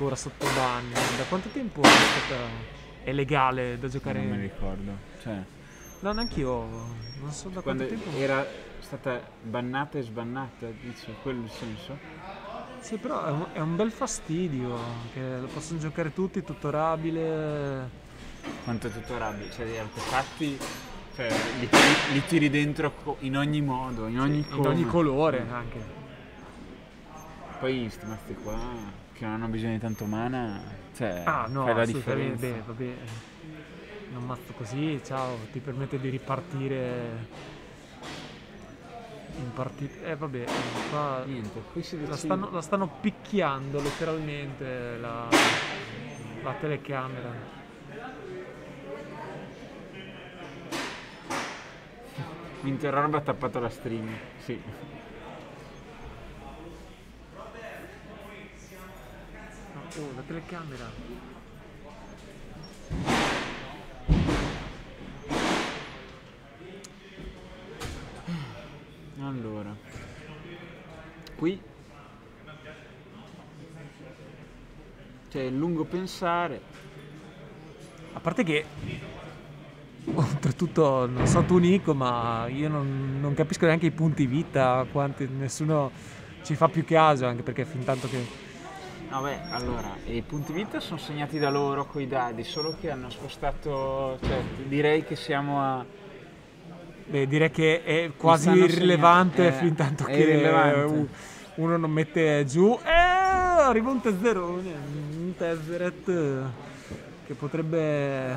ancora sotto banni? Da quanto tempo è legale da giocare? Non mi ricordo. Cioè, No, neanch'io, non so da quanto quando tempo. era stata bannata e sbannata, dice, quello il senso? Sì, però è un bel fastidio, che lo possono giocare tutti, tutorabile. Quanto è tutorabile, cioè gli artefatti, cioè, li tiri dentro in ogni modo, in ogni In ogni colore Mm. anche. Poi sti mazzi qua, che non hanno bisogno di tanto mana, cioè, Ah no, fai la assolutamente, differenza. vabbè. Un mazzo così, ciao, ti permette di ripartire in partita. Vabbè, qua Niente, qui si la decide. stanno picchiando letteralmente la telecamera. Interroba ha tappato la stream, sì. Oh, la telecamera. Allora, qui c'è il lungo pensare. A parte che, oltretutto, non so tu Nico, ma io non capisco neanche i punti vita, quanti, nessuno ci fa più caso, anche perché fin tanto che... Vabbè, allora, i punti vita sono segnati da loro coi dadi, solo che hanno spostato, cioè direi che siamo a... Beh, direi che è quasi stanno irrilevante segnando, fin tanto è che irrilevante. uno non mette giù. Arriva un tesserone, un Tezzeret che potrebbe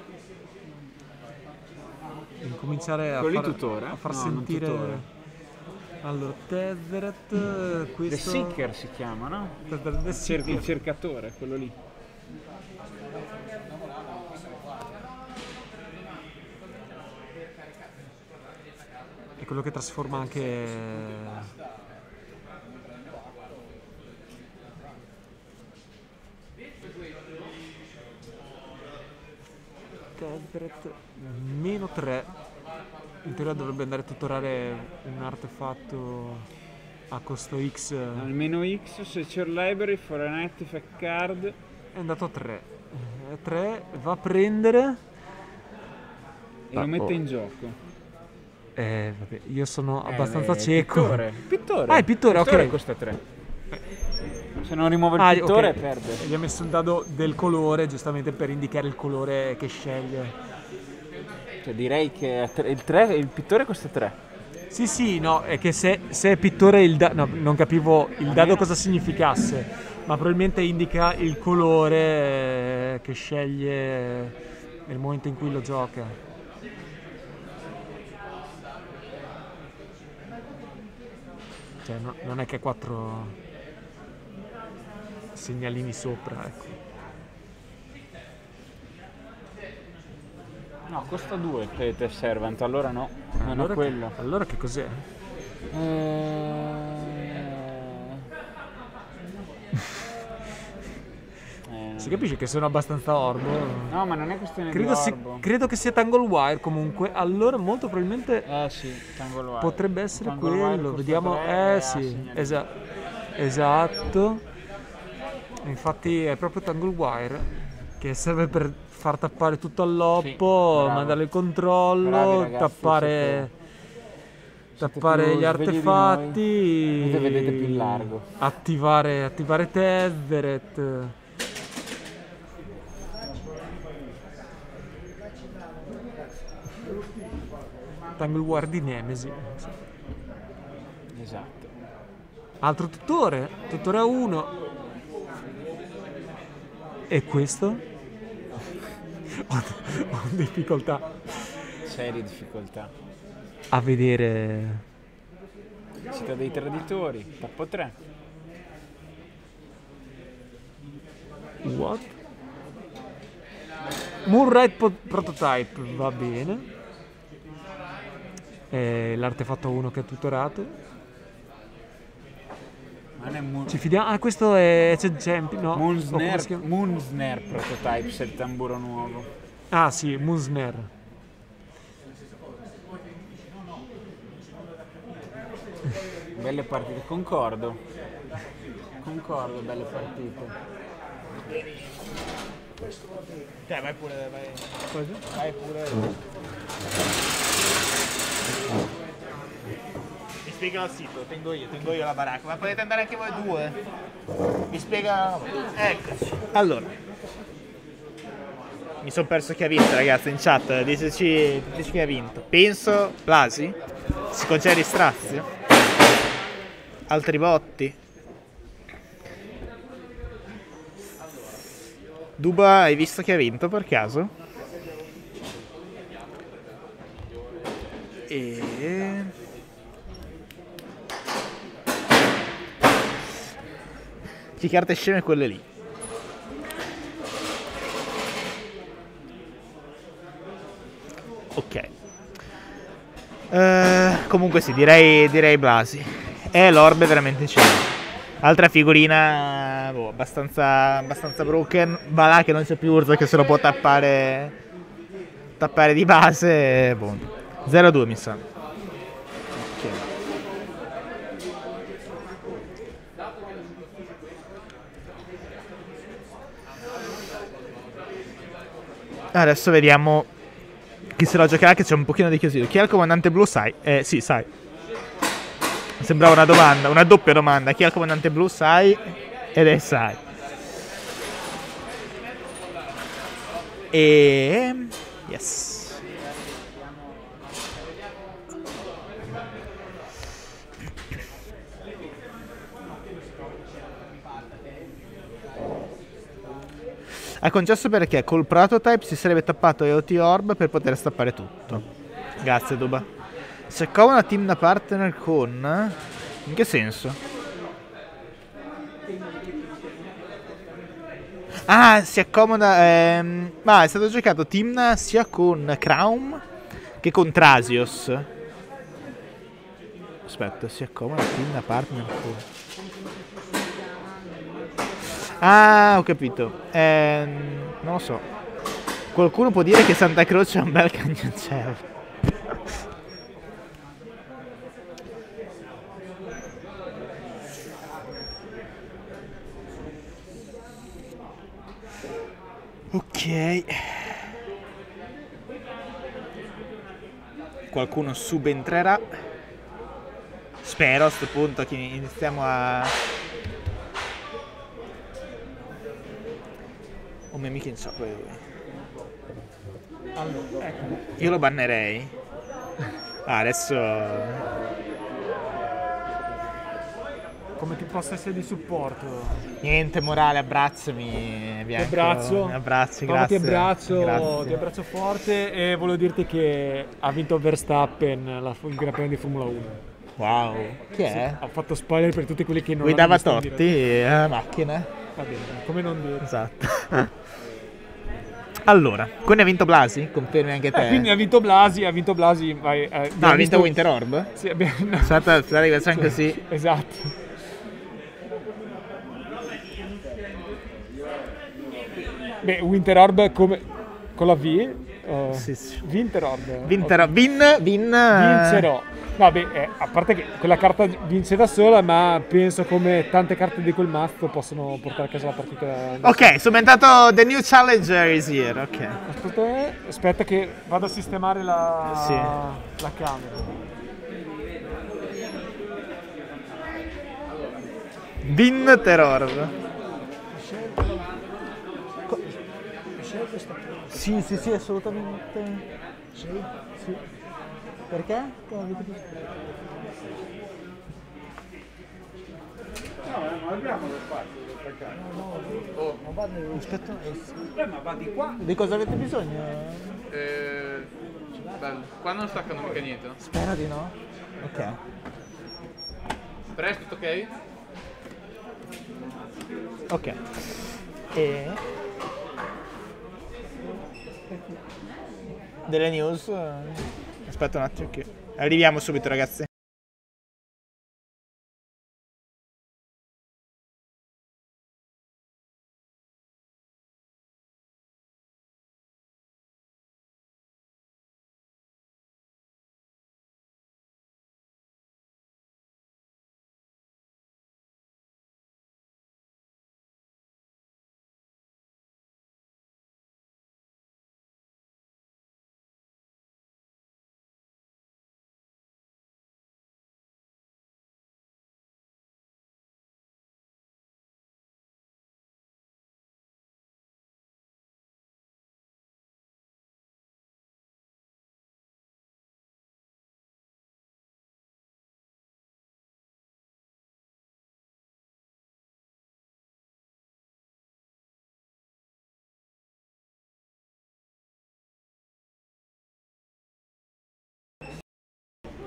incominciare Quello di tutore? a far No, non sentire. tutore. Allora, Tezzeret, The questo... Seeker si chiama, no? Tezzeret The Il Seeker. cercatore, quello lì. È quello che trasforma anche... Tezzeret meno 3. In teoria dovrebbe andare a tutorare un artefatto a costo X. Almeno X, Secure Library for an artifact card. È andato a 3. 3 va a prendere. E lo mette in gioco. Vabbè, io sono abbastanza cieco. Pittore. Ah, il pittore, ok. Costa 3. Se non rimuove il pittore ok. perde. E gli ha messo il dado del colore, giustamente per indicare il colore che sceglie. Cioè direi che il pittore costa 3. Sì, no, è che se è pittore il no, non capivo il dado cosa significasse, ma probabilmente indica il colore che sceglie nel momento in cui lo gioca. Cioè, non è che ha 4 segnalini sopra, ecco. No, costa 2 il Servant, allora no, non Allora è quello. Allora che cos'è? Si capisce che sono abbastanza orbo. No, ma non è questione di orbo. Credo che sia Tangle Wire comunque. Allora molto probabilmente Sì, Tangle Wire. potrebbe essere Tangle Wire quello. costa Vediamo. 3 e Sì, ha esatto. Infatti è proprio Tangle Wire che serve per far tappare tutto all'oppo, Sì, bravo. mandare il controllo, Bravi, ragazzi, tappare siete tappare più gli svegli di noi. artefatti, Voi vedete più in largo. attivare Tezzeret. Tangle Wire di Nemesi. Esatto. Altro tutore a 1. E questo? Ho difficoltà Serie difficoltà. a vedere. Città dei traditori, tappo 3. What? Moonride Prototype, va bene. L'artefatto 1 che è tutorato. Ma non è Ci fidiamo? Ah, questo è c'è Champion, no? O come si chiama? Moonsnare Prototype, se il tamburo nuovo. Ah sì, Moonsnare. Belle partite, concordo, belle partite. Dai, vai pure, vai. Cosa? Vai pure. Mi spiega il sito, tengo io la baracca, ma potete andare anche voi due? Mi spiega. Eccoci. Allora. Mi sono perso chi ha vinto, ragazzi, in chat. Diteci chi ha vinto. Penso Blasi. Si concede Strazio. Altri botti. Duba, hai visto chi ha vinto per caso? E... che carte sceme quelle lì? Ok. Comunque sì, direi Blasi. L'orbe è veramente c'è. Altra figurina abbastanza broken. Va là che non c'è più Urza che se lo può tappare di base. 0-2 mi sa. Ok. Adesso vediamo chi se la giocherà, che c'è un pochino di chiusura. Chi è il comandante blu, sai? Sì, sai. Sembrava una domanda, una doppia domanda. Chi è il comandante blu, sai? Ed è sai. E... yes. Ha concesso perché col prototype si sarebbe tappato EOT Orb per poter stappare tutto. Grazie, Duba. Si accomoda team da partner con... in che senso? Ah, si accomoda... ma è stato giocato team sia con Kraum che con Trasios. Aspetta, si accomoda team da partner con... ah, ho capito. Non lo so. Qualcuno può dire che Santa Croce è un bel cagnoncello. Ok. Qualcuno subentrerà. Spero a sto punto che iniziamo a... un mio amico in so lui. Allora, ecco. Io lo bannerei. Adesso... Come ti possa essere di supporto? niente, morale, abbracciami. Ti abbraccio. Abbracci, Paolo, grazie. ti abbraccio forte e volevo dirti che ha vinto Verstappen il Gran Premio di Formula 1. Wow. Chi è? Ha fatto spoiler per tutti quelli che non Guidava l'hanno visto in Totti diretta. la macchina. Va bene, come non dire. Esatto. Allora, quindi ha vinto Blasi? Confermi anche te? Quindi ha vinto Blasi, vai, no, ha vinto Winter Orb? Sì, abbiamo... Aspetta, facciamo così. Esatto. Beh, Winter Orb come... con la V? Sì, sì. Winter Orb. Vincerò. No, beh, a parte che quella carta vince da sola, ma penso come tante carte di quel mazzo possono portare a casa la partita. Ok, sono diventato the new challenger is here, ok. Aspetta che vado a sistemare Sì. la camera. Winter Orb. Sì, assolutamente. Sì. Perché? No, non abbiamo lo spazio per attaccare. Ma vado, aspetta. Ma va di qua. Di cosa avete bisogno? Bello. Qua non staccano mica niente, no? Spero di no. Ok. Presto, tutto ok? Ok. E... delle news? Aspetta un attimo che... arriviamo subito, ragazzi.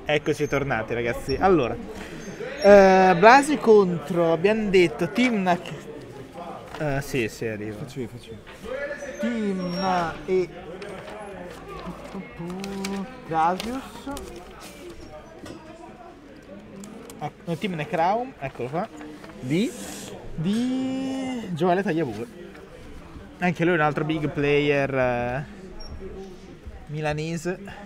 Eccoci tornati ragazzi. Allora, Blasi contro, abbiamo detto Timnak. Sì, arriva. Faccio io. Timna e Grasius. No, Timna e Kraum, eccolo qua. Di Gioele Tagliabue. Anche lui è un altro big player milanese.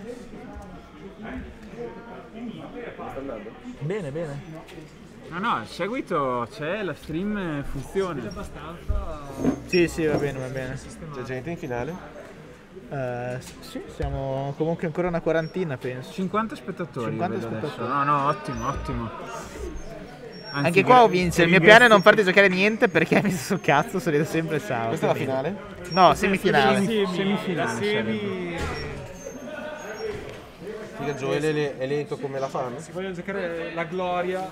Bene. No, il seguito c'è, la stream funziona. Sì, va bene. C'è gente in finale? Sì, siamo comunque ancora una quarantina, penso. 50 spettatori. 50 vedo adesso. spettatori. No, ottimo. Anzi, Anche qua vince. Il mio piano è non farti giocare niente perché mi sul cazzo, solito sempre sabato. Questa è la finale? No, semifinale. Semifinale. Figa, Joel è lento come la fan? Si vogliono giocare la gloria.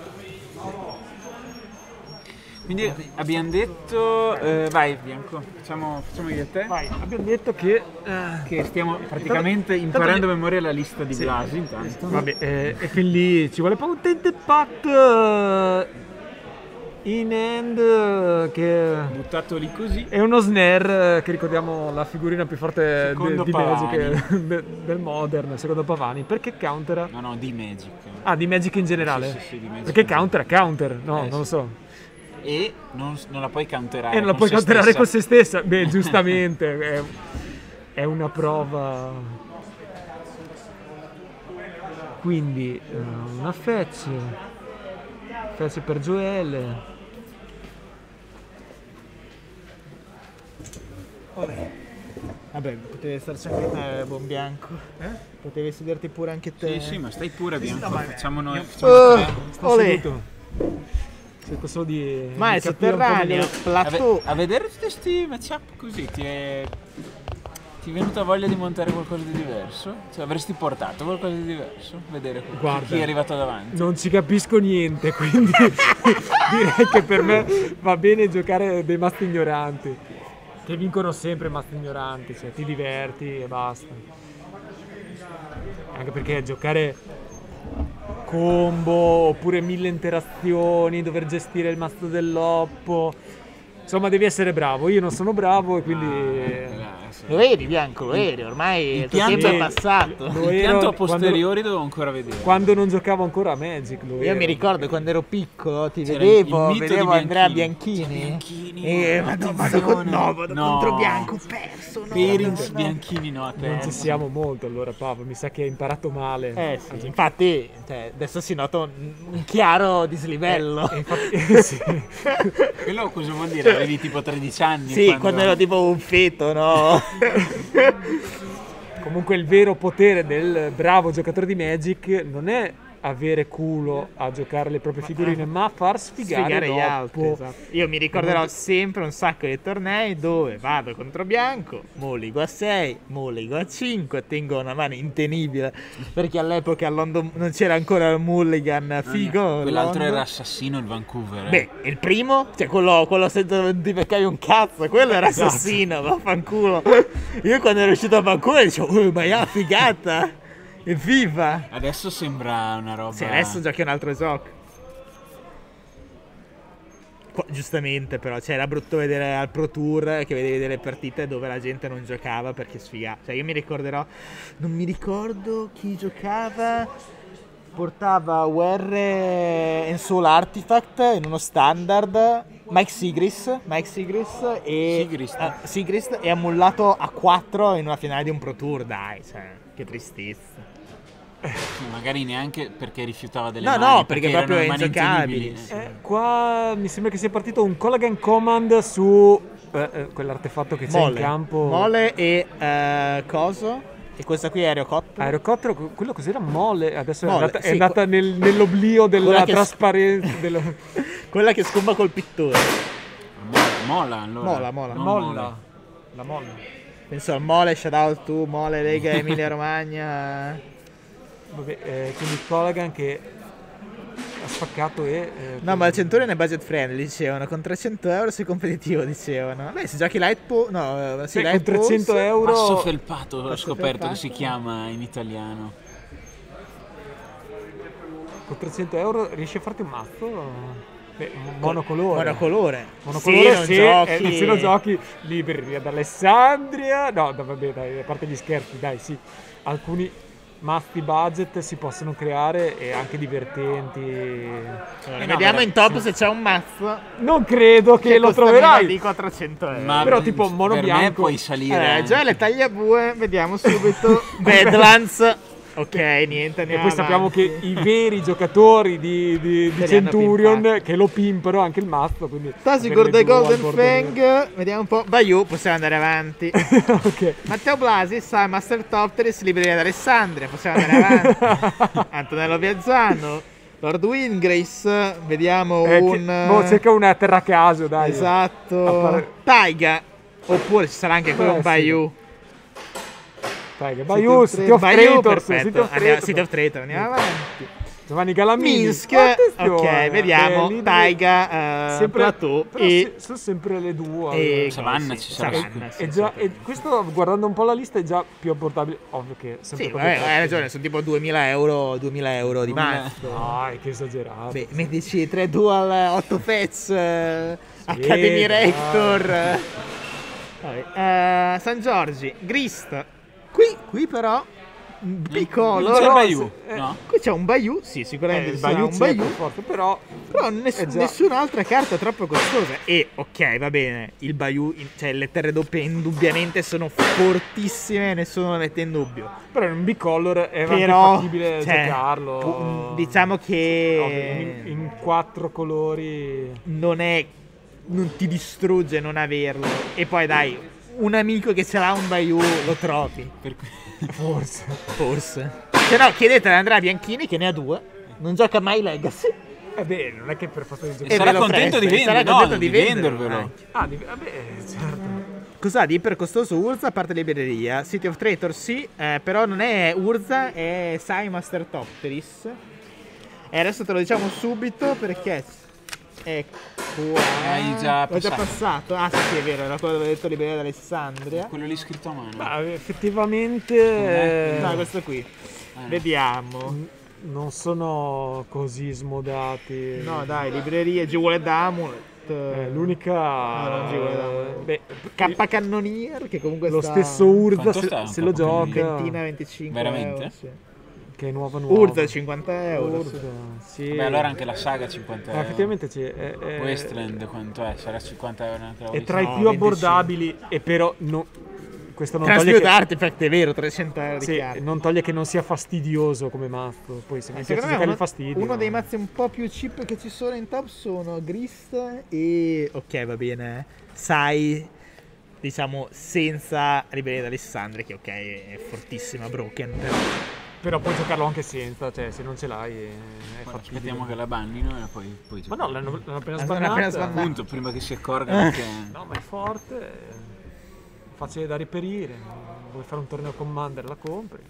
Quindi abbiamo detto, vai Bianco, facciamo io e te. Vai, abbiamo detto che Stiamo praticamente imparando a memoria la lista di Blasi intanto. vabbè, e fin lì ci vuole proprio un Tainted Pact in hand che Buttato lì così. è uno snare che ricordiamo la figurina più forte Secondo di Magic del Modern, secondo Pavani, perché countera? No, di Magic. Ah, di Magic in generale? Sì, di Magic perché in generale. counter? No, non lo so. E non la puoi counterare. E non la puoi counterare con se stessa? Beh, giustamente, è una prova. Quindi una fetch per Gioele. Vabbè, potevi starci anche te, buon bianco. Potevi sederti pure anche te. Sì, ma stai pure Bianco. Facciamo noi. Sto seduto. Cerco solo di Ma è di capire un po' sotterraneo, meglio. plateau. A vedere tutti questi matchup così ti è venuta voglia di montare qualcosa di diverso? Cioè avresti portato qualcosa di diverso? Vedere Guarda, chi è arrivato davanti. Non ci capisco niente, quindi direi che per me va bene giocare dei masti ignoranti. Che vincono sempre i masti ignoranti, cioè ti diverti e basta. Anche perché giocare combo oppure 1000 interazioni, dover gestire il masto dell'oppo, insomma devi essere bravo. Io non sono bravo e quindi Lo vedi bianco, lo vedi, ormai il tuo tempo è passato. Lo Il ero pianto a posteriori devo ancora vedere. quando non giocavo ancora a Magic. Io mi ricordo quando ero piccolo, ti C'era vedevo, il mito di vedevo Andrea Bianchini. Bianchini. Bianchini, Vado attenzione. contro Bianco, perso. No, Perins, no. Bianchini, no, a te. Non ci siamo molto allora, Papa. Mi sa che hai imparato male. Sì, infatti adesso si nota un chiaro dislivello. Infatti, sì. Quello cosa vuol dire? Avevi tipo 13 anni? Sì, quando ero tipo un feto, no? Comunque il vero potere del bravo giocatore di Magic non è avere culo a giocare le proprie figurine, ma far sfigare Gli altri, l'oppo. esatto. Io mi ricorderò sempre un sacco di tornei dove vado contro Bianco, moligo a 6, moligo a 5, tengo una mano intenibile perché all'epoca a London non c'era ancora il mulligan figo. Quell'altro London. era assassino il Vancouver. Beh, il primo, cioè quello senza non ti beccavi un cazzo, quello era assassino, vaffanculo. Io quando ero uscito a Vancouver dicevo, ma ja, figata, è FIFA. Adesso sembra una roba. Sì, adesso giochi un altro gioco. Giustamente però, cioè era brutto vedere al Pro Tour che vedevi delle partite dove la gente non giocava perché sfigava. Cioè io mi ricorderò, non mi ricordo chi giocava, portava UR in Soul Artifact in uno standard, Mike Sigrist e Sigrist e ammullato a 4 in una finale di un Pro Tour, dai, cioè, che tristezza. Magari neanche perché rifiutava delle No, mani, no, perché proprio erano è mani ingiocabili. intenibili. Qua mi sembra che sia partito un Collagen Command su quell'artefatto che c'è in campo. Mole e coso. E questa qui è Aerocottero. Aerocottero, quello cos'era? Mole. Adesso Mole, è sì, andata nell'oblio della quella che- trasparenza. Quella che scomba col pittore. Mola allora. Mola. Non Molla. La molla. Penso al Mole, shout out to Mole, Lega Emilia Romagna. Vabbè, quindi Collagen che ha spaccato e... No, ma il Centurion è budget friendly, dicevano. Con 300 euro sei competitivo, dicevano. Vabbè, se giochi Light Pulse... No, sì, con Light 300 Pulse, euro... Passo felpato ho Passo scoperto felpato. che si chiama in italiano. con 300 euro riesci a farti un mazzo monocolore. Monocolore. Monocolore se non giochi. se lo giochi libreria d'Alessandria. No, vabbè, dai, a parte gli scherzi, dai, sì. Alcuni mazzi budget si possono creare e anche divertenti. Allora, vediamo in top se c'è un mazzo Non credo che lo costa meno troverai. di 400 euro. Ma Però tipo mono per me bianco. puoi salire. Già le tagliabue, vediamo subito. Badlands. Ok, niente, E andiamo poi sappiamo avanti. che i veri giocatori di hanno Centurion pimpati. che lo pimpano anche il mazzo. Quindi Tasigur avere le The due al Golden bordo Fang. Vediamo un po'. Bayou, possiamo andare avanti. Ok. Matteo Blasi, sa Master Topteris, libreria d'Alessandria. Possiamo andare avanti. Antonello Viazzano. Lord Wingrace. Vediamo cerca una terra a caso, dai. Esatto. Appare- Taiga. Oppure ci sarà anche quello Sì. un Bayou. Dai, Bayou, City of Bayou, Traitors, perfetto. City of Traitors. City of Traitors, andiamo avanti. Giovanni Galamini. Minsk. Attenzione, Ok, vediamo. lì- Taiga, sempre, Plateau però e... sono sempre le due. e Savannah ci sarà. Savannah, sì, E già, sì. e questo, guardando un po' la lista, è già più abbordabile. Ovvio che sempre Sì, con vabbè, dei hai costi. ragione, sono tipo 2000 euro di 2000. mazzo. Dai, che esagerato. Beh, mettici 3 dual 8 fetch Academy dai. Rector. Vabbè, San Giorgi, Grist. Qui però piccolo. Non c'è il Però Bayou, se- no? Qui c'è un Bayou, sì, sicuramente il ci sarà Bayou un c'è Bayou. più forte, però è già- Nessun'altra carta troppo costosa. E ok, va bene, il Bayou, cioè le terre doppie indubbiamente sono fortissime, nessuno lo mette in dubbio. però in bicolor è anche Però fattibile cioè, giocarlo. diciamo Ovvio, che in 4 colori. non ti distrugge non averlo. E poi dai, un amico che ce l'ha un Bayou lo trovi. Per cui- Forse. Se no, chiedete ad Andrea Bianchini che ne ha 2. Non gioca mai Legacy. Beh, non è che per forza di E giocare. sarà ve lo contento di presta, vendere, sarà contento no, di di vendervelo. vendervelo. Vabbè, certo. Cos'ha di ipercostoso Urza a parte libreria? City of Traitors sì, però non è Urza, è Sai Master Topteris. E adesso te lo diciamo subito perché è qua. Hai già L'ho già passato. passato. Ah sì, è vero, era quello dove ho detto libreria d'Alessandria. Quello lì scritto a mano. Ma effettivamente No, questo qui. no. Vediamo. non sono così smodati. No, dai, librerie Jeweled Amulet. L'unica non ci vuole beh, K Cannoneer che comunque lo sta stesso Urza Quanto se, sta un se lo K Cannoneer? gioca 20-25 Veramente? euro, sì. che è nuova Urza 50 euro. Urza, sì. sì. Beh, allora anche la saga 50 Ma euro. effettivamente c'è Wasteland quanto è? Sarà 50 euro anche la è tra i No, più 25. abbordabili e però questo non toglie Transmute che Artifact è vero, 300 euro di sì, chiaro. non toglie che non sia fastidioso come mazzo. Poi se mi piace Secondo me giocare il fastidio. uno dei mazzi un po' più cheap che ci sono in top sono Grist e ok, va bene. Sai, diciamo senza Libreria d'Alessandria che ok è fortissima Broken. Però puoi giocarlo anche senza, cioè se non ce l'hai è Guarda, fattibile. aspettiamo che la bannino e poi Ma no, l'hanno appena L'hanno sbannata. appena sbannata. appunto, prima che si accorgano che... No, ma è forte, facile da reperire. Vuoi fare un torneo Commander, la compri.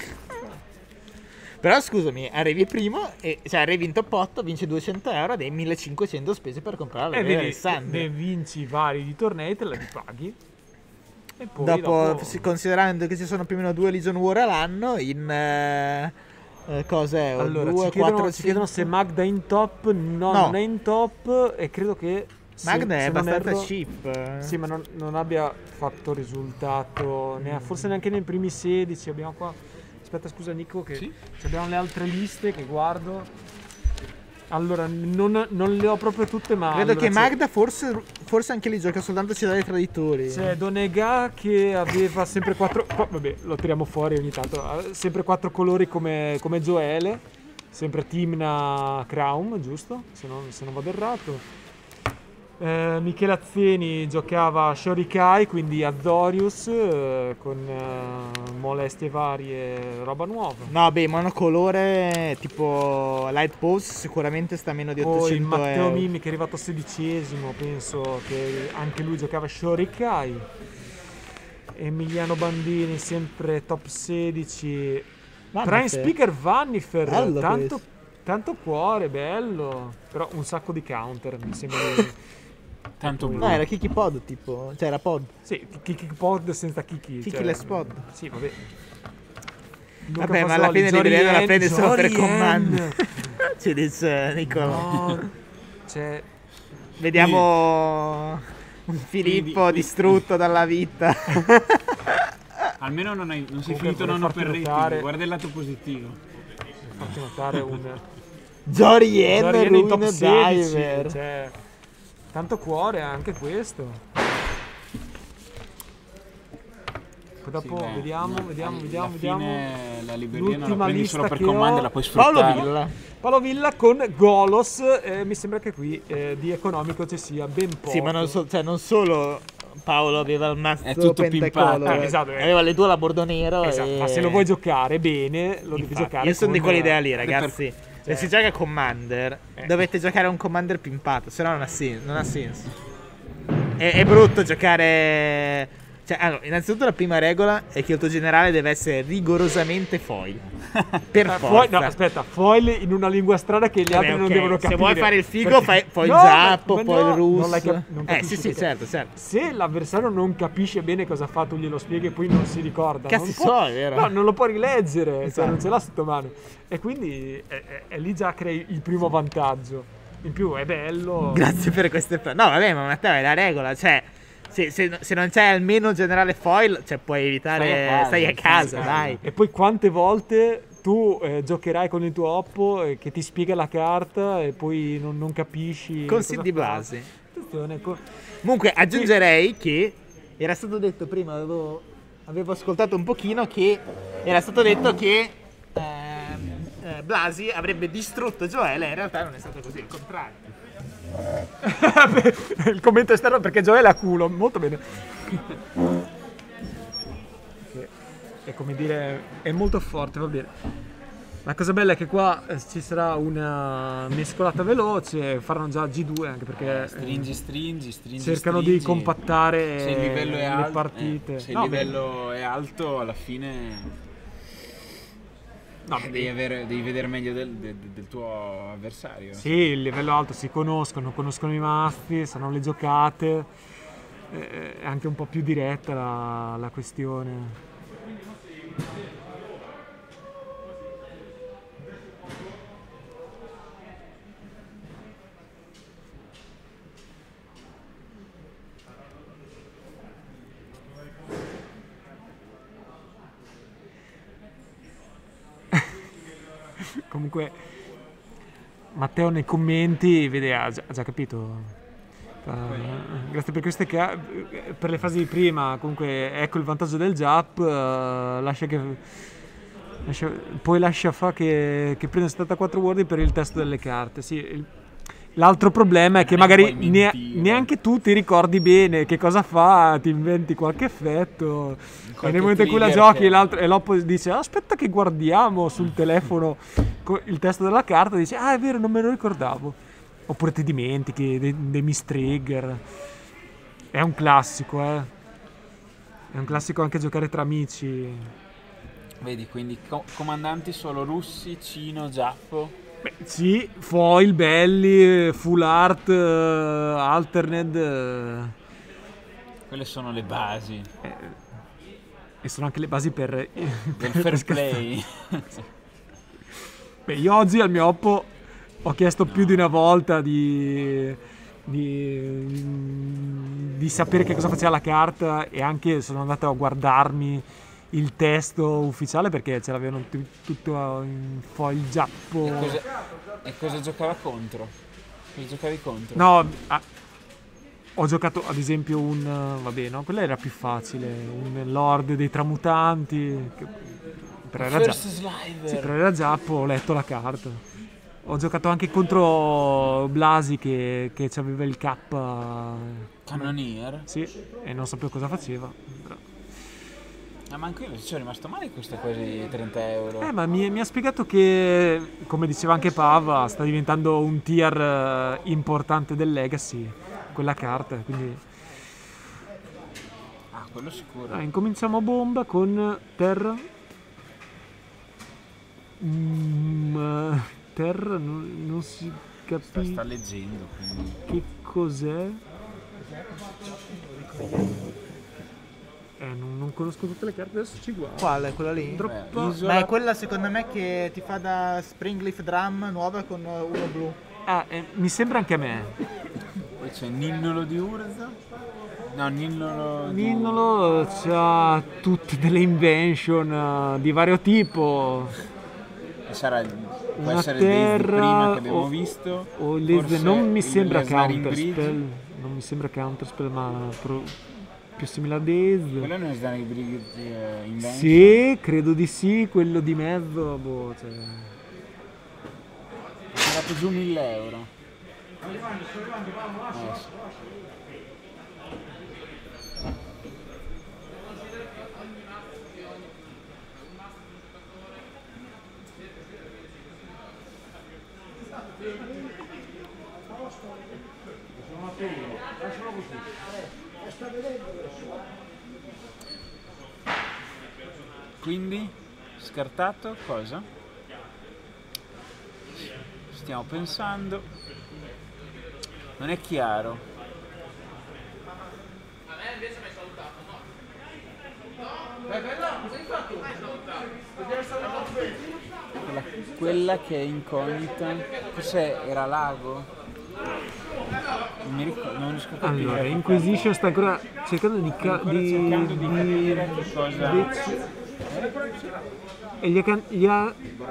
Però scusami, arrivi primo e cioè arrivi in top 8, vinci 200 euro ed hai 1500 spesi per comprare la E Libreria vedi, d'Alessandria. ne vinci vari di tornei, te la ripaghi. E poi Dopo, considerando che ci sono più o meno 2 Legion War all'anno, in cos'è? Allora, 2, ci chiedono, 4, ci chiedono se Magda è in top. No, No. non è in top e credo che... Magda è se non abbastanza erro- cheap. Sì, ma non abbia fatto risultato, forse neanche nei primi 16. Abbiamo qua. Aspetta, scusa Nico, che Sì? abbiamo le altre liste che guardo. Allora, non le ho proprio tutte, ma. Credo allora che c'è- Magda forse anche lì gioca soltanto dai traditori. C'è Donega che aveva sempre 4. Vabbè, lo tiriamo fuori ogni tanto. Ha sempre 4 colori come Joele. Sempre Timna Crown, giusto? Se non vado errato. Michele Azzeni giocava Shorikai, quindi Azorius con molestie varie, roba nuova. No, beh, monocolore tipo Light Pose sicuramente sta a meno di Poi 800 Matteo euro. Mimmi che è arrivato 16esimo, penso che anche lui giocava Shorikai. Emiliano Bandini sempre top 16. Prime Speaker Vannifer, Bello tanto cuore, bello. Però un sacco di counter, mi sembra di... Tanto blu. No, era Kiki Pod tipo, cioè era Pod. Sì, Kiki Pod senza Kiki. Kiki less Pod. Sì, vabbè. Luca Vabbè, ma alla Fasoli, fine Liberiano la prende solo per Zorien. Commander. Ci dice Nicolò. No, cioè, Vediamo un Filippo Quindi- distrutto dalla vita. Almeno non sei Comunque finito vorrei nonno farti per rating, notare- guarda il lato positivo. farti notare un Zorien, Zorien in top Ruin 16, Diver. cioè, tanto cuore anche questo. Poi dopo Sì, beh, vediamo. alla fine la libreria non la L'ultima prendi lista solo per che Commander, ho- la puoi Paolo sfruttare. Villa. Paolo Villa con Golos, mi sembra che qui di economico ci sia ben poco. Sì, ma non, cioè, non solo Paolo aveva il mazzo È tutto pentacolor, pimpato. Esatto, aveva le due labordo nero. Esatto, e... ma se lo vuoi giocare bene, lo devi Infatti, giocare io sono di con- quell'idea lì, ragazzi. Se si gioca Commander, dovete giocare un Commander pimpato, se no non ha senso. È brutto giocare. Cioè, allora, innanzitutto la prima regola è che il tuo generale deve essere rigorosamente foil. Per forza. No, aspetta, foil in una lingua strana che gli altri Vabbè, non ok, devono se capire. vuoi fare il figo, Perché- fai poi il No, zappo, ma poi no, il russo. non non capisci sì, sì, perché. certo. Se l'avversario non capisce bene cosa ha, tu glielo spieghi e poi non si ricorda. Cazzo non so, è vero. No, non lo può rileggere, cioè Esatto. non ce l'ha sotto mano. E quindi è lì già crei il primo vantaggio. In più è bello. Grazie per queste. No, vabbè, ma Matteo è la regola. Cioè, se non c'è almeno generale foil, cioè puoi evitare. Stai a casa, dai. E poi quante volte tu giocherai con il tuo oppo che ti spiega la carta e poi non capisci. Con cosa Sid di fa. Blasi. Attenzione, Comunque, aggiungerei che era stato detto prima, avevo ascoltato un pochino, che era stato detto che Blasi avrebbe distrutto Joele. In realtà non è stato così, il contrario. il commento esterno perché Joel ha culo, molto bene. Che è come dire, è molto forte, va bene. La cosa bella è che qua ci sarà una mescolata veloce, faranno già G2 anche perché Stringi, cercano stringi. di compattare Se il livello è le alto, partite. se il No, livello è alto, alla fine no, devi vedere meglio del tuo avversario. sì, il livello alto si conoscono i mazzi, sanno le giocate, è anche un po' più diretta la questione. Comunque Matteo nei commenti vede, ha già capito. Grazie per queste per le fasi di prima. Comunque ecco il vantaggio del Jap, poi lascia fa che prende 74 word per il testo delle carte. Sì, l'altro problema è che Non è magari poi mentire. neanche tu ti ricordi bene che cosa fa, ti inventi qualche effetto e nel momento in cui la trigger giochi che- e l'oppo dice aspetta che guardiamo sul telefono il testo della carta, dice ah è vero non me lo ricordavo, oppure ti dimentichi dei mistrigger. È un classico, è un classico anche giocare tra amici. Vedi, quindi comandanti solo russi, cino, giappo. Beh, sì, foil belli, full art, alternate, Quelle sono le basi e sono anche le basi per del fair play. Beh, io oggi al mio oppo ho chiesto più di una volta di sapere che cosa faceva la carta e anche sono andato a guardarmi il testo ufficiale perché ce l'avevano tutto in foil giappo. E cosa giocava contro? Cosa giocavi contro? No, ho giocato ad esempio vabbè, no, quella era più facile, un Lord dei Tramutanti, però era già, First Sliver. sì, però era giappo, ho letto la carta. Ho giocato anche contro Blasi che aveva il K. Cannoneer. Sì, e non sapevo cosa faceva. Però. Ma anche io ci sono rimasto male queste quasi 30 euro. Ma mi ha spiegato che, come diceva anche Pava, sta diventando un tier importante del Legacy, quella carta, quindi... Ah, quello sicuro. Incominciamo a bomba con Terra. Terra non si Sta capisce leggendo, quindi. che cos'è. Non conosco tutte le carte, adesso ci guardo. Quale? Quella lì? Droppa. Isola. Ma è quella secondo me che ti fa da Springleaf Drum nuova con uno blu. Mi sembra anche a me. Poi c'è Ninnolo di Urza. No, Ninnolo di... Ninnolo c'ha tutte delle invention di vario tipo. Sarà, può Una essere il Days di terra prima che abbiamo o- visto. O forse non mi il sembra Lesnaring Bridge. counterspell. Non mi sembra counterspell, ma più simile a Days. Quello è uno Lesnaring Bridge Invention. Sì, credo di sì, quello di mezzo, boh, cioè... Ho tirato giù 1.000 euro. Sì. Quindi, scartato cosa? Stiamo pensando. Non è chiaro. Quella che è incognita. Cos'è? Era l'ago? Non mi ricordo, non riesco a capire. Allora, Inquisition sta ancora cercando di... Ancora cercando di capire che cosa. E gli ha...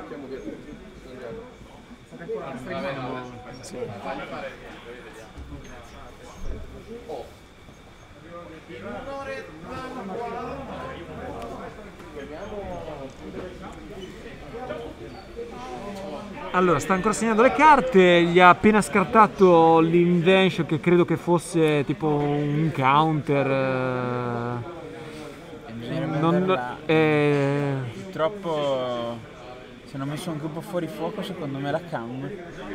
Allora, sta ancora segnando le carte, gli ha appena scartato l'invention che credo che fosse tipo un counter. Bisognerebbe Non, averla- Purtroppo se hanno messo anche un po' fuori fuoco, secondo me la cam.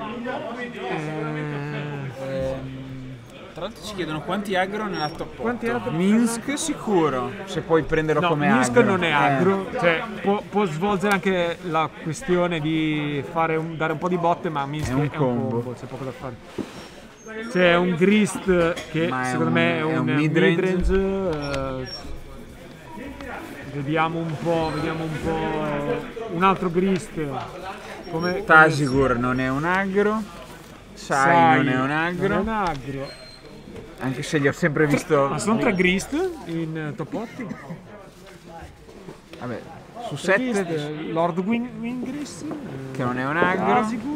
Tra l'altro ci chiedono quanti aggro nella top 8. Quanti aggro? Minsk sicuro, se puoi prenderlo no, come Minsk aggro. non è aggro, cioè può svolgere anche la questione di dare un po' di botte, ma Minsk È un combo. c'è poco da fare. C'è un Grist che Ma è secondo me è un midrange. midrange. Vediamo un po', un altro Grist come Tasigur non è un aggro. Sai non è un aggro. non è un aggro. Anche se li ho sempre visto. Ma sono 3 Grist in top 8? Vabbè, su 7 Lord Wingrist che non è un aggro. Tasigur,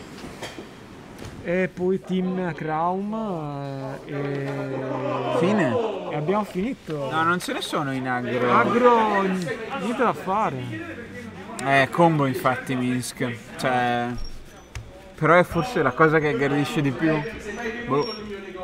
e poi Team Kraum e Fine. abbiamo finito. No, non ce ne sono in aggro. Aggro niente da fare. Combo infatti Minsk. Cioè. Però è forse la cosa che aggredisce di più. Boh.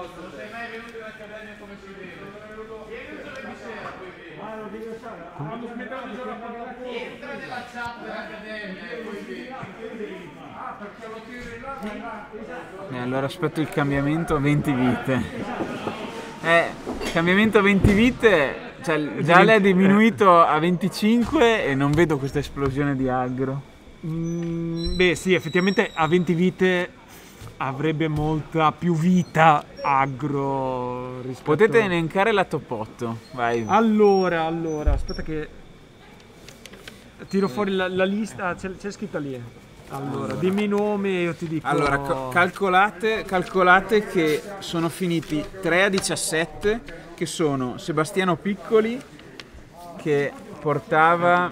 Allora aspetto il cambiamento a 20 vite. Cambiamento a 20 vite, cioè già l'è diminuito a 25 e non vedo questa esplosione di aggro. Beh sì, effettivamente a 20 vite avrebbe molta più vita aggro rispetto... Potete elencare la top 8, vai. Allora, aspetta che tiro fuori la lista, c'è scritta lì. Allora, dimmi i nomi e io ti dico... Allora, calcolate che sono finiti 3 a 17, che sono Sebastiano Piccoli, che portava...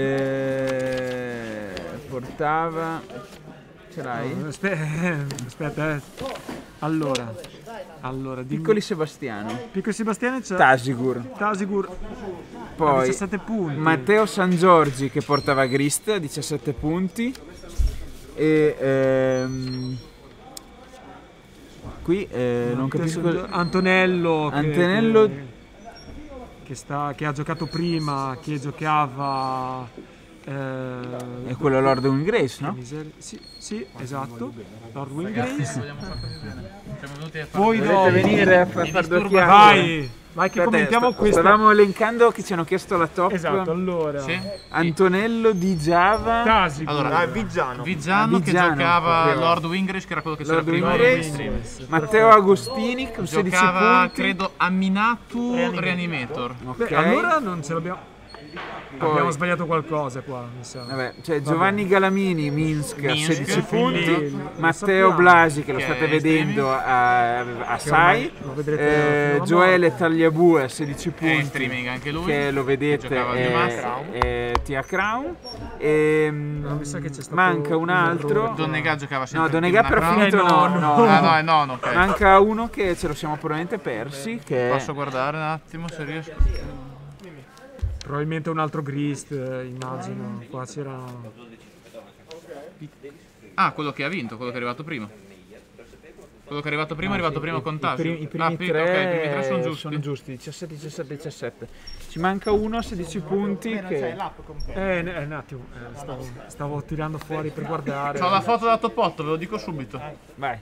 Ce l'hai? No, aspetta. Allora, dimmi... Piccoli Sebastiano. Piccoli Sebastiano c'è Tasigur. Poi 17 punti. Matteo San Giorgi che portava Grist, 17 punti. E qui non capisco. Antonello Antonello che ha giocato prima, che giocava È quello Lord Windgrace, no? Sì, esatto. Lord Windgrace. Siamo venuti a fare Poi Dovete venire a far due chiacchiere. Vai che commentiamo questo. Stavamo elencando che ci hanno chiesto la top. Esatto, allora. Sì. Antonello di Java. Tasi. Allora, Viggiano. Viggiano che Viggiano, giocava proprio. Lord Wingrish, che era quello che c'era Lord prima. Windgrace. Matteo Agostini con 16 Giocava, punti. credo, Aminatu Reanimator. Ok. Beh, allora non ce l'abbiamo. Poi- Abbiamo sbagliato qualcosa qua, mi sa. Vabbè, c'è Giovanni Galamini, Minsk, Minsk. 16 Quindi, punti. lo Matteo sappiamo. Blasi, che lo Che state è vedendo a ormai Sai. lo vedrete fino a Gioele Tagliabue, 16 È in punti. streaming anche lui. Che lo vedete giocava al Newcastle. è Tia Crown. mi sa che c'è stato Manca un altro. errore. Donnegat giocava sempre. No, Donnegat in però ha Crown. finito no. Ah no, è nono, ok. Manca uno che ce lo siamo probabilmente persi. Che Posso guardare un attimo se riesco? Probabilmente un altro Grist, immagino. Qua c'era. Ah, quello che ha vinto, quello che è arrivato prima. Quello che è arrivato prima è arrivato prima con Tasio. I primi ok, tre, i primi tre sono giusti. sono giusti. 17, 17, 17. Ci manca uno a 16 punti. Che... Un attimo, stavo tirando fuori per guardare. C'ho la foto da top 8, ve lo dico subito. Vai.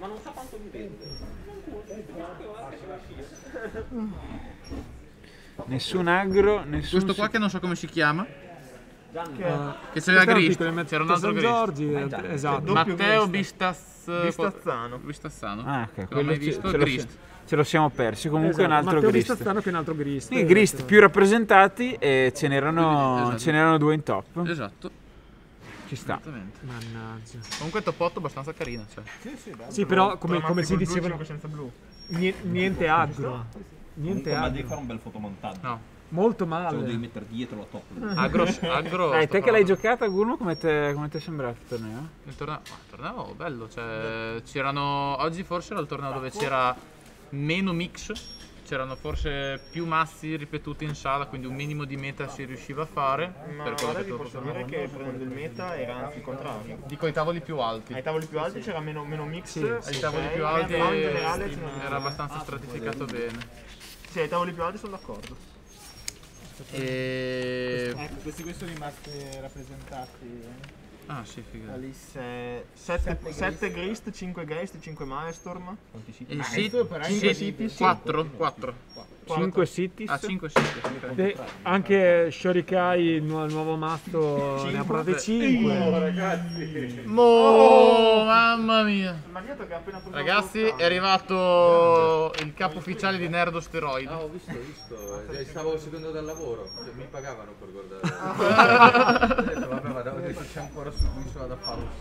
Nessun agro, nessun. Questo qua che non so come si chiama. Che Questa c'era era Grist, piccola, c'era un altro San Grist. Giorgi, esatto. Matteo Vistazzano. Vistazzano. Ah, ok, Non l'ho quello mai ce- visto, ce lo- Grist. Ce lo siamo persi. Comunque Esatto, un altro Matteo Grist. Vistazzano che è un altro Grist. I Grist più rappresentati e ce Esatto. n'erano due in top. Esatto, Ci sta. esattamente. Mannaggia. Comunque top 8 abbastanza carina, cioè. Sì, però come si dicevano, senza blu. niente agro. Niente Ma devi agro. fare un bel fotomontaggio. No. Molto Te lo devi male. mettere dietro la top. Agro. Dai, te che l'hai giocata, Gurno, come ti è sembrato il torneo? Il torneo bello, cioè c'erano. Oggi forse era il torneo dove c'era meno mix, c'erano forse più mazzi ripetuti in sala, quindi un minimo di meta si riusciva a fare. Ma per quello ora che vi te lo posso posso dire che prendendo il meta era anzi il contrario. dico ai tavoli più alti. Ai tavoli più alti c'era meno mix. Ai tavoli più alti Però in generale era abbastanza stratificato bene. Sì, ai tavoli più alti sono d'accordo. E. Questi sono rimasti rappresentati. Ah sì, figa. Da lì 7 Grist, 5 Geist, 5 Maestorm. E Cities? 4. 5 cities. Ah, 5 sì. Anche Shorikai, il nuovo mazzo, ne ha portate 5. Mamma mia. Ragazzi, è arrivato il capo ufficiale di Nerdo Steroid. Ho visto. Stavo seguendo dal lavoro, cioè, mi pagavano per guardare. Ho detto, vabbè, ma c'è ancora su l'isola da fare un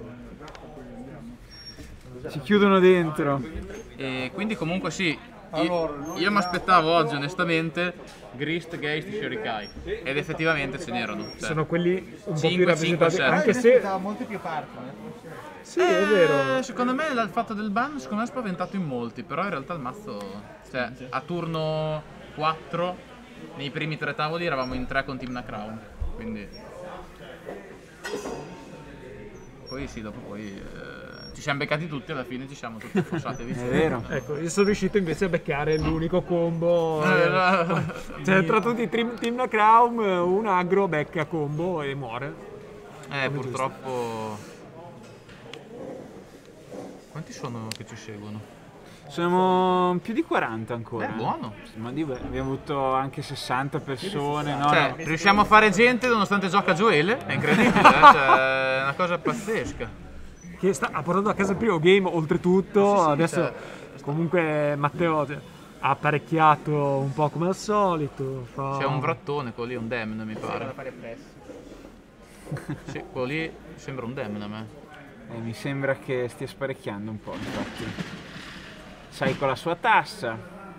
salto. Ci chiudono dentro. E quindi comunque sì, io mi aspettavo oggi onestamente Grist, Geist, Shurikai. Ed effettivamente ce n'erano. Cioè, Sono quelli un po' 5, più rappresentati. 5, Anche se. molte più parti. Sì, è vero. secondo me il fatto del ban secondo me è spaventato in molti, però in realtà il mazzo, cioè a turno 4 nei primi 3 tavoli eravamo in 3 con Team Crown, quindi poi sì, dopo poi ci siamo beccati tutti, alla fine ci siamo tutti fossati a È vicenda. vero. Ecco, io sono riuscito invece a beccare l'unico combo. Cioè, tra tutti i Team Crown, un agro becca combo e muore. Purtroppo. Quanti sono che ci seguono? Siamo più di 40 ancora. È buono. Ma abbiamo avuto anche 60 persone. No, Cioè, no. riusciamo a fare gente nonostante gioca Gioele? È incredibile, cioè, è una cosa pazzesca. Che ha portato a casa il primo game, oltretutto. Adesso, comunque, Matteo ha apparecchiato un po' come al solito. C'è un vrattone, quello lì è un demon, mi pare. Sì, quello lì sembra un demon a me. Mi sembra che stia sparecchiando un po', infatti. Sai, con la sua tassa.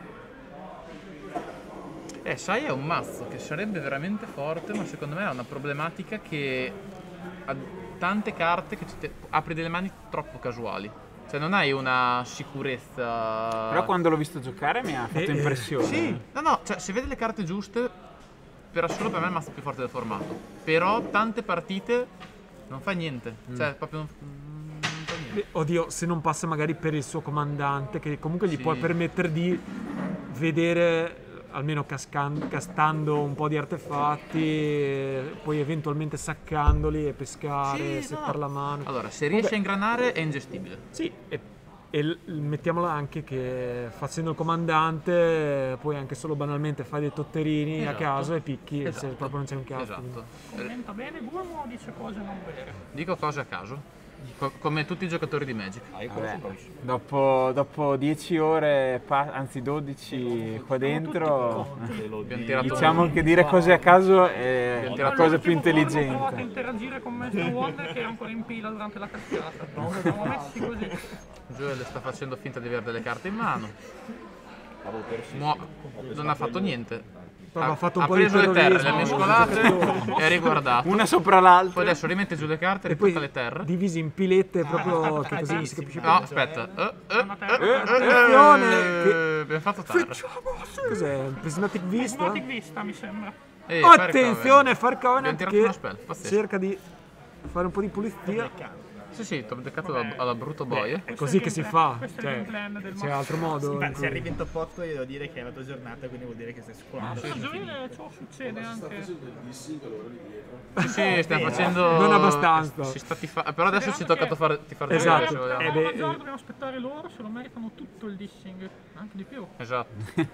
Sai, è un mazzo che sarebbe veramente forte, ma secondo me ha una problematica che ha tante carte che apri delle mani troppo casuali. Cioè non hai una sicurezza. Però quando l'ho visto giocare mi ha fatto impressione. Sì, no, cioè se vede le carte giuste, per assoluto per me è il mazzo più forte del formato. Però tante partite non fa niente. Cioè proprio non fa niente. Oddio, se non passa magari per il suo comandante, che comunque gli Sì. può permettere di vedere almeno castando un po' di artefatti, poi eventualmente saccandoli e pescare, settare la mano. Allora, se riesci a ingranare è ingestibile. Sì, e mettiamola anche che facendo il comandante puoi anche solo banalmente fare dei totterini a caso e picchi se proprio non c'è un caso. Esatto. Commenta bene Gurmo o dice cose non vere? Dico cose a caso. Come tutti i giocatori di Magic. Vabbè, dopo 10 ore, anzi 12 qua dentro, Abbiamo tirato diciamo che dire cose a caso è la cosa più Ho provato a intelligente. interagire con Maestro Wonder che era ancora in pila durante la cascata. Siamo messi così. Joel sta facendo finta di avere delle carte in mano. Non ha fatto niente. Ha fatto un Ha po' di preso le terre, le ha terrorismo, mescolate e ha riguardato. Una sopra l'altra. Poi adesso rimette giù le carte, e poi riporta le terre. divisi in pilette proprio che così non si capisce più. No, aspetta. Attenzione, Abbiamo fatto terra. Cos'è? Prismatic Vista? Prismatic Vista mi sembra. Attenzione, Far Covenant Abbiamo tirato una che spell, pazzesco. cerca di fare un po' di pulizia. Sì, ti ho beccato alla brutto boia. È così che si fa. Questo è Cioè, il game plan del c'è altro modo. Beh, se arrivi in top 8 io devo dire che è la tua giornata, quindi vuol dire che sei sicuramente. Ciò succede anche. Sì, stiamo facendo. Non abbastanza. Però adesso ci è toccato fare Esatto. se vogliamo. Allora, dobbiamo aspettare loro, se lo meritano tutto il dissing, anche di più. Esatto.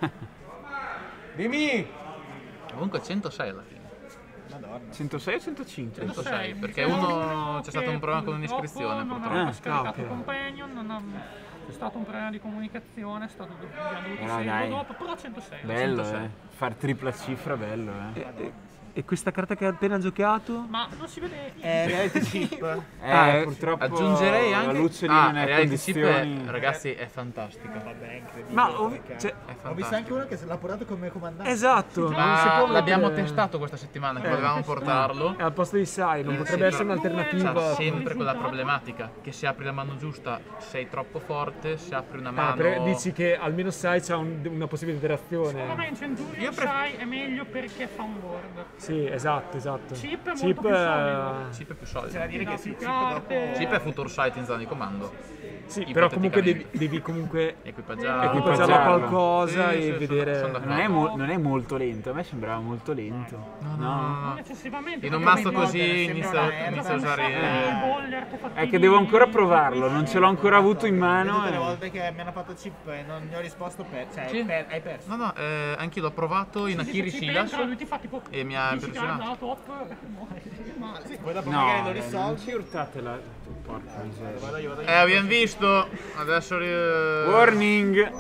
Dimmi! Comunque 106 alla fine. 106 o 105? 106, perché C'era uno c'è stato un problema con purtroppo un'iscrizione, non purtroppo. aveva scaricato ok. Companion, c'è stato un problema di comunicazione, è stato abbiamo dovuto No, seguirlo dai. dopo, però 106. Bello, 106. Far tripla cifra, bello, E questa carta che hai appena giocato? Ma non si vede. Reality chip. Purtroppo Aggiungerei anche la luce lì non è Reality Chip condizioni. ragazzi, è fantastica. Vabbè, incredibile. Ma cioè, cioè, ho visto anche uno che l'ha portato come comandante. esatto, non si Ma può l'abbiamo mettere- testato questa settimana che volevamo portarlo. Al posto di Sai, non potrebbe essere un'alternativa. C'ha sempre quella problematica che se apri la mano giusta sei troppo forte, se apri una mano. Dici che almeno Sai c'ha una possibile interazione. Secondo me in Centurion sai è meglio perché fa un ward. Sì, esatto. Chip è molto più solido. Chip è più solido. C'è da dire che Più sì, carte. Chip è Future Sight in zona di comando. Sì, però comunque Ipoteticamente. devi comunque Equipaggiare. equipaggiarlo a Equipaggiarlo. qualcosa Sì, e sì, vedere. sono d'accordo. Non è molto lento, a me sembrava molto lento. Non eccessivamente. In un perché mazzo mi così ricorda- inizia a usare. i bolle, artefattini. È che devo ancora provarlo, non ce l'ho ancora avuto in mano. tutte le volte che mi hanno fatto chip e non gli ho risposto cioè Sì. hai perso. No, no, anch'io l'ho provato in Akiri Chip Silas entra, lui ti fa tipo e mi ha 10 impressionato. card alla top, male. Sì, poi dopo No, magari lo non risolvi. ci urtatela. Porca miseria. Vado io. Abbiamo visto. Adesso. Warning!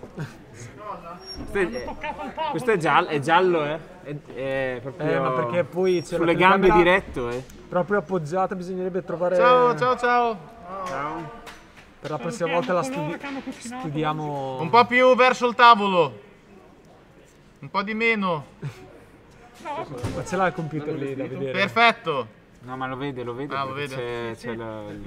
Hanno toccato il tavolo. Questo è giallo, È proprio Ma perché poi c'è sulle la gambe telecamera diretto, proprio appoggiata, bisognerebbe trovare. Ciao, ciao, ciao. Ciao. Per la prossima volta la Coloro che hanno cucinato. studiamo. Un po' più verso il tavolo. Un po' di meno. Ma ce l'ha il computer lì da vedere. Perfetto. No, ma lo vede. Ah, lo perché vede. C'è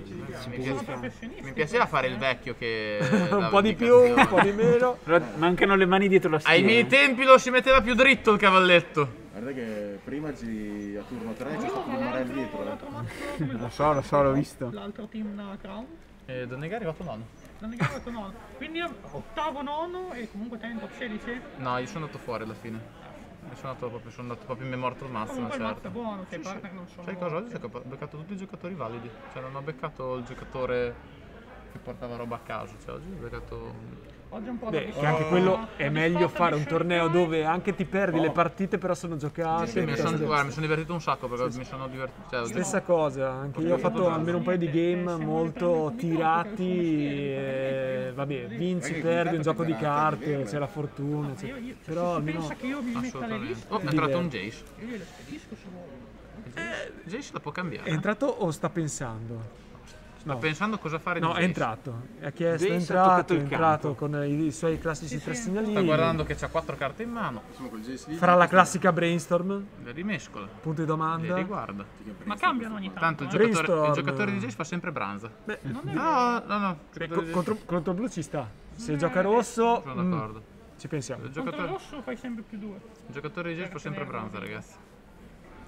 Mi piaceva fare il vecchio che. Un dava po' di più, indicazioni. un po' di meno. Però mancano le mani dietro la schiena. Ai miei tempi lo si metteva più dritto il cavalletto. Guarda che prima a turno 3 c'è stato un Marel dietro. Lo so, l'ho visto. L'altro team Crown. Donnega è arrivato nono. Non è arrivato nono. Quindi ottavo, nono e comunque te in top 16. No, io sono andato fuori alla fine. Io sono andato proprio in Immortal Master, Comunque il mazzo è certo. buono, che i partner non sono. Sai cosa? Oggi ho beccato tutti i giocatori validi. Cioè non ho beccato il giocatore che portava roba a caso. Cioè oggi ho beccato. Oggi è un po' Beh, che anche quello è meglio fare un torneo dove anche ti perdi le partite, però sono giocate. Sì, mi sono divertito un sacco perché mi sono divertito. Cioè, Stessa cosa, anche io ho fatto almeno un paio di game molto tirati. Vabbè, vinci, perdi, un gioco di carte, c'è la fortuna. Però almeno. Pensa che io mi metta le assolutamente. liste. Oh, è entrato un Jace. Io le spedisco se vuoi. Jace la può cambiare. È entrato o sta pensando? Sto pensando cosa fare di No, è Jace. entrato. Ha chiesto, è Jace ha toccato il entrato campo. con i suoi classici tre segnalini. Sta guardando che c'ha 4 carte in mano. Farà la classica brainstorm, Le rimescola. punto di Le domanda. riguarda. Ma cambiano ogni tanto. Tanto il Brainstorm. giocatore di Jace fa sempre Branza. Beh, No, no. Il giocatore di Jace- contro il blu ci sta. Se gioca rosso, Sono d'accordo. ci pensiamo. Il Contro il giocatore, rosso fai sempre più 2. il giocatore di Jace fa sempre Branza, ragazzi.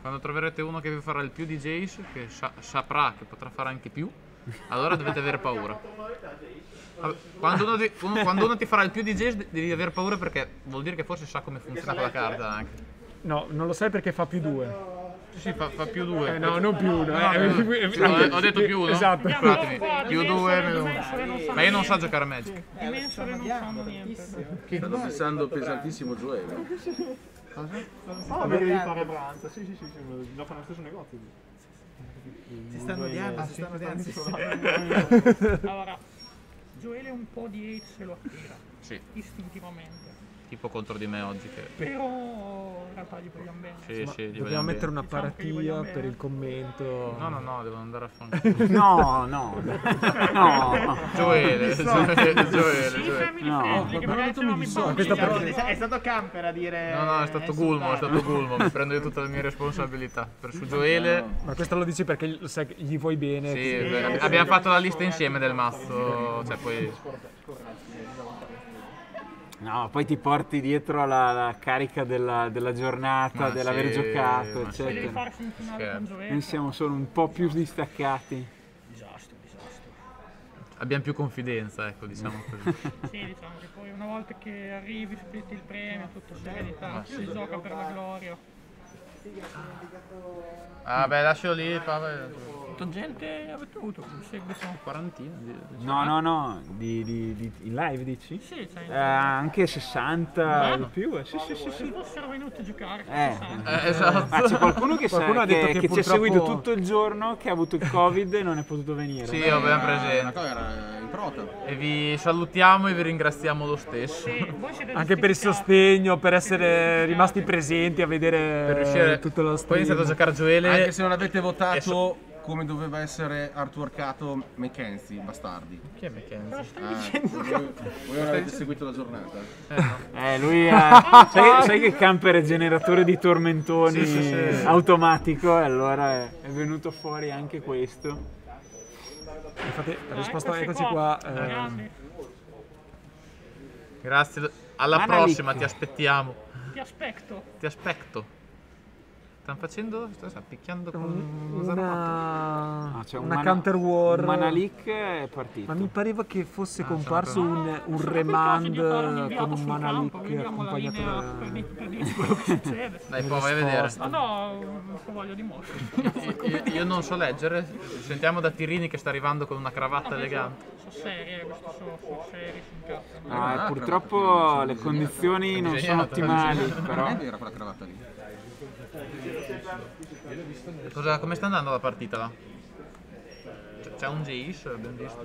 Quando troverete uno che vi farà il più di Jace, che saprà che potrà fare anche più, allora dovete avere paura. Quando uno ti farà il più di Jace devi avere paura, perché vuol dire che forse sa come funziona quella carta anche. No, non lo sai perché fa più 2. Sì, fa più 2. No, non più 1. Ho detto più 1? Esatto. Scusatemi, più 2 meno 1. Ma io non so giocare a Magic. I mensole non sanno niente. Stanno pensando pesantissimo Gioele. Oh, devi fare pranzo. Sì, gioca nello stesso negozio. Si stanno odiando, si stanno odiando. Allora, Gioele un po' di hate se lo attira. Sì, Istintivamente. tipo contro di me oggi che... Però in realtà gli vogliamo bene. Sì, gli Dobbiamo vogliamo mettere bene. una paratia per il commento. No, devono andare a fanculo. No. Gioele. Sì, family No. friendly, che magari se no mi fanno questa odiare. È stato Camper a dire... No, è stato Gulmo, mi prendo io tutte le mie responsabilità. Per su Gioele... Ma questo lo dici perché lo sai che gli vuoi bene. Sì, abbiamo fatto la lista insieme del mazzo, cioè poi... No, poi ti porti dietro la carica della giornata, Ma dell'aver sì, giocato, ma sì. Devi eccetera. fare semifinale con Gioele. Noi siamo solo un po' più distaccati. Disastro. Abbiamo più confidenza, ecco, diciamo così. Sì, diciamo che poi una volta che arrivi, splitti il premio, tutto serenità, si gioca per la gloria. Ah beh, lascialo lì, Quanta gente avete avuto un seguito? quarantina. No, in live dici? Sì, sai. Anche 60 di più. Sì. Se fossero venuti a giocare, Esatto. Ma c'è qualcuno che, Qualcuno ha detto che ci ha purtroppo- seguito tutto il giorno, che ha avuto il Covid e non è potuto venire. Sì, ho ben Una presente. cosa era in prota. E vi salutiamo e vi ringraziamo lo stesso. sì, voi siete Anche per il giustificati. sostegno, per essere rimasti presenti a vedere Per riuscire... tutto lo Poi ho stream. iniziato a giocare a Gioele. Anche se non avete votato come doveva essere artworkato Mackenzie, bastardi. Chi è McKenzie? Voi non avete seguito la giornata. Lui sai che Camper è generatore di tormentoni Sì. automatico, e allora è venuto fuori anche questo. Infatti, la risposta, eccoci qua. qua. Grandi. Grazie, alla Manalik. prossima, ti aspettiamo. Ti aspetto. Ti aspetto. Stanno facendo... sta picchiando con... Una, c'è una counter war. Un Manalik è partito. Ma mi pareva che fosse comparso sono un Sono remand curioso di fare un inviato con un sul Manalik campo, vediamo la linea accompagnato per da... dirci quello che succede. Dai, poi vai a vedere. Ah no, un po' voglio di mostro. Io non so leggere. Sentiamo da Tirini che sta arrivando con una cravatta elegante. Sono serie, questi sono seri, sono incazzano. Purtroppo le condizioni non sono ottimali, però. Non era quella cravatta lì. Come sta andando la partita là? C'è un Jace, abbiamo visto.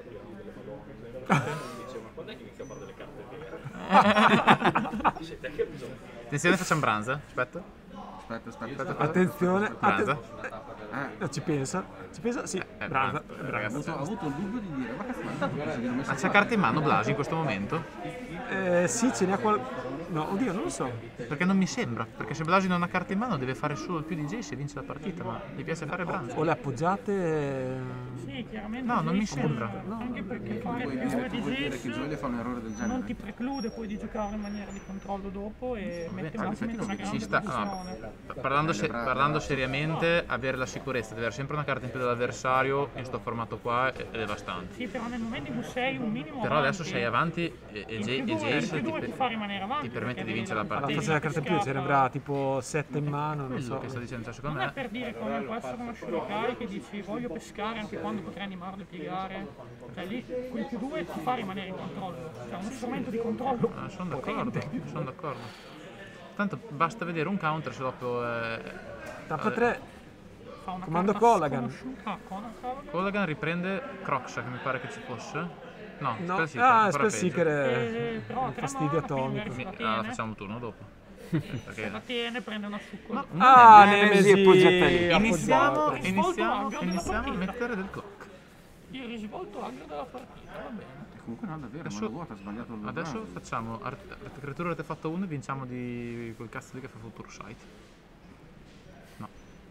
Attenzione, facciamo Branza. Aspetta. Aspetta. Attenzione, Branza. ci pensa, sì, brava, Ragazzi. Ho avuto il dubbio di dire, ma cazzo, ma tanto così che l'ho messo Ma c'è carta in mano Blasi in questo momento? Sì, ce n'è no, oddio, non lo so. Perché non mi sembra. Perché se Blasi non ha carta in mano deve fare solo il più di Jace e vince la partita. Ma gli piace fare Branza. O le appoggiate... Sì, chiaramente. No, non mi sì, sembra. Anche perché fare Vuol più dire, di vuol dire che Jace Gioele fa un errore del non ti genere. preclude poi di giocare in maniera di controllo dopo e mette una grande Ci sta. pressione. Parlando seriamente, avere la sicurezza di avere sempre una carta in più dell'avversario in sto formato qua è devastante. Sì, però nel momento in cui sei un minimo Però adesso avanti, sei avanti e Jace ti fa rimanere avanti ti permette perché di vincere la devi- Alla partita. fase della carta in più ce ne avrà tipo 7 in mano, non Quello so. che sto dicendo, cioè, secondo Non è me per dire come può essere una Shurikai che dici voglio pescare anche quando potrei animarlo e piegare. Cioè lì quel più 2 ti fa rimanere in controllo. Cioè uno strumento di controllo. sono d'accordo. Tanto basta vedere un counter se dopo Tappa 3, Fa una comando carta Colagan. sconosciuta. Ah, Colagan. Colagan riprende Croxa, che mi pare che ci fosse. No, No, Spellseeker, ancora Spellseeker peggio. Però fastidio atomico. La facciamo il turno dopo. Perché La tiene, prende una succola. Nemesi è appoggiata lì. iniziamo Risvolto a partita. mettere del clock. Il risvolto anche della partita, va bene. Comunque no, davvero, Adesso- mano vuota, ha sbagliato il Adesso bravo. facciamo creatura artefatto 1 e vinciamo di quel cazzo lì che fa Future Sight. No.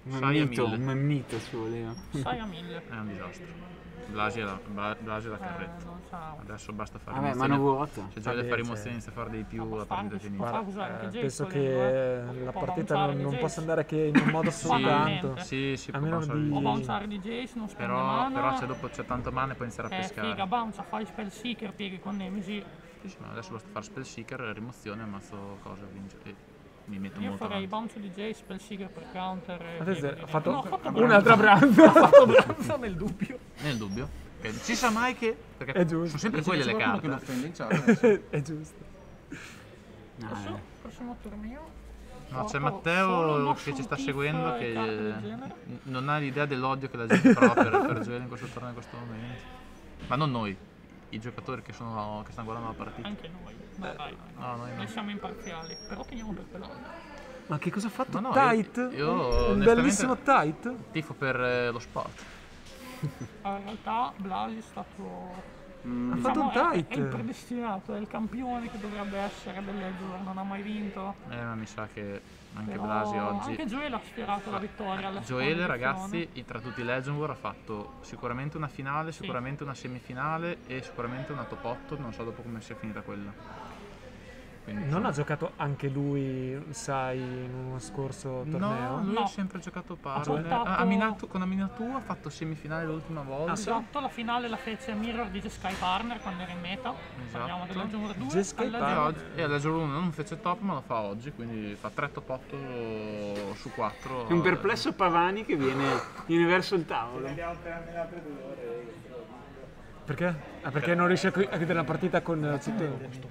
6 a 1000. Un memmito ci voleva. 6 a 1000. È un disastro. Blasi è la carretta. Non sa. Adesso basta fare Vabbè, rimozioni. mano vuota. Se gioia fare rimozioni inizia a fare dei più, la partita finisce. Fa usare anche Jace Penso volendo, che la Può partita bounciare non di possa Jace. andare che in un modo soltanto. Sì, si A può meno passare di- Può di- bounciare di Jace, non spende Però mana. se dopo c'è tanto mana puoi iniziare a pescare. Figa, bounce, fai spell seeker, pieghi con Nemesi. Sì, ma adesso basta fare spell seeker, rimozione, ammazzo cosa, vince. E mi metto Io molto farei avanti. bounce di Jace, spell seeker per counter. e Adesso pieghi ha di fatto Nemesi. No, ho fatto un'altra branza. Ha fatto branza nel dubbio. Nel dubbio. Non si sa mai che. Perché È giusto. sono sempre quelle le Qualcuno che lo carte. offende in chat. È giusto. Adesso, prossimo turno. No, c'è Solo Matteo motion che ci sta tiff seguendo e che carte del genere. non ha l'idea dell'odio che la gente prova per Joel in questo torneo in questo momento. Ma non noi, i giocatori che stanno guardando la partita. Anche noi. No, dai, No, noi no. noi siamo imparziali. Però teniamo per quell'altro. Ma che cosa ha fatto? No, no, Tight? io Un onestamente- bellissimo tight? Tifo per lo sport. Allora, in realtà Blasi è stato. Ha fatto un È il tight. predestinato, è il campione che dovrebbe essere dell'Edge, non ha mai vinto. Ma mi sa che anche Però Blasi oggi. Anche Joel ha sfierato la vittoria alla seconda Joel, edizione. ragazzi, tra tutti i Legend War ha fatto sicuramente una finale, sicuramente una semifinale e sicuramente una top 8. Non so dopo come sia finita quella. Quindi, Non ha giocato anche lui, sai, in uno scorso torneo? No, lui No. ha sempre giocato pari. portato- Con Aminatu ha fatto semifinale l'ultima volta. Esatto, la finale la fece Mirror di Sky Partner quando era in meta. Parliamo della Junior 2. Sky alla E Partner. oggi e alla Giro 1 non fece top ma lo fa oggi, quindi fa 3 top 8 su 4. È un perplesso Pavani che viene verso il tavolo. Perché? Ah, perché non riesce a chiudere la partita con tutto.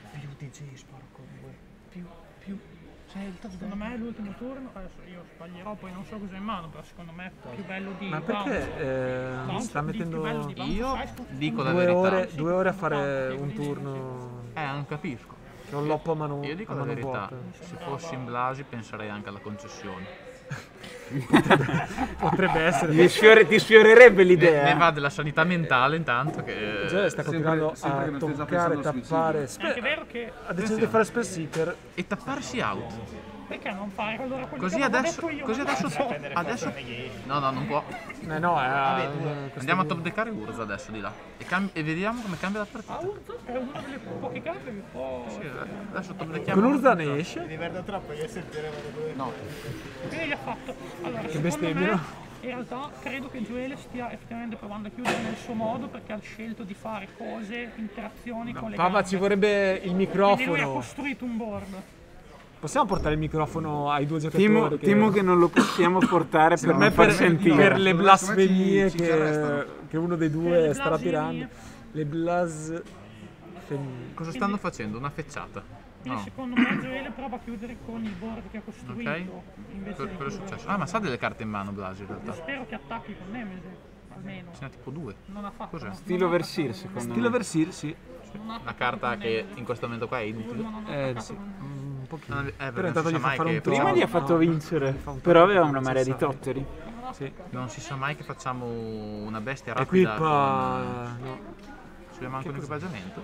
Secondo me è l'ultimo turno, adesso io sbaglierò, poi non so cosa ho in mano, però secondo me è più bello di Ma perché Bounce, sta più bello mettendo di Bounce, Io sai, dico la 2 verità. ore a fare un turno Non capisco. che ho l'oppo a mano, Io dico a la mano verità. vuota. Se fossi in Blasi penserei anche alla concessione. Potrebbe essere. Ti sfiorerebbe Ne l'idea. va della sanità mentale intanto che. Già sta continuando sempre che a non stia già toccare, pensando al tappare. È anche vero che Ha deciso di fare spell seeker. E tapparsi out. perché non fare allora quello Così che avevo adesso. detto io? Così adesso. No, non può. No, Andiamo a top deckare Urza adesso di là. E vediamo come cambia la partita. Urza è una delle poche carte che può. Sì, adesso top deckiamo. con Urza ne esce. Diverto troppo io sentire No. Quindi gli ha fatto. Allora, Che secondo bestemmiano. me, in realtà credo che Joele stia effettivamente provando a chiudere nel suo modo perché ha scelto di fare cose, interazioni con le Pava, gambe. ci vorrebbe il Quindi lui ha microfono. costruito un board. Possiamo portare il microfono ai due giocatori? Timo che non lo possiamo portare per per me non far per sentire. le blasfemie ci arrestano. che uno dei Per due le starà blasfemie. tirando. Le blasfemie. Cosa stanno facendo? Una fecciata. Quindi No. secondo me Joele prova a chiudere con il board che ha costruito Ok. invece di Cosa è chiudere. successo? Ah, ma sa delle carte in mano Blasi in Io realtà. spero che attacchi con Nemesi, almeno. Ce n'ha tipo 2. Non ha fatto. Cos'è? Stilo Versir, secondo Stilo me. Versir, sì. Una carta che in questo momento qua è inutile. Sì. Un pochino. Non è- Però non intanto si gli sa fa mai fare un che turno. Prima gli ha fatto No, vincere, gli fa un però turno aveva una marea di necessario. totteri. Sì. Non si sa mai che facciamo una bestia rapida. Equipa. No. Subiamo anche un equipaggiamento.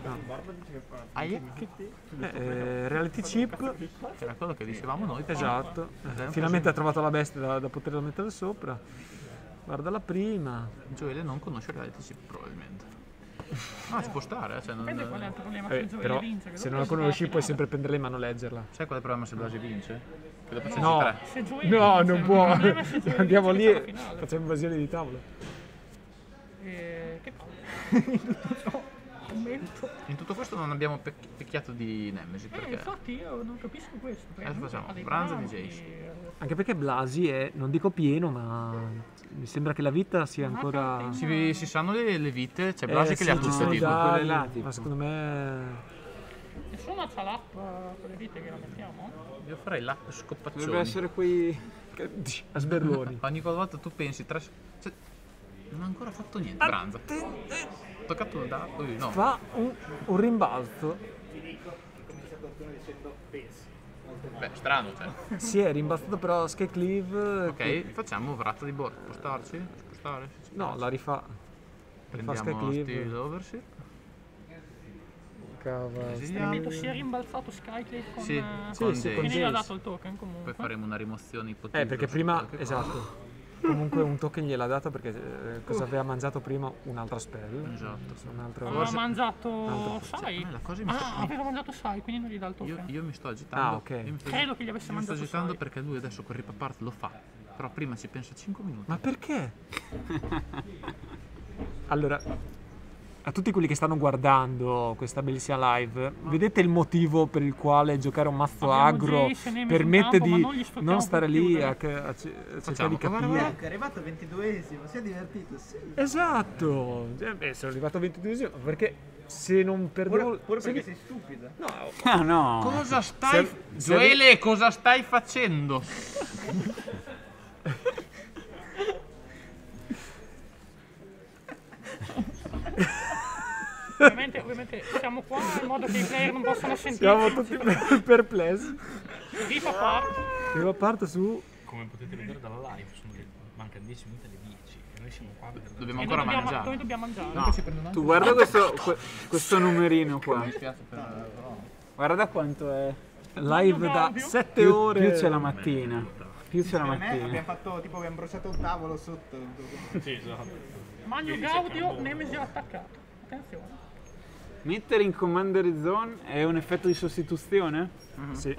Aia. Reality chip. Che era quello che dicevamo noi. Esatto. Esempio, Finalmente ha trovato la bestia da poterla mettere sopra. Guarda la prima. Joele non conosce Reality Chip probabilmente. No, ci può stare, cioè Dipende qual è il non. problema se Joele Però vince. che se dopo non la si va conosci a puoi finale. sempre prendere in mano e leggerla. Sai qual è il problema se Blasi vince? Che dopo c'è No. G3. Se Joele No, vince, non il può. problema è se Joele Andiamo vince lì la e finale. facciamo invasione di tavola. Che fa? Commento. In tutto questo non abbiamo picchiato di Nemesi perché. Infatti io non capisco questo. perché Adesso comunque facciamo ha dei Branza di campi, Jace. Anche perché Blasi è, non dico pieno, ma mi sembra che la vita sia ancora. Si sanno le vite, c'è Blasi che sì, le ha ci tutte sono i tipo. dadi, quelle là, tipo. ma secondo me. Nessuno c'ha l'app con le vite che la mettiamo? Io farei l'app Dovrebbe scoppaccioni. essere quei... A sberloni. Ogni volta tu pensi tre. Cioè, non ha ancora fatto niente, Branza. Ha toccato il dato. No. Fa un rimbalzo. Beh, strano, cioè. Si è rimbalzato però Sky Cleave. Ok, facciamo vratta di board. Spostarci? Spostare? No, la rifà. Rifà Sky Prendiamo Cleave. Steel Overseer. mancava. Ripeto, si è rimbalzato Skyclave con, Sì, con sì, Jace. con Quindi gli ha Jace. dato il token comunque. Poi faremo una rimozione ipotetica. Perché prima, esatto. Comunque un token gliel'ha dato perché cosa aveva mangiato prima? Un'altra spell. Esatto. Un'altra Aveva mangiato Un'altra- Sai. La cosa mi sta... Aveva mangiato Sai, quindi non gli dà il token. io mi sto agitando. Ah, ok. Io mi sto, Credo che gli avesse io mi sto mangiato agitando Sai. perché lui adesso quel ripapart lo fa. Però prima ci pensa 5 minuti. Ma perché? Allora, a tutti quelli che stanno guardando questa bellissima live, vedete il motivo per il quale giocare un mazzo Abbiamo agro Jace e Nemesis permette in campo, ma di non gli sfruttiamo non stare per lì chiudere. a cercare Facciamo, di capire? È arrivato 22esimo, si è divertito, sì. Esatto! Sono arrivato a 22esimo perché se non perdevo... Pure se perché mi- sei stupida. No, Ah no! Cosa stai... Se- Gioele, cosa stai facendo? Ovviamente siamo qua in modo che i player non possano sentire. siamo tutti perplessi. Ripapart. Io parto su... Come potete vedere dalla live, mancano 10 minuti alle 10 e noi siamo qua per Dobbiamo E ancora noi mangiare. noi dobbiamo mangiare. No. Tu guarda questo numerino qua. Mi spiace per... Guarda quanto è. Live da Gaudio. 7 ore. Più c'è la mattina. Più c'è la Per me mattina. abbiamo fatto tipo abbiamo bruciato un tavolo sotto. Sì, esatto. Magno Gaudio, Nemesis ha attaccato. Attenzione. Mettere in commander zone è un effetto di sostituzione? Sì.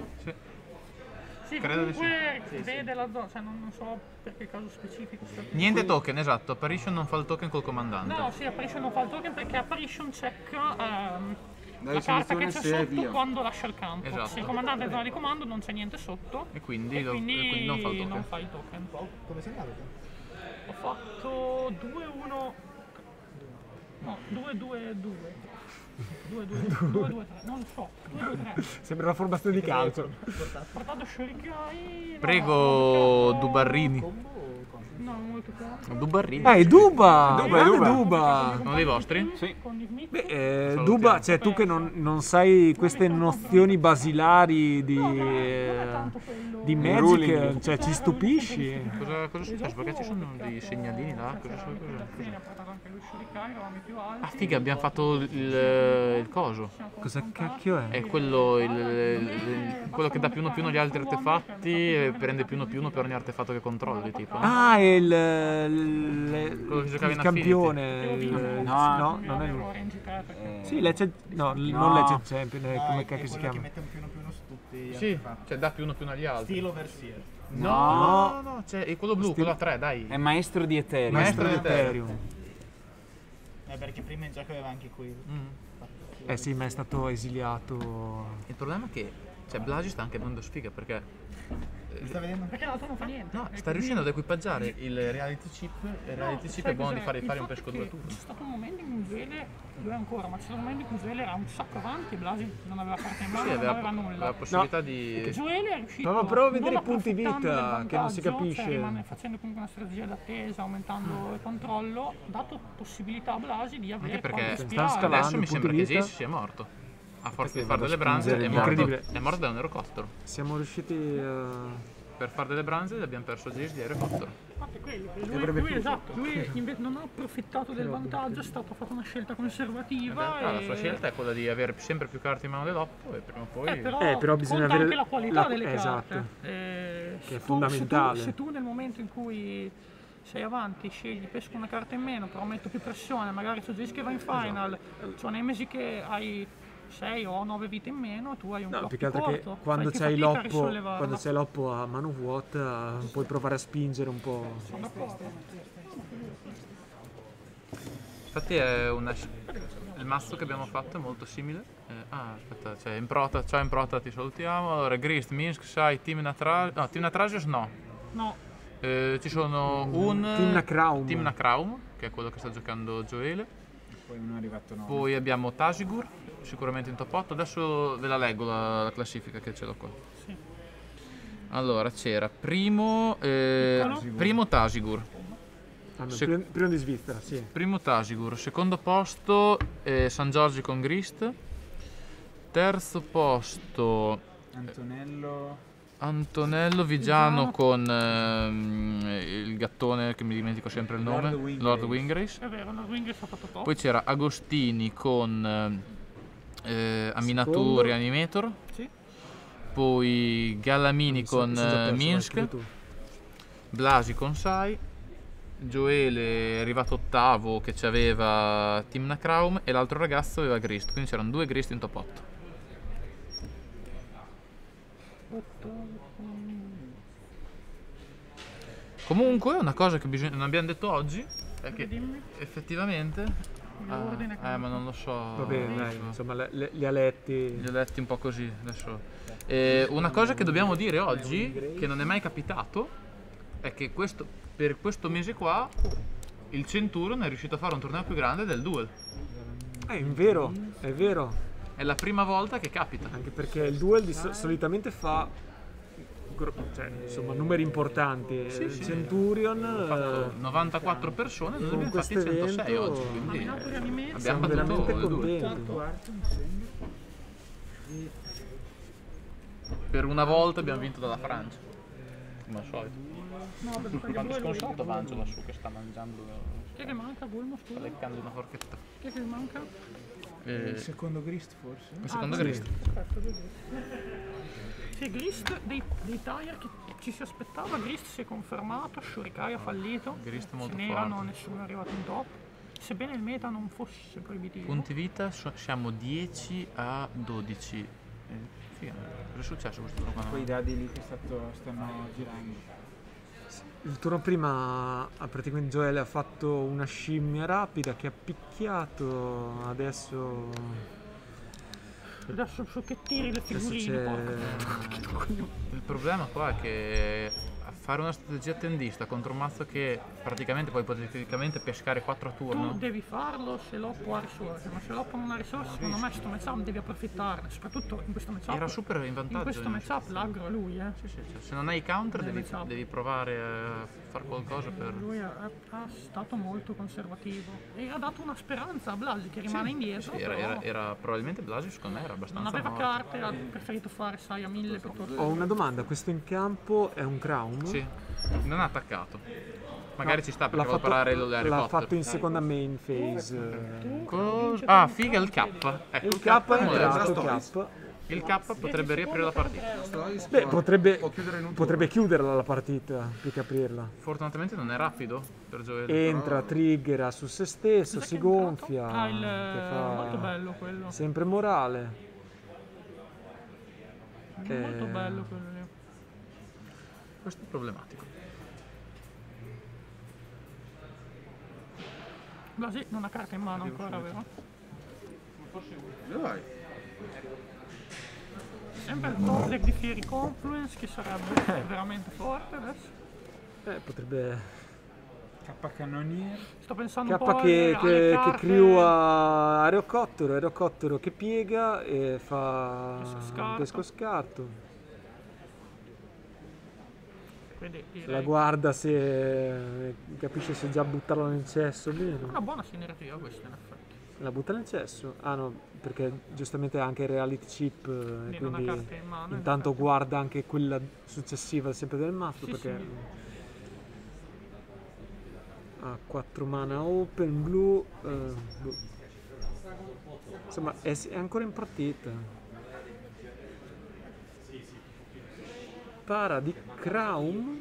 Sì, Credo di comunque vede la zona, cioè non so per che caso specifico. Niente token, esatto. Apparition non fa il token col comandante. No, sì, Apparition non fa il token perché Apparition check la carta risoluzione che c'è se è sotto via. quando lascia il campo. Esatto. Se il comandante è in zona di comando non c'è niente sotto. E quindi, E quindi non fa il token. non fa il token. Come sei andato? Ho fatto 2-1. No, 2-2-2. 2-2-3, non lo so. 2-2-3. Sembra una formazione di calcio. Portato Shurikai. Prego, Dubarrini. No, molto caro. Dubarrini. Duba! Duba, Grande Duba. Duba! Uno dei vostri? Sì. Con il Smith. Beh, Duba, cioè tu che non sai queste nozioni basilari di Magic, ruling. cioè ci stupisci. Cosa è successo? Perché ci sono dei segnalini là? Cosa sono? Ha portato anche lui Shurikai, eravamo i più alti. Ah, figa, abbiamo fatto il coso. Cosa cacchio è? È quello, quello che dà più uno più uno agli altri artefatti e prende più uno più uno per ogni artefatto che controlli, tipo. Ah, è Quello che giocavi il in campione. No, non è lui. Range Attack. Sì, Legend, non Legend Champion, come cacchio si chiama? Che mette un più uno su tutti gli Sì, artefatti. cioè dà più uno agli altri. Stilo Versier. No, c'è è quello blu, quello a 3, dai. È maestro di Ethereum. Maestro di di Ethereum. Perché prima in gioco aveva anche qui. Eh sì, ma è stato esiliato. Il problema è che Blasi sta anche dando sfiga perché Sta vedendo? Perché l'altro non fa niente. no, sta riuscendo ad equipaggiare il reality chip e il reality chip è buono di fare un pesco 2 turni. C'è stato un momento in cui Zuele, lui ancora, ma c'è stato un momento in cui Zuele era un sacco avanti e Blasi non aveva carta in mano, Sì, non aveva la nulla. possibilità di... Zuele è riuscito Ma prova a vedere non i punti approfittando vita, del che non si vantaggio, capisce. cioè facendo comunque una strategia d'attesa, aumentando il controllo, ha dato possibilità a Blasi di avere Anche qualche perché spirale. scalando. adesso mi punti sembra che vita. Jace sia morto. A forza di Perché fare delle vado a branze spingere Incredibile. è morto da un erocottero. Siamo riusciti a... Per fare delle branze abbiamo perso Jace di erocottero. Infatti quello, lui invece non ha approfittato del vantaggio, è stata fatta una scelta In conservativa realtà la e... sua scelta è quella di avere sempre più carte in mano dell'oppo e prima o poi... però bisogna conta avere anche la qualità la- delle esatto. carte. Che è fondamentale. Se tu nel momento in cui sei avanti scegli pesco una carta in meno, però metto più pressione, magari c'è Jace che va in final, c'è Nemesis che hai 6 o 9 vite in meno, tu hai un No, clock più che altro più che corto, quando fai più c'hai fatica a l'oppo, risollevarla. quando c'hai l'oppo a mano vuota puoi provare a spingere un po'. Sono d'accordo. Infatti il mazzo che abbiamo fatto è molto simile. Aspetta, c'è Improta, ciao Improta, ti salutiamo. Allora, Grist, Minsk, Sai, Team Natrasius, no, Team Natrasius no. No, Ci sono un Team Nakraum. Team Nakraum, che è quello che sta giocando Gioele. Poi non è arrivato no. Poi abbiamo Tasigur, sicuramente in top 8. Adesso ve la leggo la classifica che ce l'ho qua. sì. Allora, c'era primo Tasigur. Ah, no, Se- primo di Svizzera, sì. Primo Tasigur, secondo posto San Giorgi con Grist, terzo posto Antonello Vigiano con il gattone che mi dimentico sempre il nome, Lord Wingrace. È vero, la Wingers ha fatto top. Poi c'era Agostini con Aminatur Reanimator. Sì. Poi Gallamini con Sono già perso, Minsk. vai, scrivi tu. Blasi con Sai. Gioele è arrivato ottavo che c'aveva Timna Kraum e l'altro ragazzo aveva Grist, quindi c'erano 2 Grist in top 8. Comunque una cosa che non abbiamo detto oggi è che effettivamente ma non lo so. Va bene, dai, insomma, li ha letti. Li ho letti un po' così adesso. Una cosa che dobbiamo dire oggi, che non è mai capitato, è che per questo mese qua il Centurion è riuscito a fare un torneo più grande del Duel. È vero, è vero. È la prima volta che capita. Anche perché il Duel solitamente fa insomma, numeri importanti. Il Centurion Ha fatto 94 persone, noi abbiamo fatti 106 oggi, quindi abbiamo siamo veramente battuto il Duel. contenti. Per una volta abbiamo vinto dalla Francia, come al solito. Quanto sconsato Vangelo lassù che sta mangiando, Chi è che manca? Bulmo, sta scusa. leccando una forchetta. Chi è che manca? Il secondo Grist forse? Il secondo sì. Grist. Aspetta, sì, Grist dei tire che ci si aspettava, Grist si è confermato, Shurikai ha fallito. Grist molto Se n'erano, forte. nessuno è arrivato in top. Sebbene il meta non fosse proibitivo. Punti vita siamo 10 a 12. Figa, cosa è successo questo turno qua? Quei dadi lì che stanno girando. Il turno prima praticamente Gioele ha fatto una scimmia rapida che ha picchiato, adesso So che tiri le figurine, porca. Il problema qua è che fare una strategia tendista contro un mazzo che praticamente puoi ipoteticamente pescare 4 a turno. Tu devi farlo se l'oppo ha risorse, ma se l'oppo non ha risorse, secondo me sto matchup devi approfittarne, soprattutto in questo matchup. Era super in vantaggio. In questo matchup l'aggro è lui, Sì, cioè, se non hai counter Nel matchup. devi provare a fare qualcosa per... Lui è stato molto conservativo e ha dato una speranza a Blasi che rimane indietro. Sì, però era probabilmente Blasi, secondo me era abbastanza non aveva morto. carte, ha preferito fare sai a 1000 piuttosto. Ho una domanda, questo in campo è un Crown? Sì, non ha attaccato. Magari ci sta perché L'ha vuole fatto- parare l'Harry L'ha Potter. fatto in seconda main phase. Ah, figa il K. Ecco, Il K è non l'ho entrato, visto. il K. Il K potrebbe riaprire la partita. Beh, potrebbe chiuderla la partita più che aprirla. Fortunatamente non è rapido per Gioele. Entra, triggera su se stesso, si gonfia, che molto fa bello quello. sempre morale. Molto bello quello lì. Questo è problematico. Blasi non ha carta in mano ancora, vero? Dai. Sempre il top deck di Fieri Confluence che sarebbe veramente forte adesso. Potrebbe K cannoniere. Sto pensando K un po' che alle carte crew a Aerocottero che piega e fa scarto. pesco scarto. Quindi direi La guarda se capisce se già buttarla nel cesso o meno. una buona sinergia questa in effetti. La butta nel cesso? Ah no, perché giustamente ha anche reality chip e non ha quindi carte in mano, intanto infatti. guarda anche quella successiva sempre del mazzo Sì, perché sì. ha 4 mana open, blu. Insomma è ancora in partita. Para di Crown.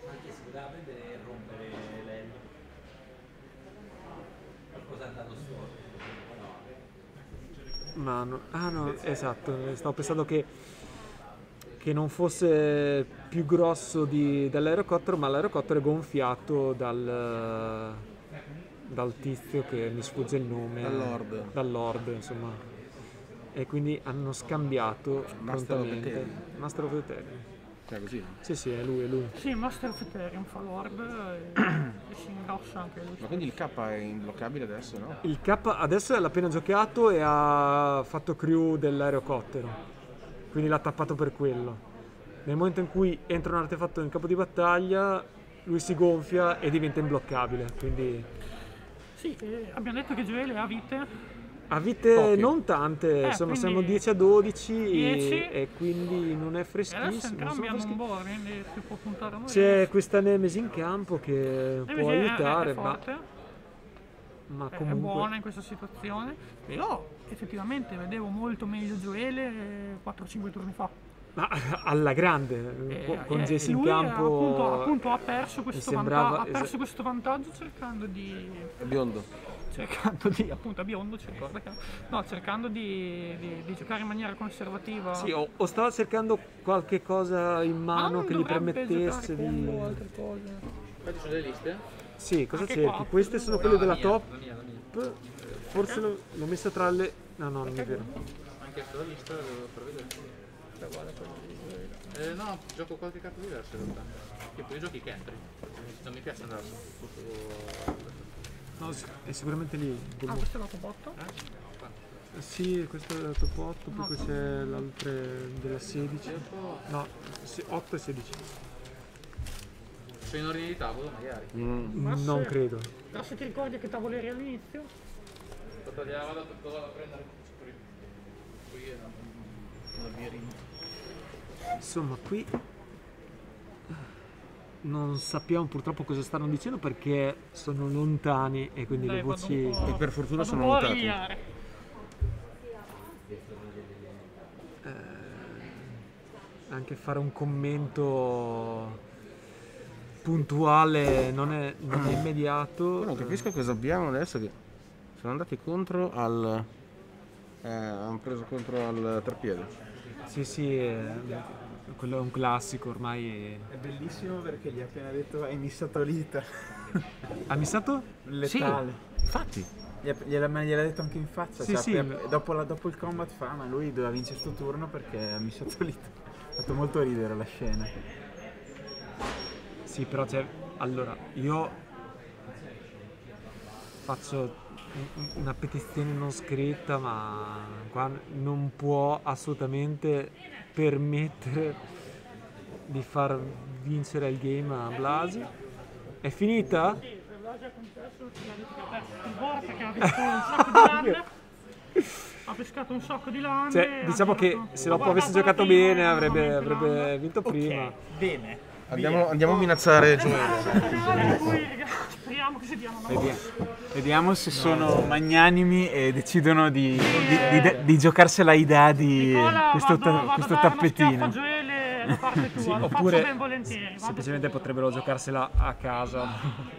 Ma no, no, esatto, stavo pensando che non fosse più grosso dell'aerocottero, ma l'aerocottero è gonfiato dal tizio che mi sfugge il nome. Dal Lord, insomma. E quindi hanno scambiato prontamente. Master of Ethereum. Cioè così. Sì, è lui. Sì, Master of Ethereum fa l'orb e si ingrossa anche lui. Ma quindi il K è imbloccabile adesso, no? Il K adesso l'ha appena giocato e ha fatto crew dell'aerocottero, quindi l'ha tappato per quello. Nel momento in cui entra un artefatto nel campo di battaglia, lui si gonfia e diventa imbloccabile, quindi Sì, abbiamo detto che Gioele ha vite. ha vite Poche. non tante, insomma quindi siamo 10 a 12 10. e quindi non è E adesso freschissimo. entrambi hanno sono un board, quindi si può puntare a noi. C'è questa Nemesi in campo che Nemesi può è aiutare, forte, ma è comunque buona in questa situazione. Però effettivamente vedevo molto meglio Gioele 4-5 turni fa. Ma alla grande, con Jace in lui campo. appunto ha perso mi questo, sembrava- ha perso questo vantaggio cercando di appunto a biondo, cercando di giocare in maniera conservativa. Sì, o stava cercando qualche cosa in mano non che gli dovrebbe permettesse giocare di. combo o altre cose. Queste sono le liste? Sì, cosa Anche cerchi? qua. Queste sono quelle della top. La mia. Forse l'ho messa tra le. No, non è vero. Anche questa lista la devo far vedere. No, gioco qualche carta diversa in realtà. Tipo io giochi Country. Non mi piace andare su. No, è sicuramente lì. Questo è la top 8? Sì, questo è la top 8, poi c'è l'altra della 16. No, 8 e 16. Sei in ordine di tavolo magari. Non credo. Però se ti ricordi che tavolo eri all'inizio? Vado a prendere qui Insomma, qui non sappiamo purtroppo cosa stanno dicendo perché sono lontani e quindi le voci. E per fortuna sono un po' a mutati. rigliare. Anche fare un commento puntuale non è immediato. Io non capisco cosa abbiamo adesso che sono andati contro al. Hanno preso contro al treppiede. Sì, quello è un classico ormai. È bellissimo perché gli ha appena detto hai missato l'ita. Ha missato? Letale. Infatti. Ma gliel'ha detto anche in faccia. Sì, cioè, sì. Dopo il combat fa, ma lui doveva vincere sto turno perché ha missato l'ita. Ha fatto molto ridere la scena. Sì, però allora, io faccio una petizione non scritta, ma qua non può assolutamente permettere di far vincere il game a Blasi. È finita? Sì, l'ha già concesso il Borca che ha visto un sacco di lande. Ha pescato un sacco di lande. Cioè, diciamo che se Loppo avesse giocato bene avrebbe vinto prima. Bene. Andiamo a minacciare Gioele. Speriamo che si diano una Vediamo se sono magnanimi e decidono di giocarsela ai dadi questo tappetino. Gioele da parte tua, Sì, lo oppure faccio ben volentieri. semplicemente potrebbero giocarsela a casa.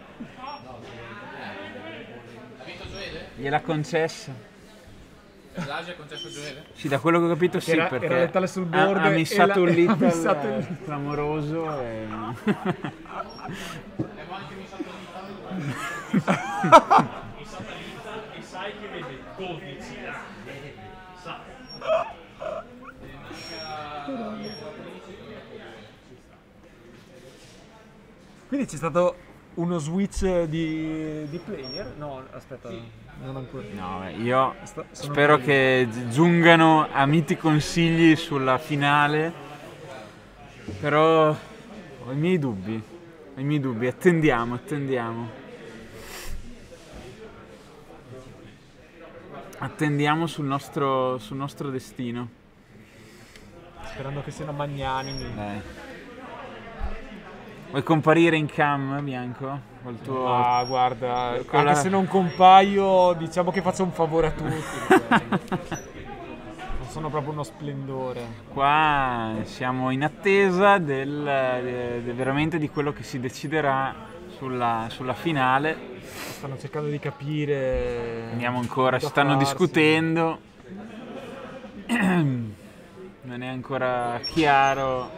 Gliel'ha concessa. L'Asia ha concesso Gioele? Sì, da quello che ho capito sì, Era perché letale sul board ha missato un ha little missato il- clamoroso e... Abbiamo anche missato E sai che vede 12 Quindi c'è stato uno switch di player? No, aspetta, non ancora. No, io Sono spero belli. che giungano a miti consigli sulla finale, però ho i miei dubbi, attendiamo. Attendiamo sul nostro destino. Sperando che siano magnanimi. Dai. Vuoi comparire in cam, Bianco? Col tuo... Ah, guarda, con anche la- se non compaio, diciamo che faccio un favore a tutti. Non sono proprio uno splendore. Qua siamo in attesa veramente di quello che si deciderà sulla finale. Stanno cercando di capire. Andiamo ancora, cosa si stanno farsi. discutendo. Non è ancora chiaro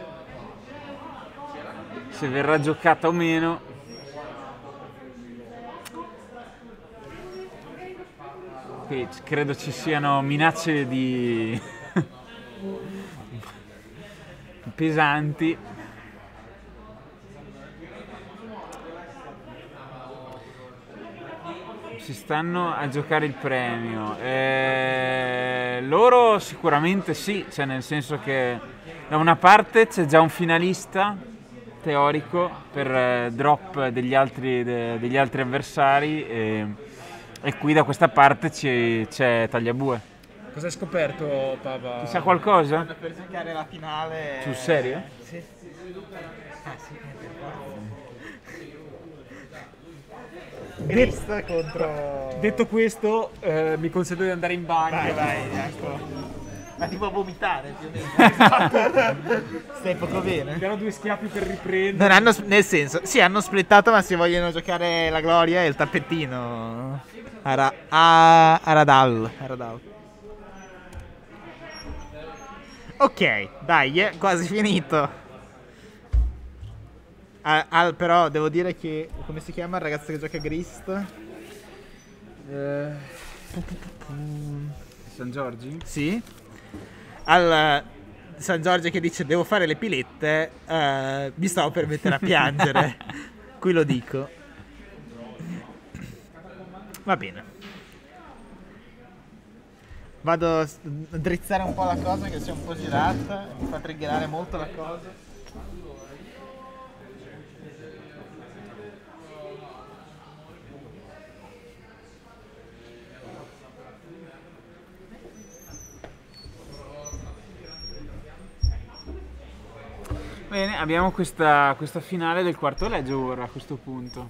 se verrà giocata o meno. Qui credo ci siano minacce di pesanti. Si stanno a giocare il premio. Loro sicuramente sì, cioè nel senso che da una parte c'è già un finalista teorico per drop degli altri avversari e qui da questa parte c'è Tagliabue. Cosa hai scoperto, Papa? Ti sa qualcosa? Per giocare la finale. Sul serio? Sì. Ah sì, per forza. Grist contro... Detto questo, mi concedo di andare in bagno. Vai, ecco. Ma tipo a vomitare più o meno. Stai poco bene. Diano 2 schiaffi per riprendere. Non hanno, nel senso, sì, hanno splittato, ma si vogliono giocare la gloria e il tappettino. Aradal. Ok, dai, quasi finito. Però devo dire che, come si chiama il ragazzo che gioca a Grist? San Giorgi? Sì. Al San Giorgio che dice devo fare le pilette, mi stavo per mettere a piangere. Qui lo dico. Va bene. Vado a drizzare un po' la cosa che si è un po' girata. Mi fa triggerare molto la cosa. Bene, abbiamo questa finale del quarto Legge ora a questo punto.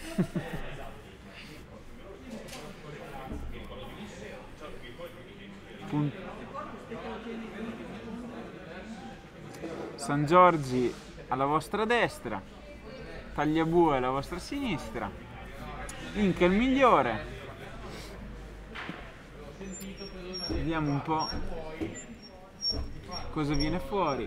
San Giorgi alla vostra destra, Tagliabue alla vostra sinistra, Inca il migliore. Vediamo un po' cosa viene fuori.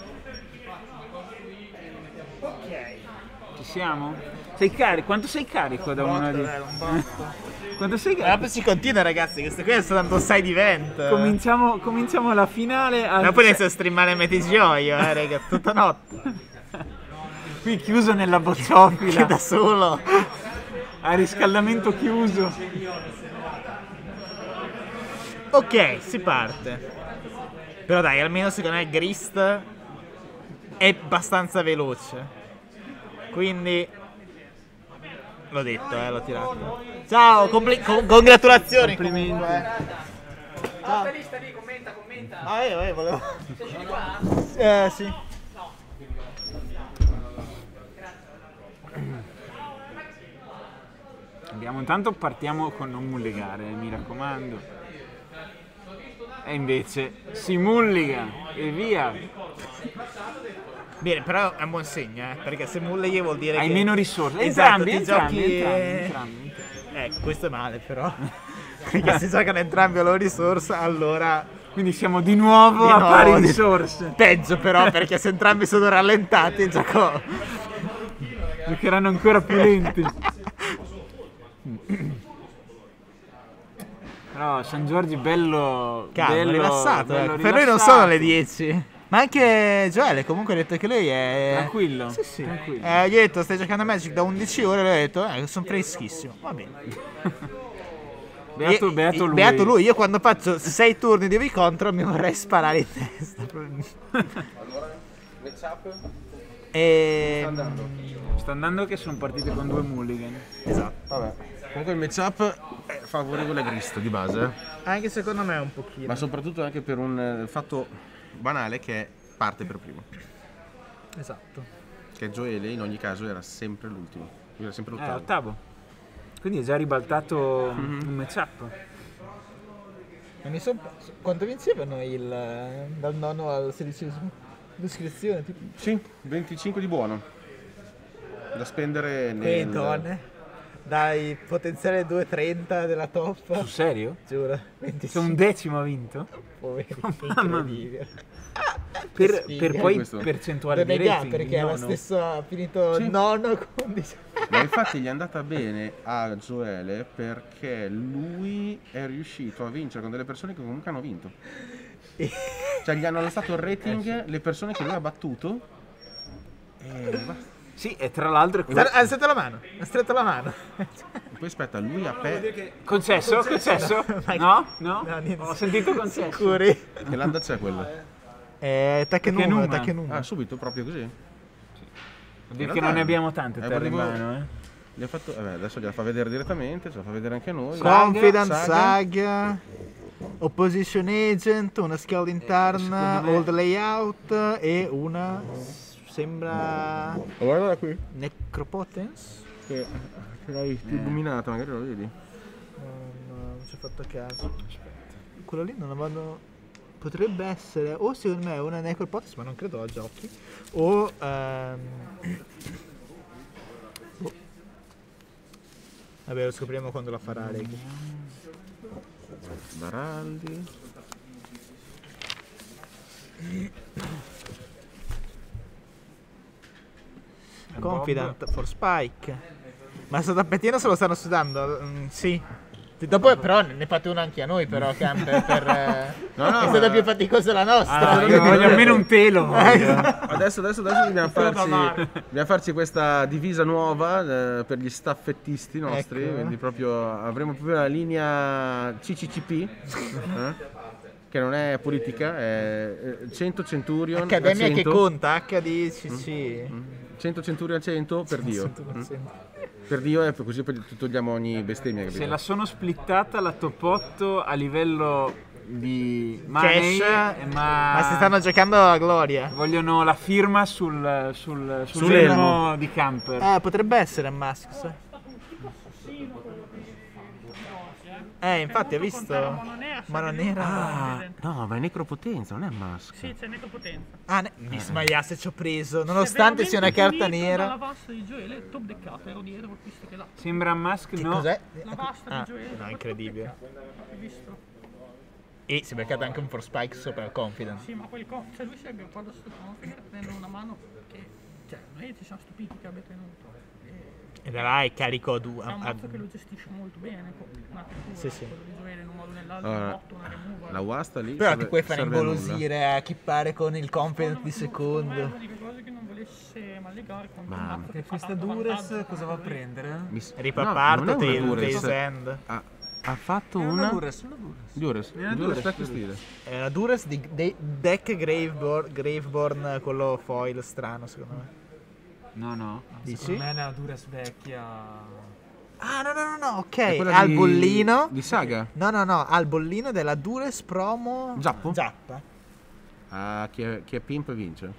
Ci siamo? Sei carico? Quanto sei carico da una di... Quanto sei carico? Ma si continua, ragazzi, questo qui è soltanto un side event. Cominciamo la finale. Ma poi inizio a streamare MTGO io, raga, tutta notte. Qui chiuso nella bocciofila. Da solo. A riscaldamento chiuso. Ok, si parte. Però dai, almeno secondo me Grist è abbastanza veloce. Quindi l'ho detto, l'ho tirato. Ciao, congratulazioni. Complimenti. Ciao. Sta lì, commenta. Ah, io volevo. Sei di qua? Sì. Intanto partiamo con non mulligare, mi raccomando. E invece si mulliga e via. Bene, però è un buon segno, perché se mullighi vuol dire hai che... meno risorse. Esatto, Entrambi. Questo è male però. Perché se giocano entrambi a loro risorse, allora... Quindi siamo di nuovo a pari risorse. Peggio però, perché se entrambi sono rallentati il gioco... Giocheranno ancora più lenti. Però San Giorgi bello... Calmo, rilassato. bello Per lui non sono le 10. Ma anche Joele comunque ha detto che lui è... Tranquillo. Sì. Tranquillo. Gli ho detto stai giocando a Magic da 11 ore e lui ha detto sono freschissimo. Va bene. Beato lui. Io quando faccio 6 turni di V contro mi vorrei sparare in testa. Allora, matchup? Sta andando che sono partite con 2 mulligan. Esatto. Vabbè. Comunque il matchup è favorevole a Grist di base. Anche secondo me un pochino. Ma soprattutto anche per un fatto banale che parte per primo. Esatto. Che Joele in ogni caso era sempre l'ultimo. Lui era sempre l'ottavo. Ottavo. Quindi è già ribaltato un matchup. Quanto vincevano dal nono al 16esimo? L'iscrizione tipo? Sì, 25 di buono. Da spendere Quei donne. Dai potenziale 2,30 della top. Sul serio? Giuro. C'è un decimo ha vinto? Mamma mia. Per poi percentuale di rating. Perché è la stessa, ha finito nono con 19. Ma infatti gli è andata bene a Joele perché lui è riuscito a vincere con delle persone che comunque hanno vinto. Cioè gli hanno alzato il rating le persone che lui ha battuto. E basta. Sì, e tra l'altro... Ha stretto la mano. Poi aspetta, lui ha Concesso? No? Ho sentito concesso. Sicuri? Che landa c'è quello? Tachenum. Ah, subito, proprio così? Vuol dire che non ne abbiamo tante terre in mano, Gli ha fatto, adesso gliela fa vedere direttamente, ce la fa vedere anche a noi. Confidence, Saga, Opposition Agent, una skill interna, Old Layout e una... Sembra... Guarda qui. Necropotence? che l'hai più illuminato, magari lo vedi. Non ci ho fatto caso. Quello lì non lo vado. Potrebbe essere, o secondo me una Necropolis, ma non credo la giochi. O vabbè, lo scopriremo quando la farà Regi. Baraldi. Confident for Spike. Ma sto tappetino se lo stanno sudando? Sì. Dopo però ne fate una anche a noi però, Camper, per No, no, è stata più faticosa la nostra. Io voglio almeno un telo. Adesso dobbiamo farci questa divisa nuova per gli staffettisti nostri, Ecco. quindi avremo proprio la linea CCCP, che non è politica, è 100 Centurion Accademia 100. che conta, HDCC. 100 Centurion 100 per Dio. Per Dio e così poi togliamo ogni bestemmia, capito? Se la sono splittata la top 8 a livello di money, Cash, ma ma si stanno giocando alla gloria. vogliono la firma sul Sull'elmo. elmo di Camper. Potrebbe essere a Masks. Infatti ho visto. Ma non era. No, ma è necropotenza, non è mask. Sì, c'è necropotenza. Mi sbagliasse, ci ho preso. Nonostante sia una carta nera. La vasta di Gioele, top deckata, ero dietro, ho visto che là. Sembra un mask, Che no? cos'è? La vasta di Gioele. No, incredibile. Hai visto? E si è beccato anche un For Spike sopra il Confident. Sì, ma quel cioè lui si è aggrappato a sto confident prendendo una mano che. Cioè, noi ci siamo stupiti che abbia tenuto. E da là è carico a due. È un mazzo che lo gestisce molto bene. Una pittura, Sì, sì. quello di Gioele in un modo o nell'altro, Allora, un botto, una removal. La Wasta lì Però ti puoi fare serve a nulla. ingolosire a chippare con il Confident di È secondo. una di quelle cose che non volesse mallegare contro un Ma- mazzo che E fa questa tanto Dures vantaggio cosa va a prendere? Ripaparto, No, non è una Tail's Dures. End. Ha fatto È una una Dures, Dures, vecchio stile. È la Dures di deck Graveborn, quello foil strano secondo me. No. Dici? Secondo me è una Dures vecchia. No, ok. È quella Al di- bollino. di Saga? No, al bollino della Dures promo Zappo? Zappa. Chi è pimp vince.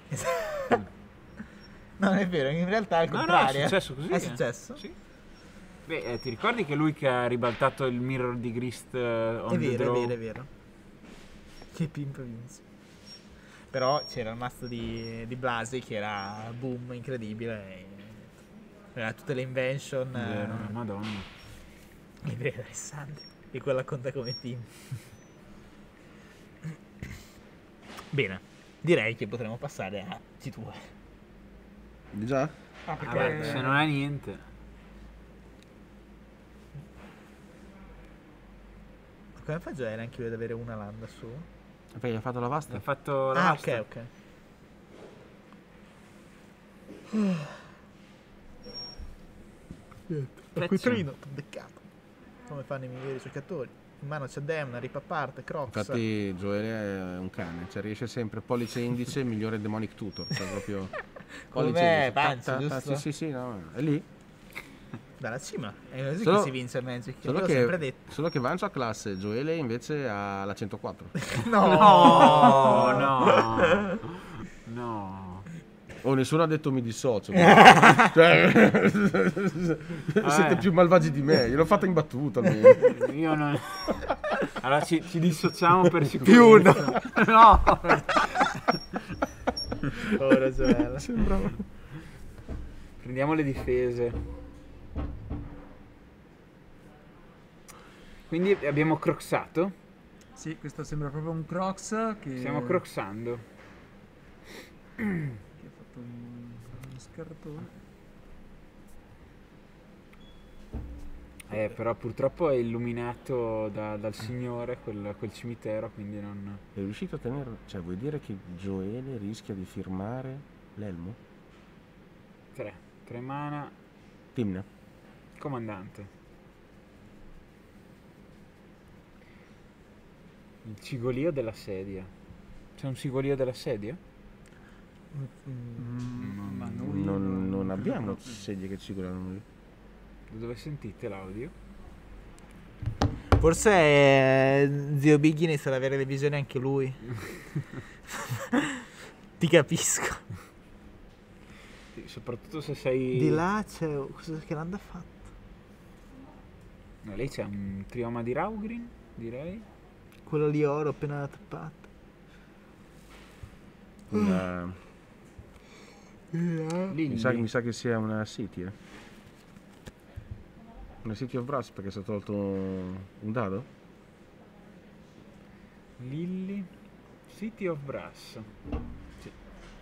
Non è vero, in realtà è il No, no, contrario. è successo così. È successo? Sì. Beh, ti ricordi che lui che ha ribaltato il mirror di Grist on È the vero, draw? è vero. Che pimp vince. Però c'era il mazzo di Blasi che era boom, incredibile. E aveva tutte le invention. Vero, madonna. È vero, Alessandro. E quella conta come team. Bene, direi che potremmo passare a T2. Già? Vabbè, se non hai niente. Come fa Gioele anche lui ad avere una landa su? Perché ha fatto la Vasta? Ha fatto la Ok, vasta. ok. Acquitrino, beccato. Come fanno i migliori giocatori. In mano c'è Demna, Ripaparte, Crocs. Infatti Gioele è un cane, cioè riesce sempre pollice indice migliore Demonic Tutor, cioè proprio Come indice, Panzi, ta, ta, ta, giusto? Sì, no, è lì. Dalla cima. È così Solo- che si vince il Magic. Solo Io l'ho sempre che, detto. solo che Vancio ha classe, Gioele invece ha la 104. No. Oh, nessuno ha detto mi dissocio. Cioè, siete più malvagi di me, gliel'ho fatta in battuta. almeno. Io non. Allora ci dissociamo per Più sicurezza. uno. No. Ora Gioele. Prendiamo le difese. Quindi abbiamo croxato. Sì, questo sembra proprio un Crocs che... Stiamo croxando. Che ha fatto uno scartone. Però purtroppo è illuminato dal signore quel cimitero, quindi non. È riuscito a tenere. Cioè, vuoi dire che Gioele rischia di firmare l'elmo? 3 mana. Timna. Comandante. Il cigolio della sedia. C'è un cigolio della sedia? Ma noi Non abbiamo sedie che cigolano lì. Da dove sentite l'audio? Forse Zio Biggie inizia ad avere le visioni anche lui. Ti capisco. Sì, soprattutto se sei... Di là c'è... Cosa che l'hanno fatto? No, lei c'è un trioma di Raugrin, direi. Quello lì oro appena tappato. Lì. Mi sa che sia una City, Una City of Brass perché si è tolto un dado? Lilly. City of Brass. Sì.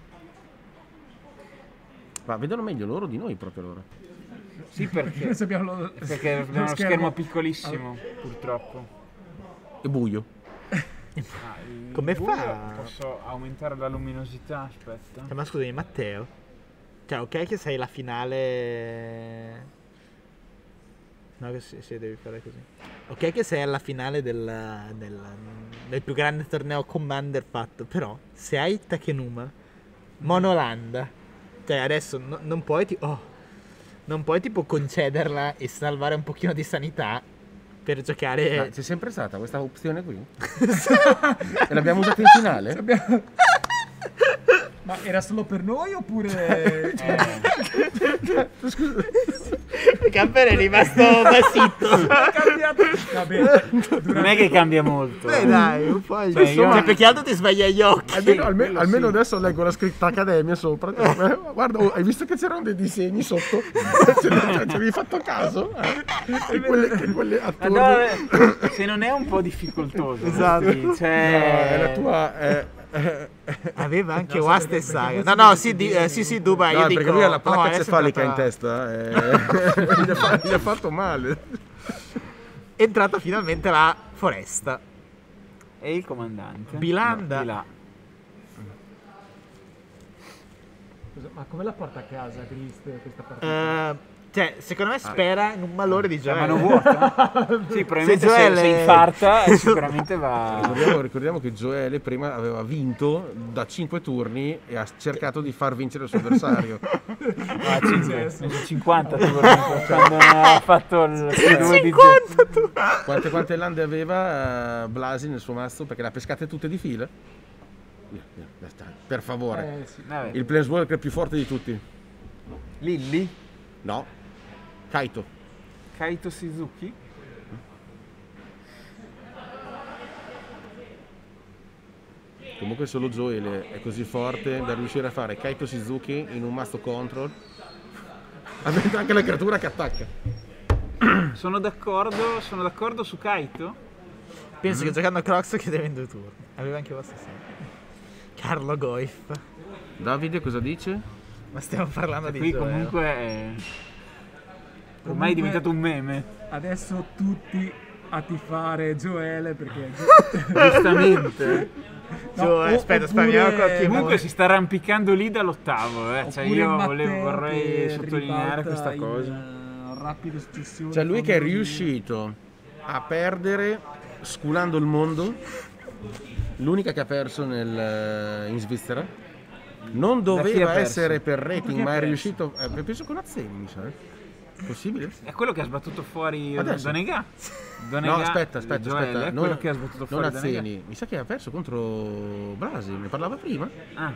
Ma vedono meglio loro di noi proprio loro. Sì, perché Noi abbiamo perché abbiamo uno schermo piccolissimo, purtroppo. E buio. Come buio, fa? Posso aumentare la luminosità, aspetta. Ma scusami, Matteo. Cioè, ok che sei la finale... No, che sì, devi fare così. Ok che sei alla finale del più grande torneo Commander fatto, però se hai Takenuma, Monolanda, cioè adesso non puoi non puoi tipo concederla e salvare un pochino di sanità per giocare... Ma c'è sempre stata questa opzione qui? E l'abbiamo usata in finale? Ma era solo per noi oppure... Scusa. Camper è rimasto basito. Vabbè, non è che cambia molto. Beh dai, un po'. Insomma, perché altro ti sbaglia gli occhi. Almeno adesso leggo la scritta Accademia sopra. Guarda, hai visto che c'erano dei disegni sotto? Ci avevi fatto caso? Quelle attorno. Se non è un po' difficoltoso. Esatto. Sì, cioè... No, è la tua... Aveva anche Wast e Saga. No, sì, Dubai. No, io perché dico, lui ha la placca adesso cefalica è in entrata- testa. Gli ha fatto male. È entrata finalmente la foresta. E il comandante? Bilanda. No, di là. Scusa, ma come la porta a casa Grist questa partita? Cioè, secondo me spera in un malore di La Joel. mano vuota? Sì, probabilmente Joel se infarta sicuramente va... Ricordiamo che Joele prima aveva vinto da 5 turni e ha cercato di far vincere il suo avversario. 50 quando ha fatto il 50 tu. Quante lande aveva Blasi nel suo mazzo? Perché le ha pescate tutte di fila? Via, basta, per favore. Sì. Vabbè. Il Planeswalker più forte di tutti. Lilly? No. Kaito. Kaito Suzuki? Comunque solo Joel è così forte da riuscire a fare Kaito Suzuki in un mazzo control. Avendo anche la creatura che attacca. Sono d'accordo su Kaito? Penso che giocando a Crocs chiedeva in 2 turni. Aveva anche vostra Carlo Goif. Davide cosa dice? Ma stiamo parlando di Qui Joel. comunque ormai è diventato un meme. Adesso tutti a tifare Joele perché... Giustamente. Aspetta, spariamo qualche Comunque si sta arrampicando lì dall'ottavo, cioè io Matteo vorrei che sottolineare ribalta questa in, cosa. Rapida successione. Cioè lui che è riuscito a perdere sculando il mondo, l'unica che ha perso in Svizzera, non doveva essere per rating, ma è riuscito, penso con Azzeni, mi sa. Possibile? È quello che ha sbattuto fuori Adesso? Donega. No, aspetta. Joel, è quello che ha sbattuto fuori non Donega. Azzeni, mi sa che ha perso contro Brasi, ne parlava prima. Ah.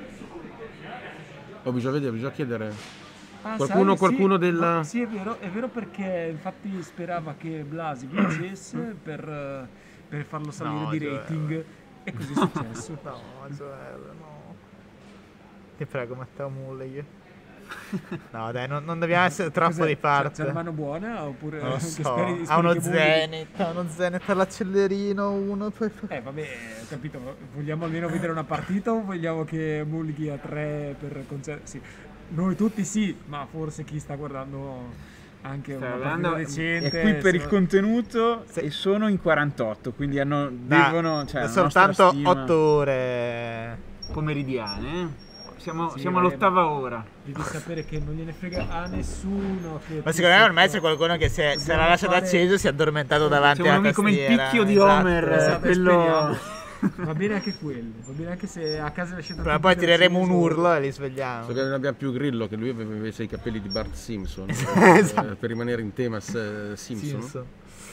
Bisogna vedere, bisogna chiedere. Ah, Qualcuno sì, della... no, sì, è vero perché infatti sperava che Blasi vincesse per farlo salire di rating e così è successo. No, Joel, no. Ti prego, Matteo Mulleghi. No dai, non dobbiamo essere troppo di parte. C'è la mano buona oppure... Non lo so. speri Ha uno che Zenith all'accelerino, uno poi... vabbè, ho capito, vogliamo almeno vedere una partita o vogliamo che Mulghi a 3 per concedere? Sì, noi tutti sì, ma forse chi sta guardando anche una partita recente... È qui per il contenuto e sono in 48, quindi devono... Cioè, soltanto 8 ore pomeridiane, Siamo all'8ª ora. Devi sapere che non gliene frega a nessuno. Ma secondo me ormai c'è qualcuno che se l'ha lasciato acceso si è addormentato davanti alla tastiera. Come il picchio di Homer, esatto, quello... Va bene anche quello, va bene anche se a casa lasciato. Ma poi tireremo un urlo e li svegliamo. So che non abbiamo più Grillo, che lui aveva invece i capelli di Bart Simpson. Esatto. Per rimanere in tema Simpson.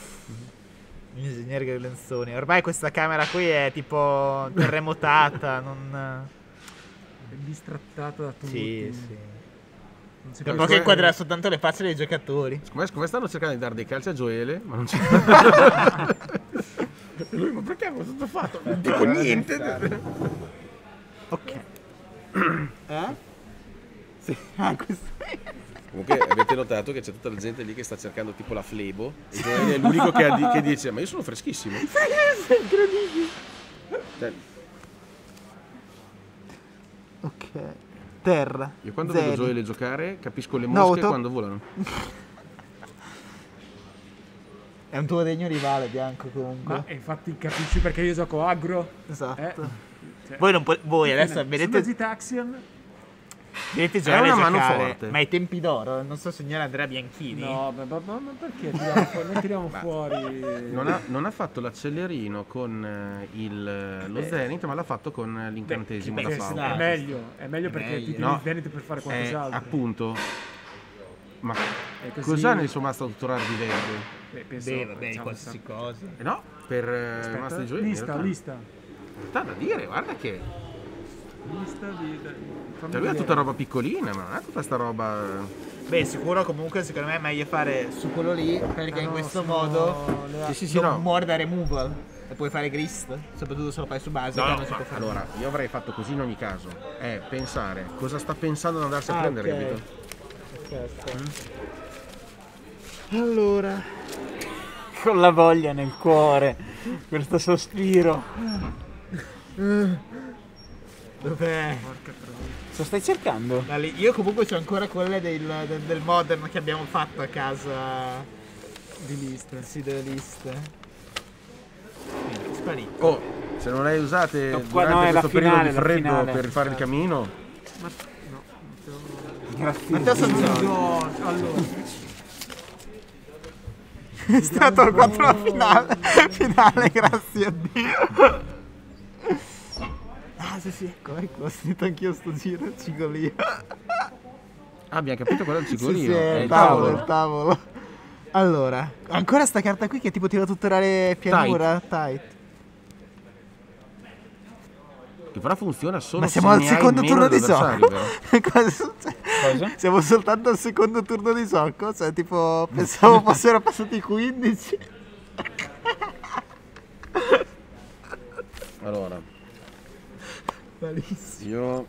L'ingegnere Lenzoni. Ormai questa camera qui è tipo terremotata, non... È bistrattata da tutti. Sì. si Dopo può- che inquadrerà soltanto le facce dei giocatori. Come stanno cercando di dare dei calci a Gioele, ma non c'è. Lui, ma perché cosa ho fatto? Non dico niente. Ok. Sì. Ah, questo. Comunque avete notato che c'è tutta la gente lì che sta cercando tipo la flebo e Gioele è l'unico che dice ma io sono freschissimo. Cioè, Ok. Terra. io quando Zeri. vedo Gioele giocare capisco le No, mosche to- quando volano. È un tuo degno rivale, Bianco, comunque. Ma infatti capisci perché io gioco aggro? Esatto. Cioè, Voi, non voi adesso Su vedete Gitaxian? giocare una a mano giocare, forte. ma ai tempi d'oro, non so signore Andrea Bianchini. No, ma perché tiriamo fuori, noi tiriamo fuori... Non ha fatto l'accelerino con lo Zenith, ma l'ha fatto con l'incantesimo da Beh, flauta. è meglio perché ti tiri No. il Zenith per fare qualcos'altro. Appunto. Ma E così- cos'ha nel suo master tutorare di verde? penso, Beh, vabbè, facciamo qualsiasi cosa. No, per Aspetta, master di giovedì. lista. Sta da dire, guarda che. Lista di... fammi Cioè lui ha vedere. tutta roba piccolina, ma non ha tutta sta roba. Beh, sicuro comunque secondo me è meglio fare su quello lì, perché in no, questo sono modo Sì, non no. muore da removal. E puoi fare grist, soprattutto se lo fai su base. No, che no, non si può fare. allora, io avrei fatto così in ogni caso. È pensare cosa sta pensando ad andarsi a prendere, ok. capito? Allora, Con la voglia nel cuore, questo sospiro. dov'è? Lo stai cercando? Da lì. Io comunque c'ho ancora quelle del modern che abbiamo fatto a casa Di liste. sì, delle liste. Sparito. Oh, se non le hai usate No, qua no, durante è la questo periodo finale, di la freddo finale. per fare il cammino, Matteo Sanzoni. No, allora... È stato il 4 finale, grazie a Dio. Ah, sì, ecco, ho sentito anch'io sto giro, cigolino. abbiamo capito qual è il Sì, cigolino. sì, è il tavolo. Allora, ancora sta carta qui che tipo tira tutte le pianura, tight. Che però funziona solo Ma siamo se al ne hai secondo meno turno di avversari, gioco. vero? Cosa succede? Cosa? Siamo soltanto al secondo turno di gioco, cioè tipo pensavo fossero passati 15. Allora, Malissimo. io.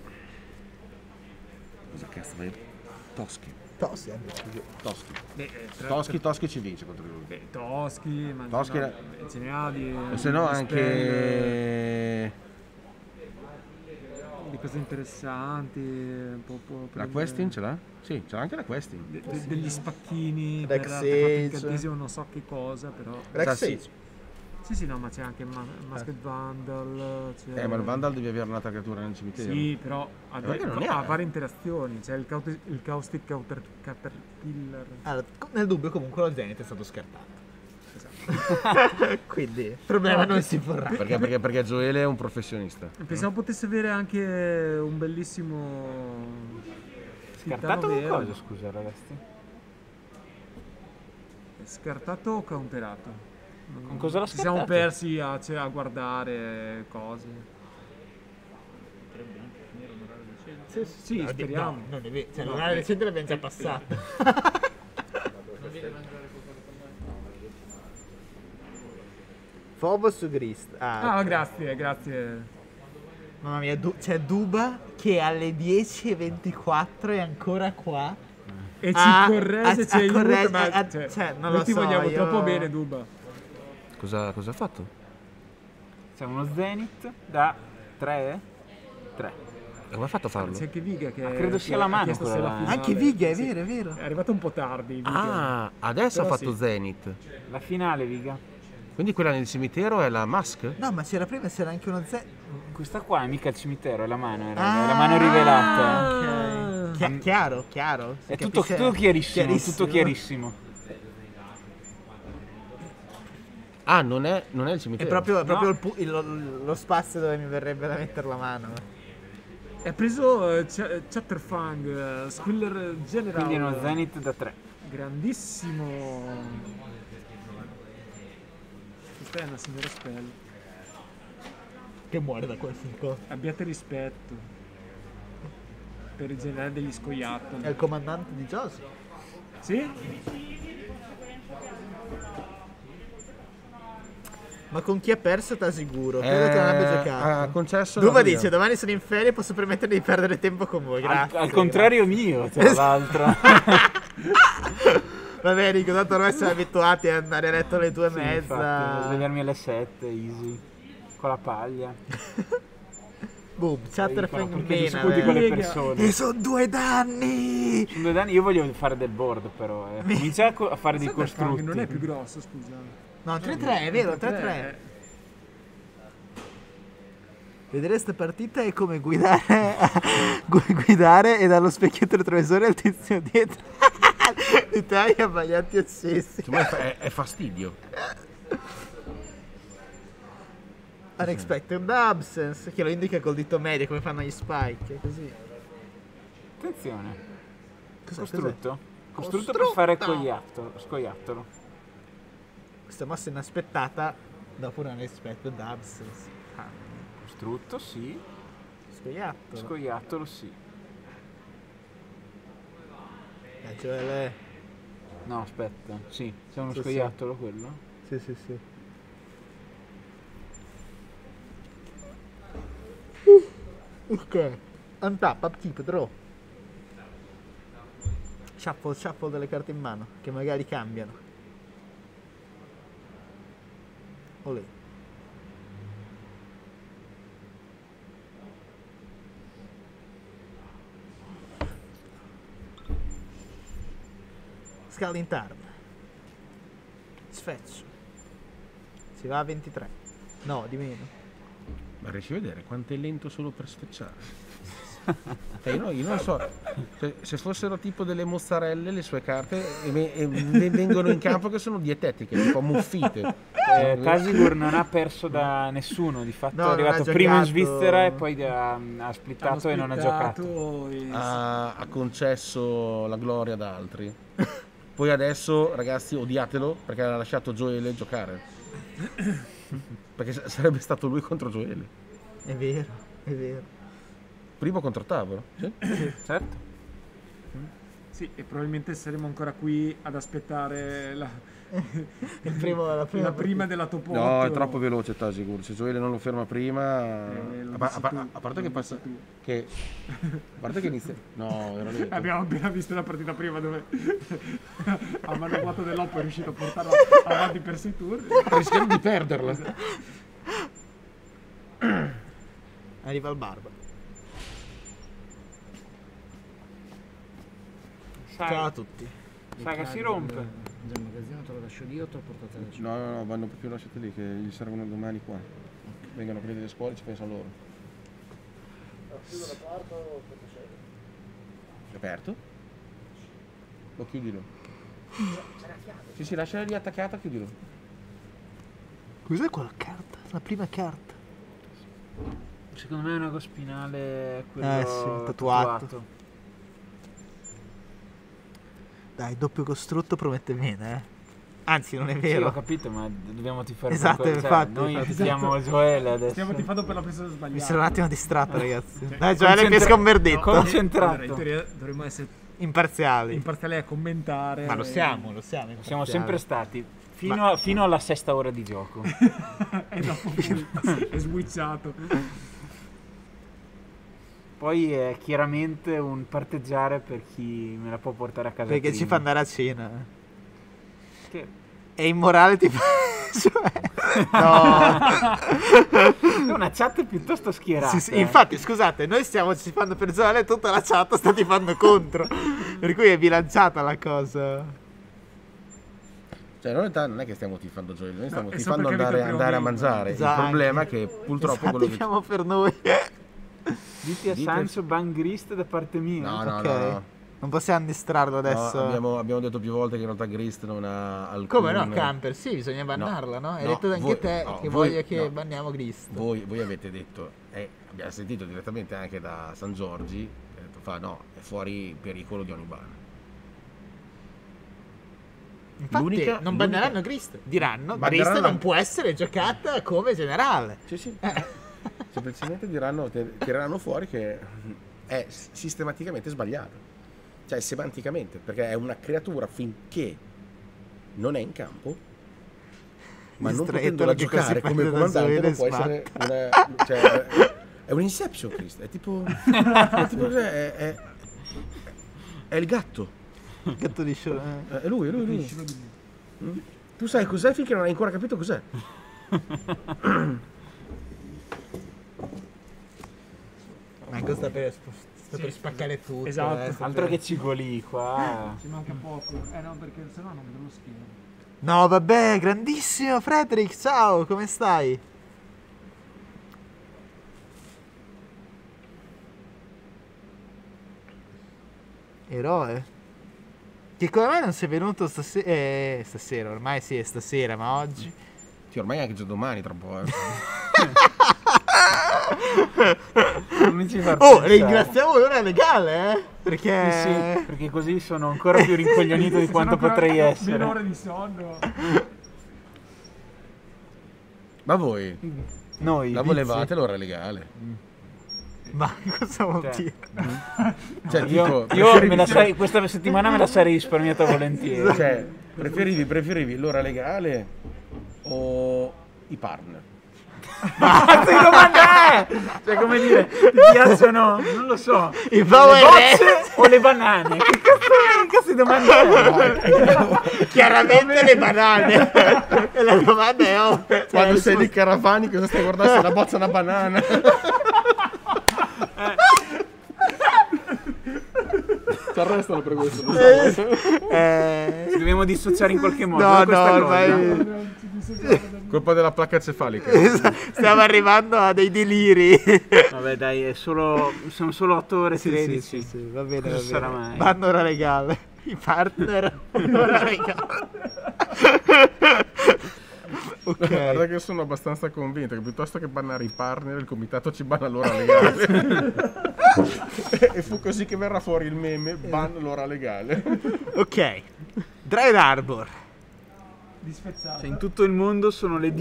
Cosa cazzo vai? Toschi. Toschi ci vince contro lui. Beh, Toschi, ma Toschi no, ce ne ha di... O se no di anche. di cose interessanti, un po' La questing ce l'ha? Sì, ce l'ha anche la questing. degli spacchini Rex per artefatti Age. incantesimo, non so che cosa, però... Rex Sì. Age. Sì, no, ma c'è anche Masked Vandal, c'è... Ma il Vandal devi avere un'altra creatura nel cimitero. Sì, però ha, perché non ne ha? varie interazioni, c'è il Caustic Caterpillar. Allora, nel dubbio comunque lo Zenith è stato scartato. Quindi il problema non si porrà. Perché Gioele è un professionista. Pensavo potesse avere anche un bellissimo... Scartato Titano con vero. cosa, scusa ragazzi? Scartato o counterato? Con cosa l'ha Ci siamo scartato? persi a guardare cose. Sì, speriamo. No, non è vero. Cioè, l'orale recente l'abbiamo già passato. Phobos su Grist. Ah, ok. grazie. Mamma mia, c'è Duba che alle 10:24 è ancora qua. E ci corregge, ci aiuta, corregge- ma cioè, non noi lo ti so, vogliamo io- troppo bene, Duba. Cosa ha fatto? C'è uno Zenith da 3? 3. E come ha fatto a farlo? C'è anche Viga che Ma credo sia la ha mano chiesto se quella la là. finale- Anche Viga, è sì. vero, è vero. È arrivato un po' tardi. Viga. Ah, adesso ha Però fatto sì. Zenith. La finale, Viga. Quindi quella nel cimitero è la Mask? No, ma c'era prima, c'era anche uno Zenith. Questa qua è mica il cimitero, è la mano, è la mano rivelata. Ok. Chiaro. Si È tutto capisce- chiarissimo, tutto chiarissimo. Ah, non è il È cimitero. proprio No. lo spazio dove mi verrebbe da mettere la mano. È preso Chatterfang, Squiller General. Quindi è uno Zenith da 3. Grandissimo. Questa è una signora spell. Che muore da qualsiasi cosa. Abbiate rispetto. per rigenerare degli scoiattoli. È il comandante di Josie. Sì? Ma con chi ha perso t'assicuro? Credo che non abbia giocato. Ha concesso Duba la via. dice: domani sono in ferie e posso permettermi di perdere tempo con voi. Grazie. Al contrario mio, tra l'altro. Vabbè, Rico, tanto noi siamo abituati ad andare a letto alle 2:30. Infatti, svegliarmi alle 7, easy. Con la paglia. Boom, chat Perché discuti con le persone. E sono 2 danni! Sono 2 danni, io voglio fare del board però. Comincia a fare dei costrutti. Non è più grosso, scusa. No, 3-3, è vero, 3-3. Vedere sta partita è come guidare e dallo specchietto retrovisore al tizio dietro. L'Italia bagliati accesi. Insomma, è fastidio. Unexpected absence, che lo indica col dito medio come fanno gli spike, così. Attenzione. Cos'è, Costrutto. Costrutto per Costrutto! fare scoiattolo. Questa mossa inaspettata dopo un unexpected absence. Costrutto, sì. Scoiattolo. Scoiattolo, sì. Cioè, No, aspetta. Sì, c'è uno Sì, scoiattolo quello. sì, sì, sì. Ok. Untap, upkeep, draw. Shuffle delle carte in mano, che magari cambiano. Olè. Scalding Tarn. Sfetch. Si va a 23. No, di meno. Ma riesci a vedere quanto è lento solo per sfecciare? Io non so, se fossero tipo delle mozzarelle le sue carte vengono in campo che sono dietetiche, tipo ammuffite. Casigur non ha perso da nessuno, di fatto No, è arrivato non ha prima in giocato. Svizzera e poi ha splittato e non ha giocato. Ha concesso la gloria ad altri. Poi adesso, ragazzi, odiatelo perché ha lasciato Joele giocare. Perché sarebbe stato lui contro Joele. È vero, è vero. Primo contro tavolo. Sì? Certo. Sì, e probabilmente saremo ancora qui ad aspettare la prima della top 8. No, è troppo veloce Tasigur. Se Joele non lo ferma prima. Lo A dici tu. parte che passa. A parte che inizia. No, era lento. Abbiamo appena visto la partita prima dove a manovrato dell'Oppo è riuscito a portarlo avanti per 6 turni. Rischiamo di perderla. Arriva il barba. Ciao a tutti. Saga si rompe. Del magazzino te lo lascio io o te lo portate da città? No, vanno proprio lasciate lì che gli servono domani qua. Vengono a prendere le scuole e ci pensano loro. È aperto? Lo chiudilo. Sì, lasciala lì attaccata, chiudilo. Cos'è quella carta? La prima carta. Secondo me è un ago spinale quello sì, tatuato. Dai, doppio costrutto promette bene, Anzi, non è Sì, vero. ho capito, ma dobbiamo tifare Esatto, per cosa. infatti. Noi tifiamo Joel adesso. Stiamo tifando per la persona sbagliata. Mi sono un attimo distratto, ragazzi. Cioè, Dai, Joele pesca un verdetto. Concentrato. Allora, in teoria dovremmo essere Imparziali. imparziali a commentare. Ma lo siamo, Siamo imparziali. sempre stati. Fino alla sesta ora di gioco. E dopo poi è switchato. Poi è chiaramente un parteggiare per chi me la può portare a casa. Perché prima. ci fa andare a cena. Che... È immorale tipo... No. È una chat piuttosto schierata. Sì, infatti, scusate, noi stiamo tifando per Joele e tutta la chat sta tifando contro. Per cui è bilanciata la cosa. Cioè, in realtà non è che stiamo tifando Joel, noi stiamo è tifando solo perché andare a abbiamo mangiare. Esatto. Il problema è che purtroppo quello che... Tifiamo per noi. Dite a Sancho Bangrist da parte mia. No, no, Ok. no. Non possiamo distrarlo adesso. No, abbiamo detto più volte che in realtà Grist non ha alcun... Come no, Camper? Sì, bisogna bannarla, no? Hai detto anche voi- te no, che voi- voglia che no. banniamo Grist. Voi avete detto, abbiamo sentito direttamente anche da San Giorgi, che ha detto no, è fuori pericolo di ogni ban. Infatti non banneranno Grist. Diranno Banneranno Grist la- non può essere giocata come generale. Sì, sì. Semplicemente tireranno fuori che è sistematicamente sbagliata, cioè semanticamente, perché è una creatura finché non è in campo, ma non potendola giocare come comandante non può essere una, cioè, è un Inception, Cristo, è tipo è il gatto. Il gatto di show. È lui. Tu sai cos'è finché non hai ancora capito cos'è. Manco sta per spaccare tutto. Esatto. Altro che cigolì qua. Ci manca poco. No, perché sennò non vedo lo schermo. No, vabbè, grandissimo Frederick, ciao, come stai? Eroe? Che come mai non sei venuto stasera? Stasera, ormai sì, è stasera, ma oggi? Sì, ormai è anche già domani, tra un po'. Non ci far Oh, pensare. ringraziamo l'ora legale, Perché... Sì, perché così sono ancora più rincoglionito di quanto potrei essere. Meno ore di sonno. Ma voi Noi la volevate l'ora legale? Ma cosa vuol dire? Cioè, io tipo, questa settimana me la sarei risparmiata volentieri. cioè, preferivi l'ora legale o i partner? Ma che domanda è? Cioè, come dire, ti piacciono, non lo so, Il le bozze o le banane? Che cazzo di domanda è? Chiaramente le banane. E la domanda è Quando sei lì Caravani, cosa stai guardando? Se una bozza o una banana? Ci arrestano per questo. Ci dobbiamo dissociare in qualche modo No, da questa no, cosa. ormai Colpa della placca cefalica. stiamo arrivando a dei deliri. Vabbè dai, sono solo 8 ore 13. Sì, va bene, Cosa va sarà bene. mai? Vanno ora legale. I partner ora legale. Guarda che sono abbastanza convinto che piuttosto che bannare i partner, il comitato ci banna l'ora legale. E fu così che verrà fuori il meme ban l'ora legale. Ok. Dry Harbor. Disfezzato. Cioè, in tutto il mondo sono le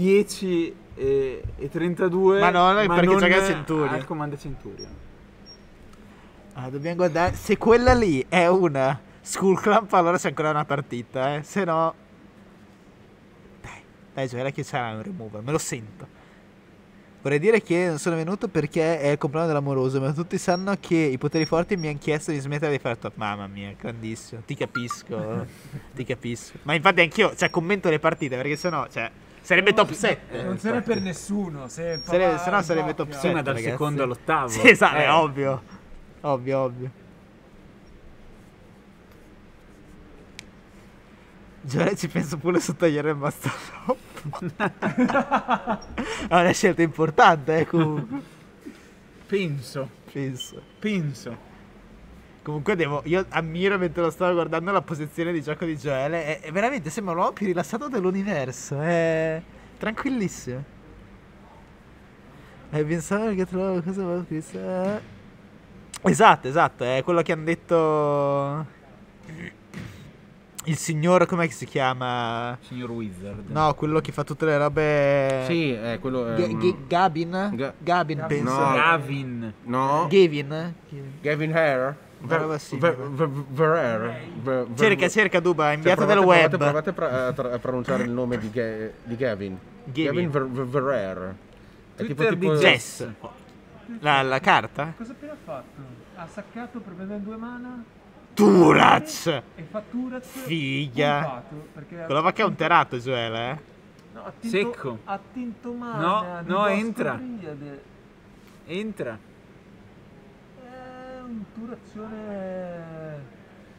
10:32. Ma no, perché non gioca a Centurion. al Comando Centurion. Dobbiamo guardare. Se quella lì è una Skull Clamp, allora c'è ancora una partita, Se no. Dai, Gioele che c'era un remover, me lo sento. Vorrei dire che non sono venuto perché è il compleanno dell'amoroso, ma tutti sanno che i poteri forti mi hanno chiesto di smettere di fare top. Mamma mia, grandissimo. Ti capisco. Ti capisco. Ma infatti anch'io, commento le partite perché sennò, sarebbe top 7. Non se ne per nessuno. Se no sarebbe top 7. Sì, ma dal ragazzi. secondo all'ottavo. Sì, esatto, è ovvio. Ovvio. Già ci penso pure su tagliare il master top. È una scelta importante, comunque. Penso. Comunque io ammiro mentre lo stavo guardando la posizione di gioco di Gioele. È veramente sembra l'uomo più rilassato dell'universo. È tranquillissimo. Pensavo che trovavo cosa avevo visto. Esatto, è quello che hanno detto. Il signor, com'è che si chiama? Signor Wizard. No, quello che fa tutte le robe. Sì, è quello. Gabin? Gabin, penso. No. Gavin. No. Gavin Hare. Cerca Duba, inviato del web. Provate a pronunciare il nome di Gavin. Gavin Verrer. È Twitter tipo di Jess. La carta? Cosa ha appena fatto? Ha saccato per prendere 2 mana. Turaz! E fa Turaz. Figa! Quello va counterato, Gioele, No, Secco. Ha tinto mana. No, entra. Entra. È un'turazione.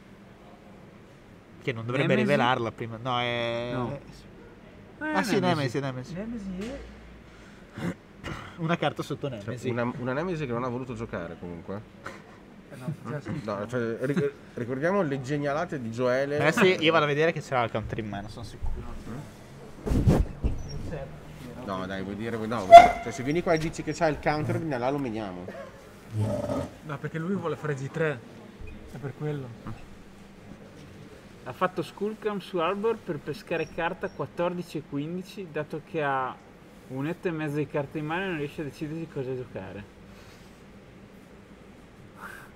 Che non dovrebbe Nemesi? rivelarla prima. No, è. No. Sì, Nemesi. Nemesi è. Una carta sotto Nemesi. Una Nemesi che non ha voluto giocare comunque. No, Ricordiamo le genialate di Gioele. Sì, io vado a vedere che c'era il counter in mano, sono sicuro. No, dai, vuoi dire. No, se vieni qua e dici che c'ha il counter, là lo meniamo. No, perché lui vuole fare G3. È per quello. Ha fatto Skullcam su Arbor per pescare carta 14 e 15, dato che ha 1,5 di carte in mano e non riesce a decidere di cosa giocare.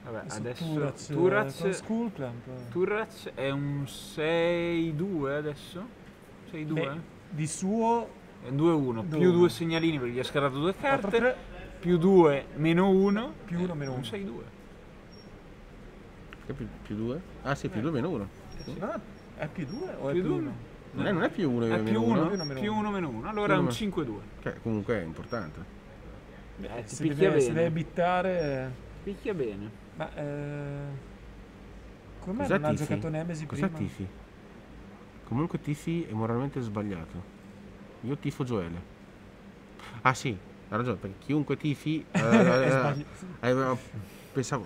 Vabbè, Adesso adesso Turac con Skullclamp. Turac è un 6-2 adesso? 6-2? Beh, di suo È un 2-1, più 2-1. 2 segnalini perché gli ha scalato 2 carte, 4-3. più 2 meno 1, Più 1 meno un 1. 6-2. Che più 2? Ah sì, più 2 meno 1. No, è più 2 o è Più più due? 1? Non è più 1 È più meno 1, 1. più 1 meno 1, allora è un Più 5-2. Che comunque è importante. Ti Se picchia deve, se deve bene. bittare... Picchia bene. Ma come mai Cos'è non ha tifi? giocato Nemesi Cos'è prima? tifi? Comunque tifi è moralmente sbagliato. Io tifo Gioele. Ah sì, ha ragione, perché chiunque tifi... pensavo...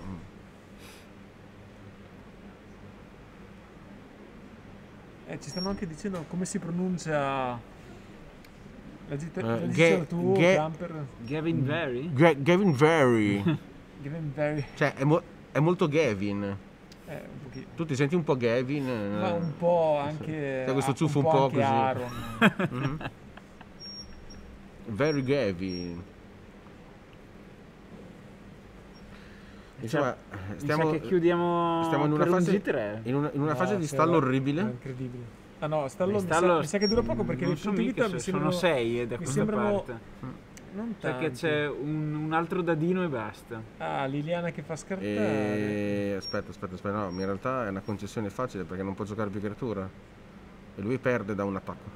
Ci stanno anche dicendo come si pronuncia la Ga- dici tu, Ga- Camper. Gavin Very? Gavin Very. Gavin Very. Cioè, è molto Gavin. Un pochino. Tu ti senti un po' Gavin? Ma un po' anche C'è questo ciuffo un po' anche così. Aaron. Mhm. Very Gavin. Insomma, Mi sa che chiudiamo stiamo in una per un fase, G3. in una fase di sì, stallo è orribile. incredibile. Ah no, stallo, Stallo- mi sa che dura poco perché non i so punti mica vita mi se sono sembrano 6 da mi questa sembrano parte. non Perché tanti. c'è un altro dadino e basta. Ah, Liliana che fa scartare. Aspetta, no, in realtà è una concessione facile perché non può giocare più creatura. E lui perde da un attacco.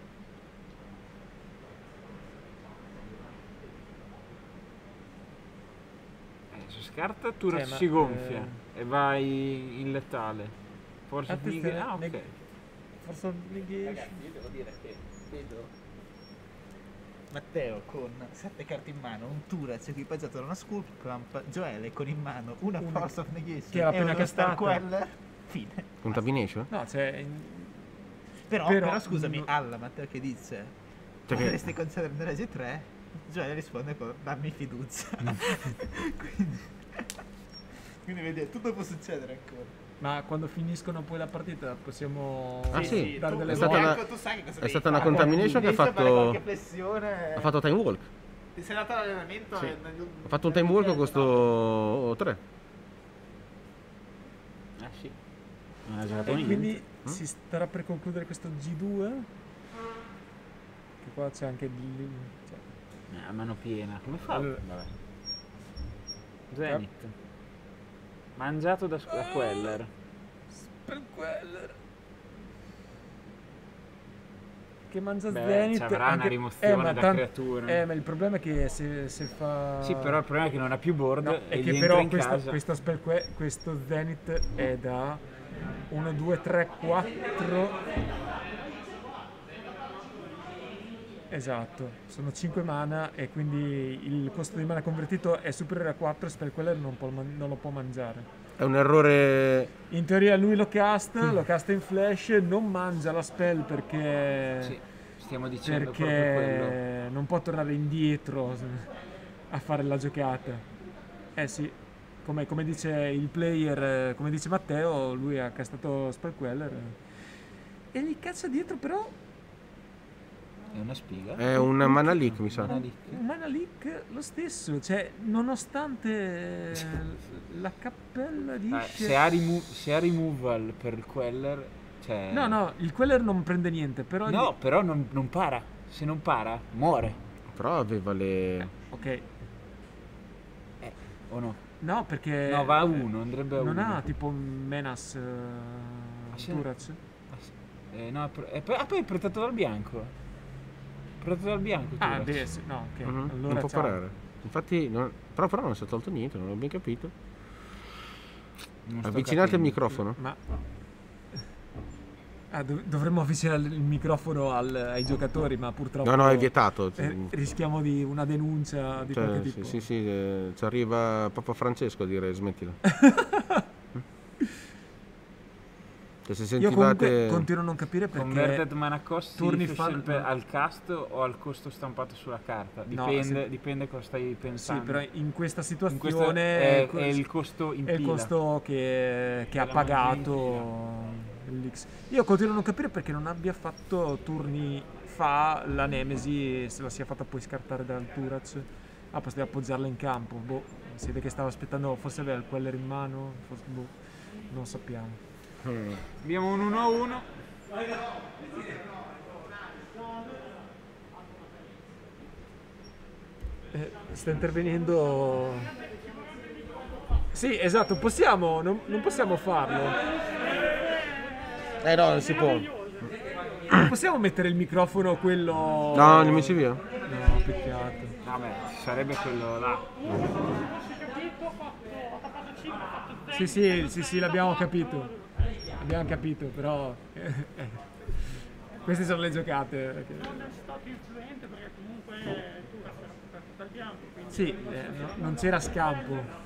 Se scarta Turac Sì, ma, si gonfia e vai in letale. Forse Attenzione, ah, ok. Forse negation. Io devo dire che vedo Matteo con 7 carte in mano, un Turac equipaggiato da una Skullclamp, Gioele con in mano una Force of Negation Che ha appena e una castata. Starquell. Fine. Contamination? No, cioè Però scusami, Alla Matteo che dice Cioè che- potresti concedere una Regi 3, Gioele risponde con dammi fiducia. quindi vedi, tutto può succedere ancora. Ma quando finiscono poi la partita possiamo Ah, sì. dare delle È stata volte. una- tu sai che cosa è devi stata una fare. contamination che ha Devi fare fatto- qualche flessione. Ha fatto time walk. Ti sei andato all'allenamento Sì. e Ha fatto un time walk con questo 3. Ah sì. Non ha giocato E niente. quindi si starà per concludere questo G2. Che qua c'è anche A mano piena. Come fa? Allora- Vabbè. Zenith. Mangiato da Queller. per Queller che mangia Beh, Zenith ci avrà una rimozione ma da creatura. ma il problema è che se fa Sì, però il problema è che non ha più board no, e è gli che entra però in casa. questo Zenith è da 1, 2, 3, 4 esatto, sono 5 mana e quindi il costo di mana convertito è superiore a 4 e Spellqueller non lo può mangiare. È un errore. In teoria lui lo casta in flash, non mangia la spell perché Sì, stiamo dicendo proprio quello. perché non può tornare indietro a fare la giocata. Eh sì, come dice il player, come dice Matteo, lui ha castato Spellqueller e gli caccia dietro però È una spiga. È un mana leak, mi sa. Mana un mana leak lo stesso, cioè nonostante la cappella dice Se ha removal per il Queller, cioè... no, il Queller non prende niente, però No, però non para. Se non para, muore. Però aveva le. ok. O no? No, perché No, va a 1, andrebbe a 1. non ha tipo Menas sì? Turac. No, poi è protetto dal bianco. Protetto dal bianco. Ah, Turac. beh, sì, no, ok. Mhm, Allora non può ciao. parare. Infatti, però non si è tolto niente, non ho ben capito. Non sto Avvicinate il capendo. microfono. Ma dovremmo avvicinare il microfono ai giocatori, ma purtroppo No, è vietato. rischiamo di una denuncia di qualche tipo. Sì, ci arriva Papa Francesco a dire smettila. Che se Io comunque sentivate. continuo a non capire perché Converted mana cost si turni riferisce fa sempre al cast o al costo stampato sulla carta? No, Dipende cosa stai sì, pensando. però in questa situazione questo è il costo in è il pila. costo che ha la pagato l'X. Io continuo a non capire perché non abbia fatto turni fa la Nemesi, se la sia fatta poi scartare dal Turac Ah, potevi appoggiarla in campo. Boh, si vede che stava aspettando, forse aveva il queller in mano, forse, boh, non sappiamo. Abbiamo un 1-1. Sta intervenendo. Sì, esatto, possiamo, non possiamo farlo. No, non si può. Non possiamo mettere il microfono quello. No, li messi via. No, peccato. Vabbè, sarebbe quello là. Sì, l'abbiamo capito. Abbiamo capito, però. Queste sono le giocate. Non è stato influente perché comunque tu eri dal bianco. Quindi Sì, non c'era scampo.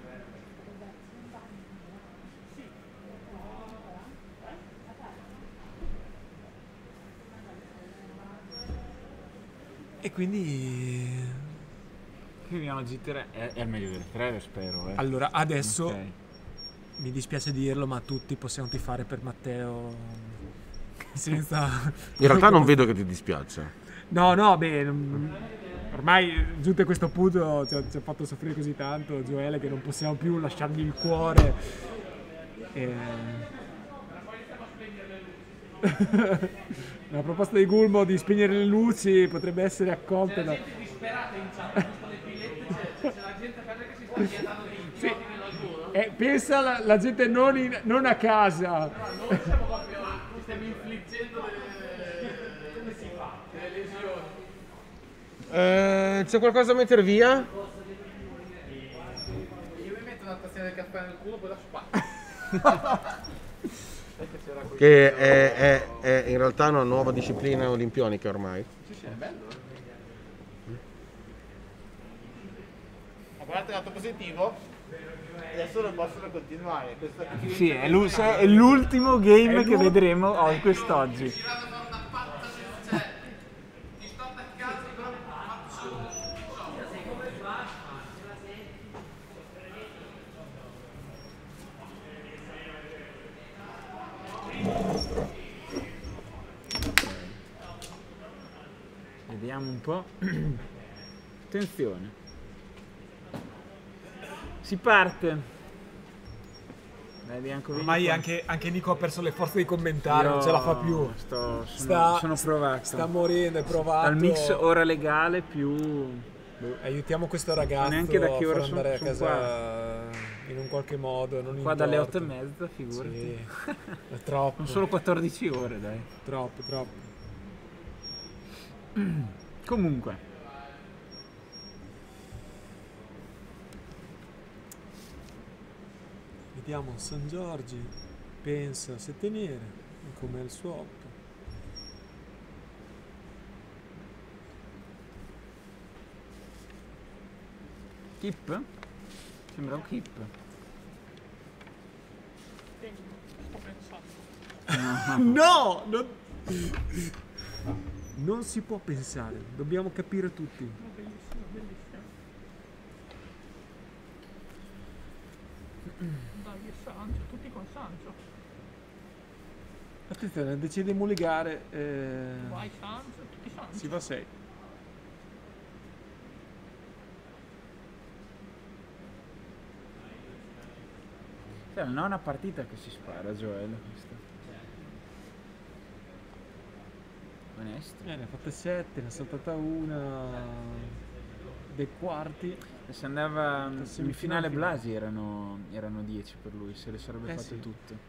E quindi. Abbiamo G3. È il meglio del 3, spero. Allora, adesso. Ok. Mi dispiace dirlo, ma tutti possiamo tifare per Matteo. Senza. In realtà non vedo che ti dispiace. No, beh. Ormai giunto a questo punto ci ha fatto soffrire così tanto Gioele che non possiamo più lasciargli il cuore. La proposta di Gulmo di spegnere le luci potrebbe essere accolta da. Sì. Pensa la gente non a casa. Stiamo infliggendo come si fa? Delle lesioni. C'è qualcosa da mettere via? Io mi metto una tazzina del caffè nel culo, poi la spacco. Che è in realtà una nuova disciplina olimpionica ormai. Sì, è bello. Ma guardate il lato positivo. Adesso non possono continuare. Sì, è l'ultimo game che vedremo quest'oggi. Vediamo un po'. Attenzione. Si parte. Dai, bianco, Ormai anche Nico ha perso le forze di commentare, non ce la fa più. Sono provato. Sta morendo, è provato. Dal mix ora legale più. Aiutiamo questo ragazzo Neanche da che a ora far andare a sono casa qua. in un qualche modo. Non Qua in dalle torto. 8:30, figurati. Sì, è troppo. Sono solo 14 ore, dai. Troppo. Comunque. Vediamo San Giorgi, pensa se tenere, come il suo 8. Keep? Sembra un keep. sto pensando. No! Non si può pensare, dobbiamo capire tutti. Bellissimo. Dai, Sancio, tutti con Sancio. Attenzione, decide di mulligare. Vai Sancio, tutti Sancio. Si va 6. Cioè, non è una partita che si spara, Gioele, questa. Onesto. Ne ha fatte 7, ne ha saltata una dei quarti. E se andava in semifinale semifinale Blasi erano 10 per lui, se le sarebbe fatte sì. tutte.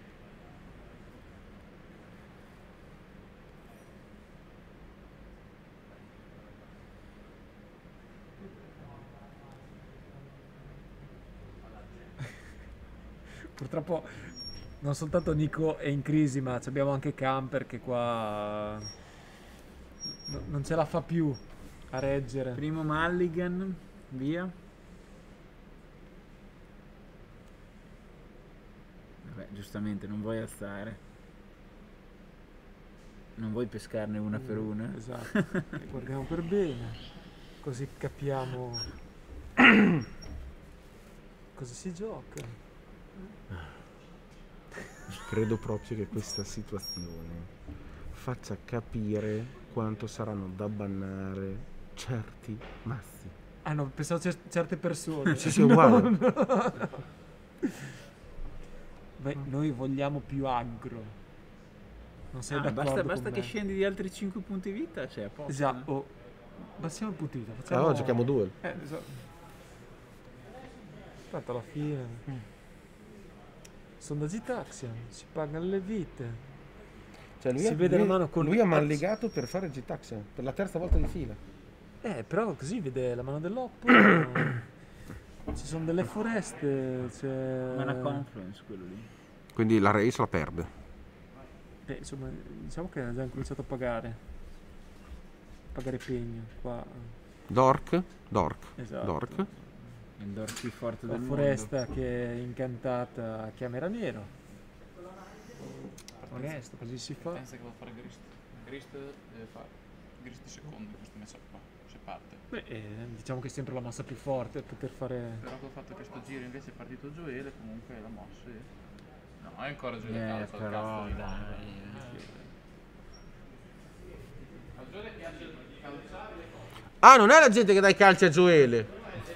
Purtroppo non soltanto Nico è in crisi, ma abbiamo anche Camper che qua non ce la fa più a reggere. Primo Mulligan, via. Vabbè, giustamente non vuoi alzare. Non vuoi pescarne una per una. Esatto. Guardiamo per bene, così capiamo cosa si gioca. Credo proprio che questa situazione faccia capire quanto saranno da bannare certi mazzi. Ah no, pensavo certe persone. Sì, uguale. No. Beh, noi vogliamo più aggro. Non sei d'accordo Basta con che me? scendi di altri 5 punti vita, cioè a posto. Esatto. Oh, passiamo il punto vita. Facciamo... Allora giochiamo duel. Esatto. Tanto alla fine. Sondaggi Taxian, si pagano le vite. Cioè Si vede la mano con lui ha manligato per fare G-Tax per la terza volta di fila. Però così vede la mano dell'oppo. Ci sono delle foreste. C'è... Ma è una confluence quello lì. Quindi la race la perde. Insomma, diciamo che ha già cominciato a pagare pegno qua. Dork. Esatto. Dork. Il Dork più forte La del mondo. foresta che è incantata chiamerà nero. Onesto, così si fa. Pensa che vuole fare Grist. Grist deve fare Grist secondo in questo matchup qua, se parte. Beh, diciamo che è sempre la mossa più forte per poter fare. Però col fatto che sto giro invece è partito Gioele, comunque la mossa è... No, è ancora Gioele calcio, però cazzo di dai. A Gioele piace calciare le cose. Ah, non è la gente che dà i calci a Gioele.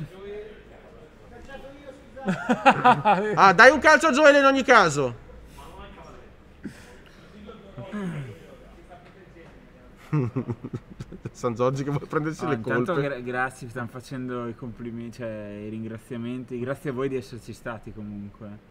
Ah, dai un calcio a Gioele in ogni caso. San Giorgi che vuole prendersi le Intanto colpe. grazie, vi stanno facendo i complimenti, cioè i ringraziamenti. Grazie a voi di esserci stati comunque.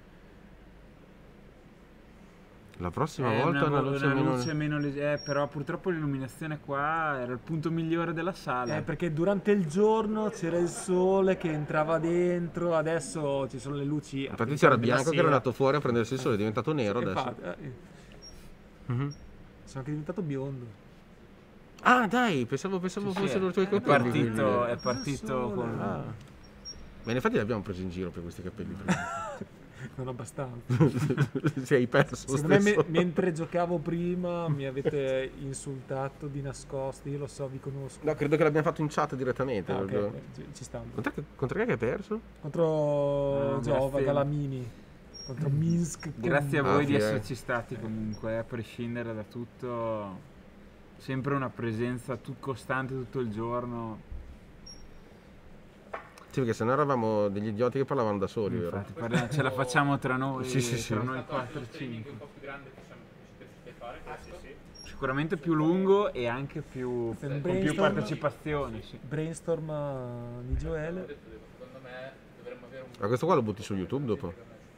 La prossima volta una meno... luce meno però purtroppo l'illuminazione qua era il punto migliore della sala. Perché durante il giorno c'era il sole che entrava dentro, adesso ci sono le luci. Infatti c'era Bianco che era andato fuori a prendersi il sole, è diventato nero adesso. Infatti, sono anche diventato biondo. Ah dai, pensavo fossero i tuoi capelli. È partito con... Ma in effetti l'abbiamo preso in giro per questi capelli. Non abbastanza. Sei perso. Secondo me mentre giocavo prima mi avete insultato di nascosto, io lo so, vi conosco. No, credo che l'abbiamo fatto in chat direttamente. Okay, ci sta. Contro chi hai perso? Contro Giova Galamini. Contro Minsk. Grazie a voi di esserci stati comunque, a prescindere da tutto. Sempre una presenza costante tutto il giorno. Sì, perché sennò eravamo degli idioti che parlavano da soli, Infatti, vero? Ce la facciamo tra noi, sì. tra noi 4-5. Sicuramente più lungo e anche più con più partecipazioni. Sì. Brainstorm di Gioele. Ma questo qua lo butti su YouTube dopo?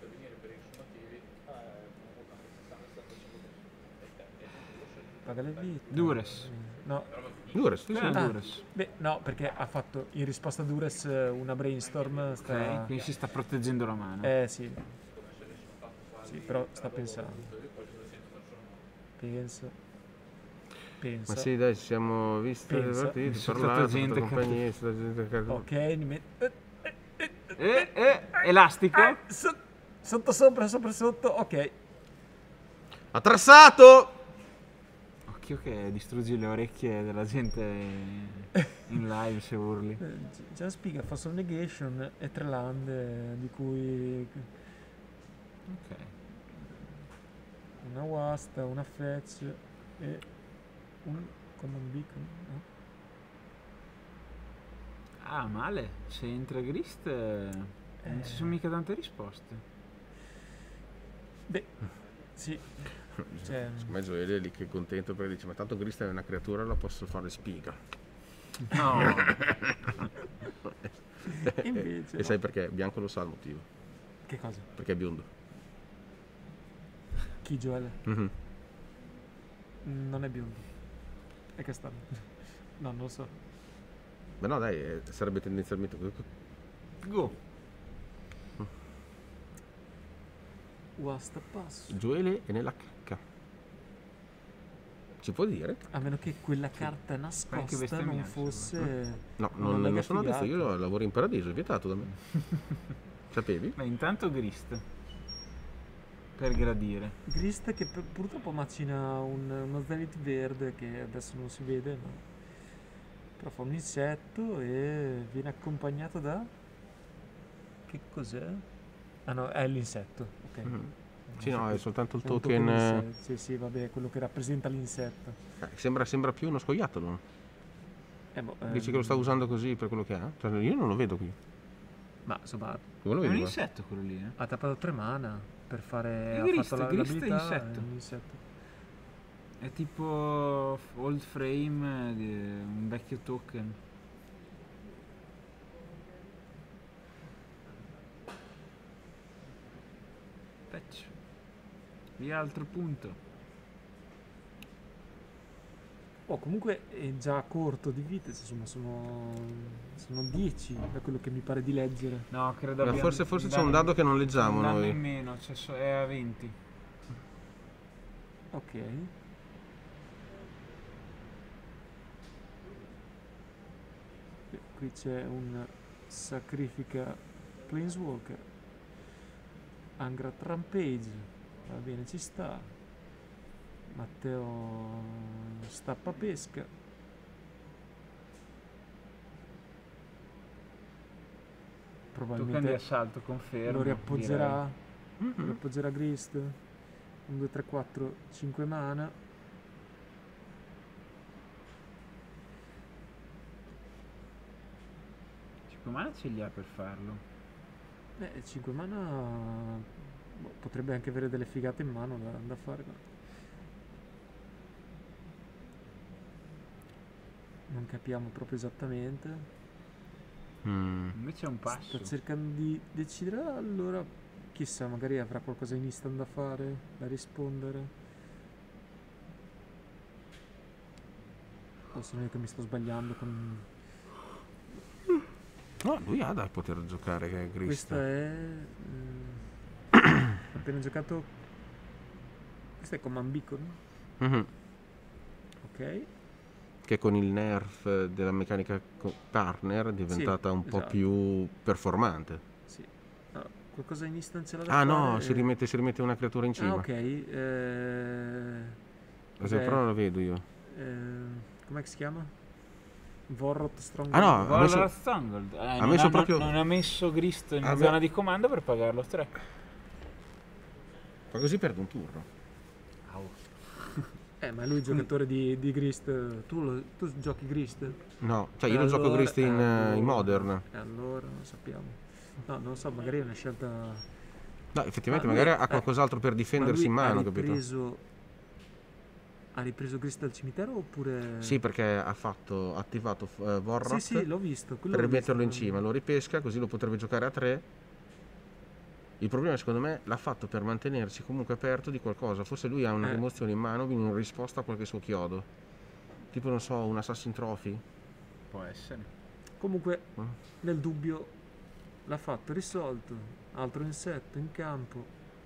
Paga le vite. Dures. No. Dures? Dures. Beh, no, perché ha fatto in risposta a Dures una brainstorm. Quindi si sta proteggendo la mano. Sì. Sì, però sta pensando. Pensa. Ma sì, dai, ci siamo visti, partiti, parlato, gente compagnia, ok, elastico. Sotto sopra, sotto, ok. Attrassato! Occhio che distruggi le orecchie della gente in live se urli. Già spiega Fossil Negation e tre lande di cui... Ok. Una Wasta, una Fetch e un Common Beacon, no? Ah, male. Se entra Grist non ci sono mica tante risposte. Beh, sì. Cioè... Secondo me Gioele è lì che è contento perché dice ma tanto Grist è una creatura, la posso fare spiga. No. Invece, e sai perché? Bianco lo sa il motivo. Che cosa? Perché è biondo. Chi, Gioele? Mm-hmm. Non è biondo. È castano. No, non lo so. Beh no dai, sarebbe tendenzialmente... Go. Wasta passo. Gioele è nella cacca. Si può dire? A meno che quella carta nascosta non fosse... No, non sono adesso, io lavoro in paradiso, è vietato da me. Sapevi? Ma intanto Grist. Per gradire. Grist che purtroppo macina uno Zenith verde che adesso non si vede, no? Però fa un insetto e viene accompagnato da... Che cos'è? Ah no, è l'insetto, ok. Mm-hmm. Sì, no, è soltanto il un token... Sì, vabbè, quello che rappresenta l'insetto. Sembra più uno scoiattolo. Dici che lo sta usando così per quello che ha? Cioè, io non lo vedo qui. Ma insomma, Dove lo È un vedi? insetto quello lì, ha tappato 3 mana per fare... È ha Grist, fatto Grist è l'abilità, insetto. è un insetto. È tipo old frame di un vecchio token. Patch. Via altro punto. Oh, comunque è già corto di vite, insomma sono 10 da quello che mi pare di leggere. No, credo Ma abbia forse c'è un dado che non leggiamo un danno noi. in meno, è a 20. Ok. Qui c'è un sacrifica Planeswalker. Angra Rampage. Va bene, ci sta. Matteo stappa pesca. Token di Probabilmente assalto, confermo. lo riappoggerà. Mhm. Lo riappoggerà Grist. 1, 2, 3, 4, 5 mana. Direi. Mana ce li ha per farlo. 5 mana potrebbe anche avere delle figate in mano da fare. Non capiamo proprio esattamente. Invece è un passo. Sta cercando di decidere. Allora, chissà, magari avrà qualcosa in instant da fare, da rispondere. O sono io che mi sto sbagliando con... No, lui ha da poter giocare che è Grist. Questa è... ho appena giocato... Questa è Command Beacon. Mhm. Ok. Che con il nerf della meccanica partner è diventata un po' esatto. più performante. Sì. Ah, qualcosa in instant ce l'ha da Ah fare? no, si rimette una creatura in cima. Ah, ok. Cos'è? Però non lo vedo io. Com'è che si chiama? Vorrot Strong. Ah no, ha messo- Valor Strangled. ha messo proprio- non ha messo Grist in Ha me- zona di comando per pagarlo 3. Ma così perde un turno. Ma lui è giocatore di Grist. Tu giochi Grist? No, cioè io lo gioco Grist in Modern. E allora non sappiamo. No, non lo so, magari è una scelta... No, effettivamente Ma lui- magari ha qualcos'altro per difendersi in mano, capito? Ha ripreso Grist dal cimitero oppure... Sì, perché ha attivato Vorrat Sì, l'ho visto. quello per l'ho rimetterlo in visto. cima, lo ripesca, così lo potrebbe giocare a 3. Il problema secondo me l'ha fatto per mantenersi comunque aperto di qualcosa. Forse lui ha una rimozione in mano in risposta a qualche suo chiodo. Tipo, non so, un Assassin Trophy. Può essere. Comunque, nel dubbio, l'ha fatto, risolto. Altro insetto in campo.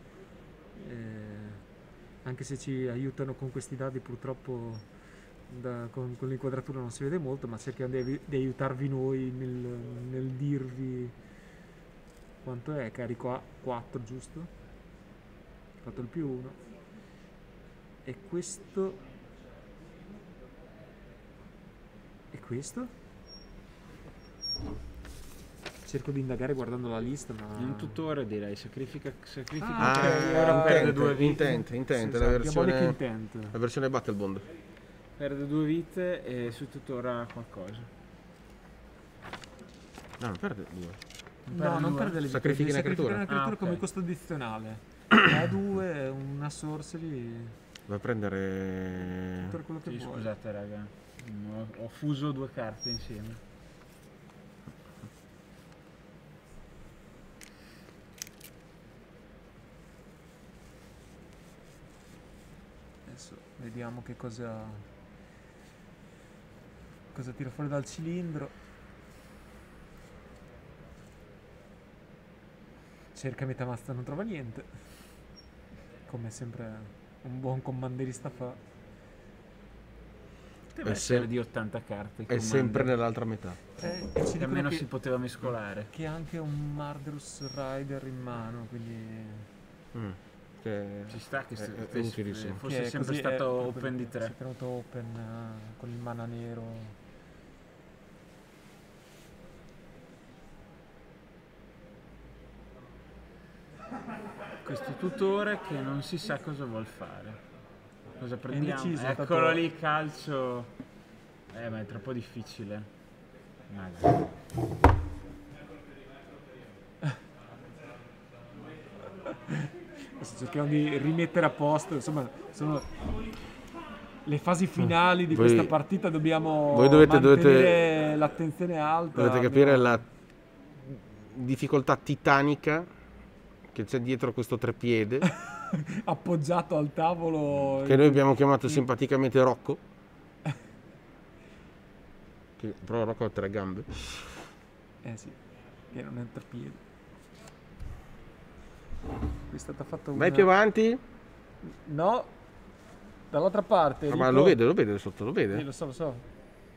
Anche se ci aiutano con questi dadi, purtroppo con l'inquadratura non si vede molto, ma cerchiamo di aiutarvi noi nel dirvi quanto è. Carico a 4, giusto? Ho fatto il +1. E questo... E questo? Cerco di indagare guardando la lista, ma... Un tutore direi, sacrifica Ah, ok, ora perde 2 vite. Intent, Sì, la Diabolic versione, Intent. la versione Battlebond. Perde 2 vite e su tuttora qualcosa. No, non perde 2. No, non perde le vite. Sacrifichi devi una creatura. sacrificare una creatura Ah, ok. come costo addizionale. A 2, una sorcery, Va a prendere... tutto quello che Sì, vuoi. scusate raga, ho fuso 2 carte insieme. Adesso vediamo che cosa tira fuori dal cilindro. Cerca metà-mazza, non trova niente. Come sempre un buon commanderista fa. Deve È essere sem- di 80 carte. È Commander. sempre nell'altra metà. E ci Che dicono almeno che, si poteva mescolare. che ha anche un Mardrus Rider in mano, quindi... Che Ci sta che è utilissimo. fosse che è sempre così, stato proprio open di si è 3. tenuto open con il mana nero. Questo tutore che non si sa cosa vuol fare. Cosa prendiamo? indeciso, è Eccolo stato- lì, calcio. Ma è troppo difficile. Magari. Adesso cerchiamo di rimettere a posto, insomma, sono le fasi finali di questa partita, dobbiamo mantenere l'attenzione alta. Dovete capire la difficoltà titanica che c'è dietro questo trepiede appoggiato al tavolo che noi abbiamo chiamato simpaticamente Rocco, che però Rocco ha 3 gambe. Sì, che non è un trepiede. Qui è stata fatta una... Vai più avanti? No, dall'altra parte. Ma lo vede sotto, lo vede? Sì, lo so.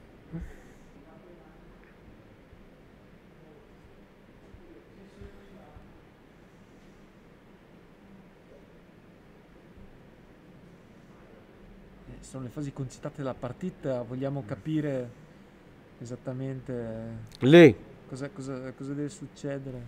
Sono le fasi concitate della partita, vogliamo capire esattamente Lì. cosa deve succedere.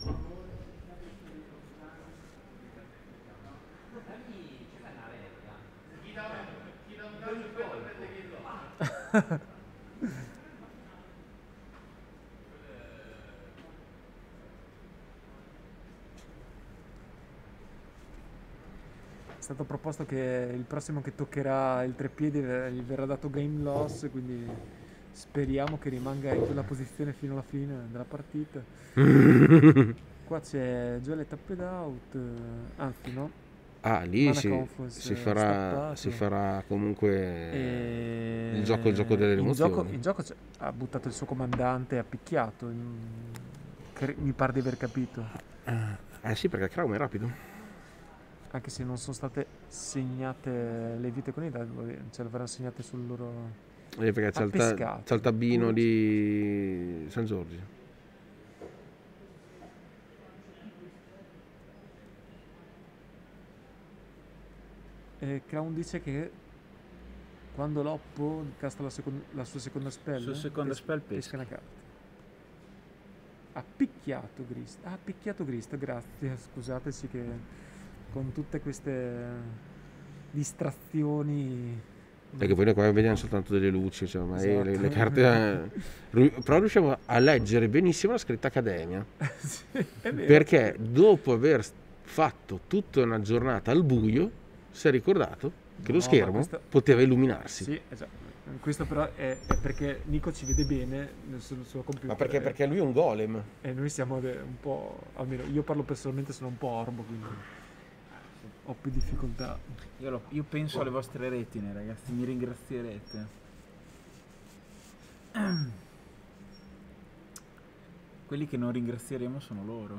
È stato proposto che il prossimo che toccherà il trepiede gli verrà dato game loss, quindi speriamo che rimanga in quella posizione fino alla fine della partita. Qua c'è Joel tapped out, anzi no. Lì si farà comunque il gioco delle emozioni. In gioco ha buttato il suo comandante, ha picchiato, mi pare di aver capito. Sì, perché Kraum è rapido. Anche se non sono state segnate le vite con i dadi, ce le avranno segnate sul loro... Perché c'è il tabbino di San Giorgio. Crown dice che quando Loppo casta la sua seconda spell, sul secondo spell pesca una carta. Ha picchiato Grist, grazie, scusateci che con tutte queste distrazioni, perché poi noi qua vediamo soltanto delle luci, cioè, ma esatto. le carte però riusciamo a leggere benissimo la scritta Accademia. Sì, è vero. Perché dopo aver fatto tutta una giornata al buio si è ricordato che lo schermo poteva illuminarsi. Sì, esatto. Questo però è perché Nico ci vede bene sul suo computer. Ma perché lui è un golem e noi siamo un po', almeno io parlo personalmente, sono un po' orbo, quindi ho più difficoltà. Io penso alle vostre retine, ragazzi, mi ringrazierete. Quelli che non ringrazieremo sono loro.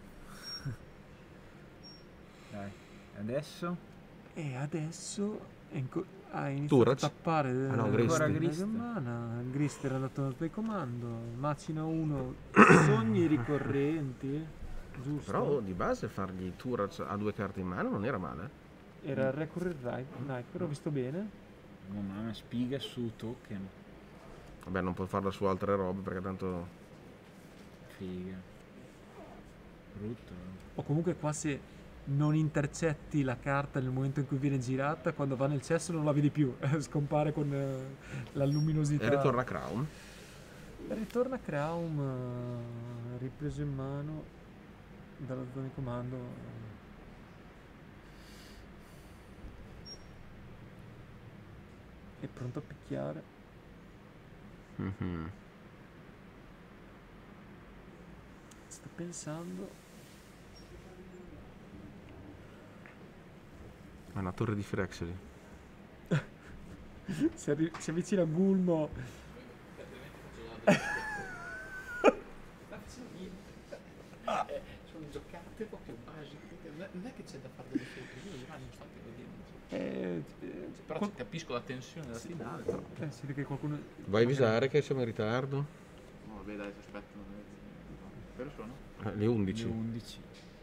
Dai, adesso? E adesso ha iniziato Turac. a tappare Grist. Grist era andato al comando, macina 1, sogni ricorrenti. Giusto. Però di base fargli Turac a 2 carte in mano non era male. Era Recurrent Sniper, ho visto bene. No, ma una spiga su token. Vabbè, non può farla su altre robe perché tanto... Figa. Brutto. O comunque qua se non intercetti la carta nel momento in cui viene girata, quando va nel cesso non la vedi più, scompare con la luminosità. E ritorna Crown. Ritorna Crown, ripreso in mano dalla zona di comando. È pronto a picchiare. Sta pensando. È una torre di Firexley. si avvicina a Gulmo. Sono giocate proprio basiche, non è che c'è da fare delle scelte, io non sto vedendo. Però capisco la tensione della finale. Però. Si vede che qualcuno... Vuoi avvisare che siamo in ritardo? No, vabbè, dai, aspetta. Però sono? Le 11. Le 11.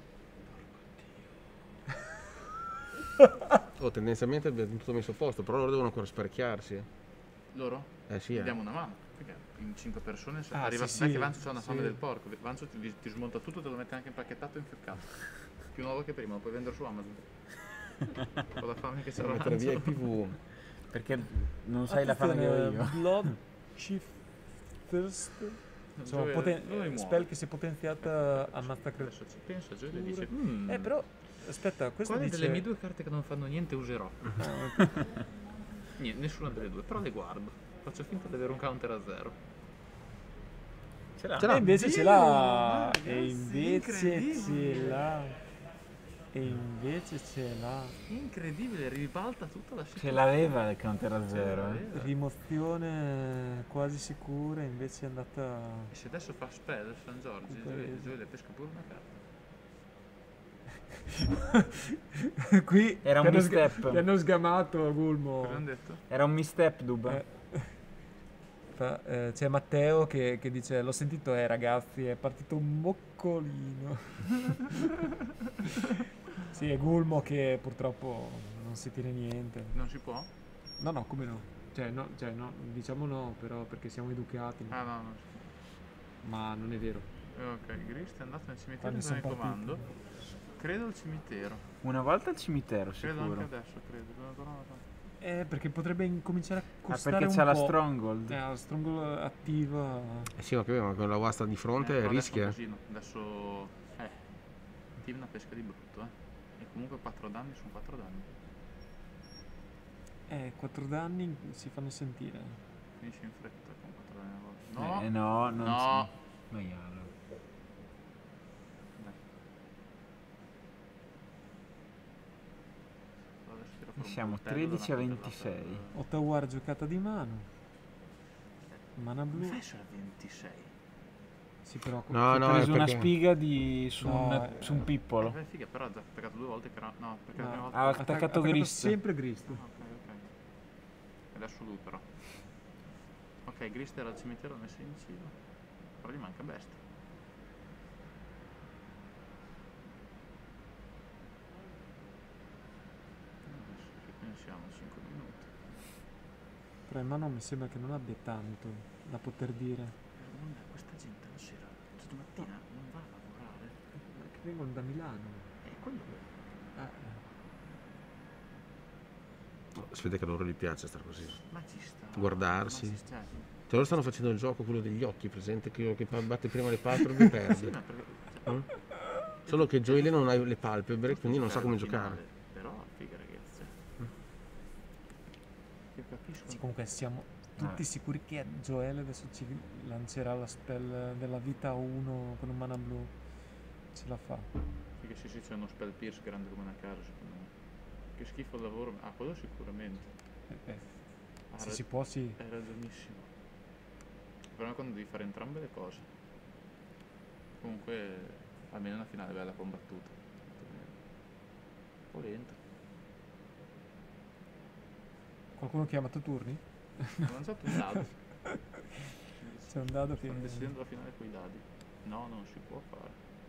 Tendenzialmente abbiamo tutto messo a posto, però loro devono ancora sparecchiarsi. Loro? Sì. Diamo una mano, perché in 5 persone se Ah, arriva sì, che Vanzo c'ha una fame del porco. Vanzo ti smonta tutto, te lo mette anche impacchettato e infioccato. Più nuovo che prima, lo puoi vendere su Amazon. Ho la fame che c'era mettere via i PV. Perché non sai la farla io. Blood Shifters. Insomma, spell che si è potenziata ammazza creatura. Adesso ci pensa, Gioele dice Però aspetta, questa quale dice delle mie due carte che non fanno niente userò? Niente, nessuna delle due, però le guardo. Faccio finta di avere un counter a 0. Ce l'ha. E invece ce l'ha. ragazzi, E invece ce incredibile. l'ha. E invece ce l'ha. Incredibile, ribalta tutta la Ce situazione. l'aveva il counter a 0. Rimozione quasi sicura, invece è andata. E se adesso fa spell San Giorgio, Gioele pesca pure una carta. Qui Era un gli hanno misstep. gli hanno sgamato Gulmo. Cosa hanno detto? Era un misstep, Dub. C'è Matteo che dice: l'ho sentito, ragazzi, è partito un boccolino. Sì, è Gulmo che purtroppo non si tiene niente. Non si può? No, come no? No, diciamo no, però perché siamo educati. Ah no, non si Ma non è vero. può. Ok, Grist è andato nel cimitero Quando con sono il partiti. comando. Credo al cimitero. Una volta al cimitero, Credo sicuro. anche adesso, credo. Ancora una volta. Perché potrebbe incominciare a costare perché un c'ha la po'. Stronghold. La Stronghold attiva. Sì, ma con la guasta di fronte Però rischia. Adesso, è un casino. Adesso attiva una pesca di brutto, E comunque 4 danni sono 4 danni. 4 danni si fanno sentire. Finisce in fretta con 4 danni a volta. No, non No. Maialo. Adesso tiro fuori un Siamo coltello 13 a da una 26. Ottawa giocata di mano. Mana Come blu. fai solo a 26? Sì, però No, Ho no, è preso una perché- spiga su, No, su un pippolo. Figa, però ha già attaccato 2 volte che era... No, perché la prima No. volta... Ha attaccato Grist. sempre Grist. Ok. Adesso lui però. Ok, Grist era al cimitero messo in cielo. Però gli manca bestia. Adesso che pensiamo, 5 minuti. Però in mano mi sembra che non abbia tanto da poter dire. Questa gente la sera, stamattina non va a lavorare. Che vengono da Milano. Quello Si vede che a loro gli piace stare così. ma ci sta. Guardarsi. Ma ci sta. Cioè loro stanno facendo il gioco, quello degli occhi, presente, che batte prima le palpebre perde. Sì, ma perché... Solo che Joyle non ha le palpebre, quindi non sa come finale, giocare. Però, figa ragazzi. Io capisco. Sì, comunque siamo tutti sicuri che Joel adesso ci lancerà la spell della vita 1 con un mana blu. Ce la fa. Figa, sì, c'è uno spell pierce grande come una casa, secondo me. Che schifo il lavoro. Ah, quello sicuramente. Se si può, sì. Hai ragionissimo. Però è quando devi fare entrambe le cose. Comunque, almeno una finale bella combattuta. Un po' lenta. Qualcuno che ha chiamato turni? Ho lanciato un dado. C'è un dado che Stanno decidendo la finale con i dadi. No, non si può fare.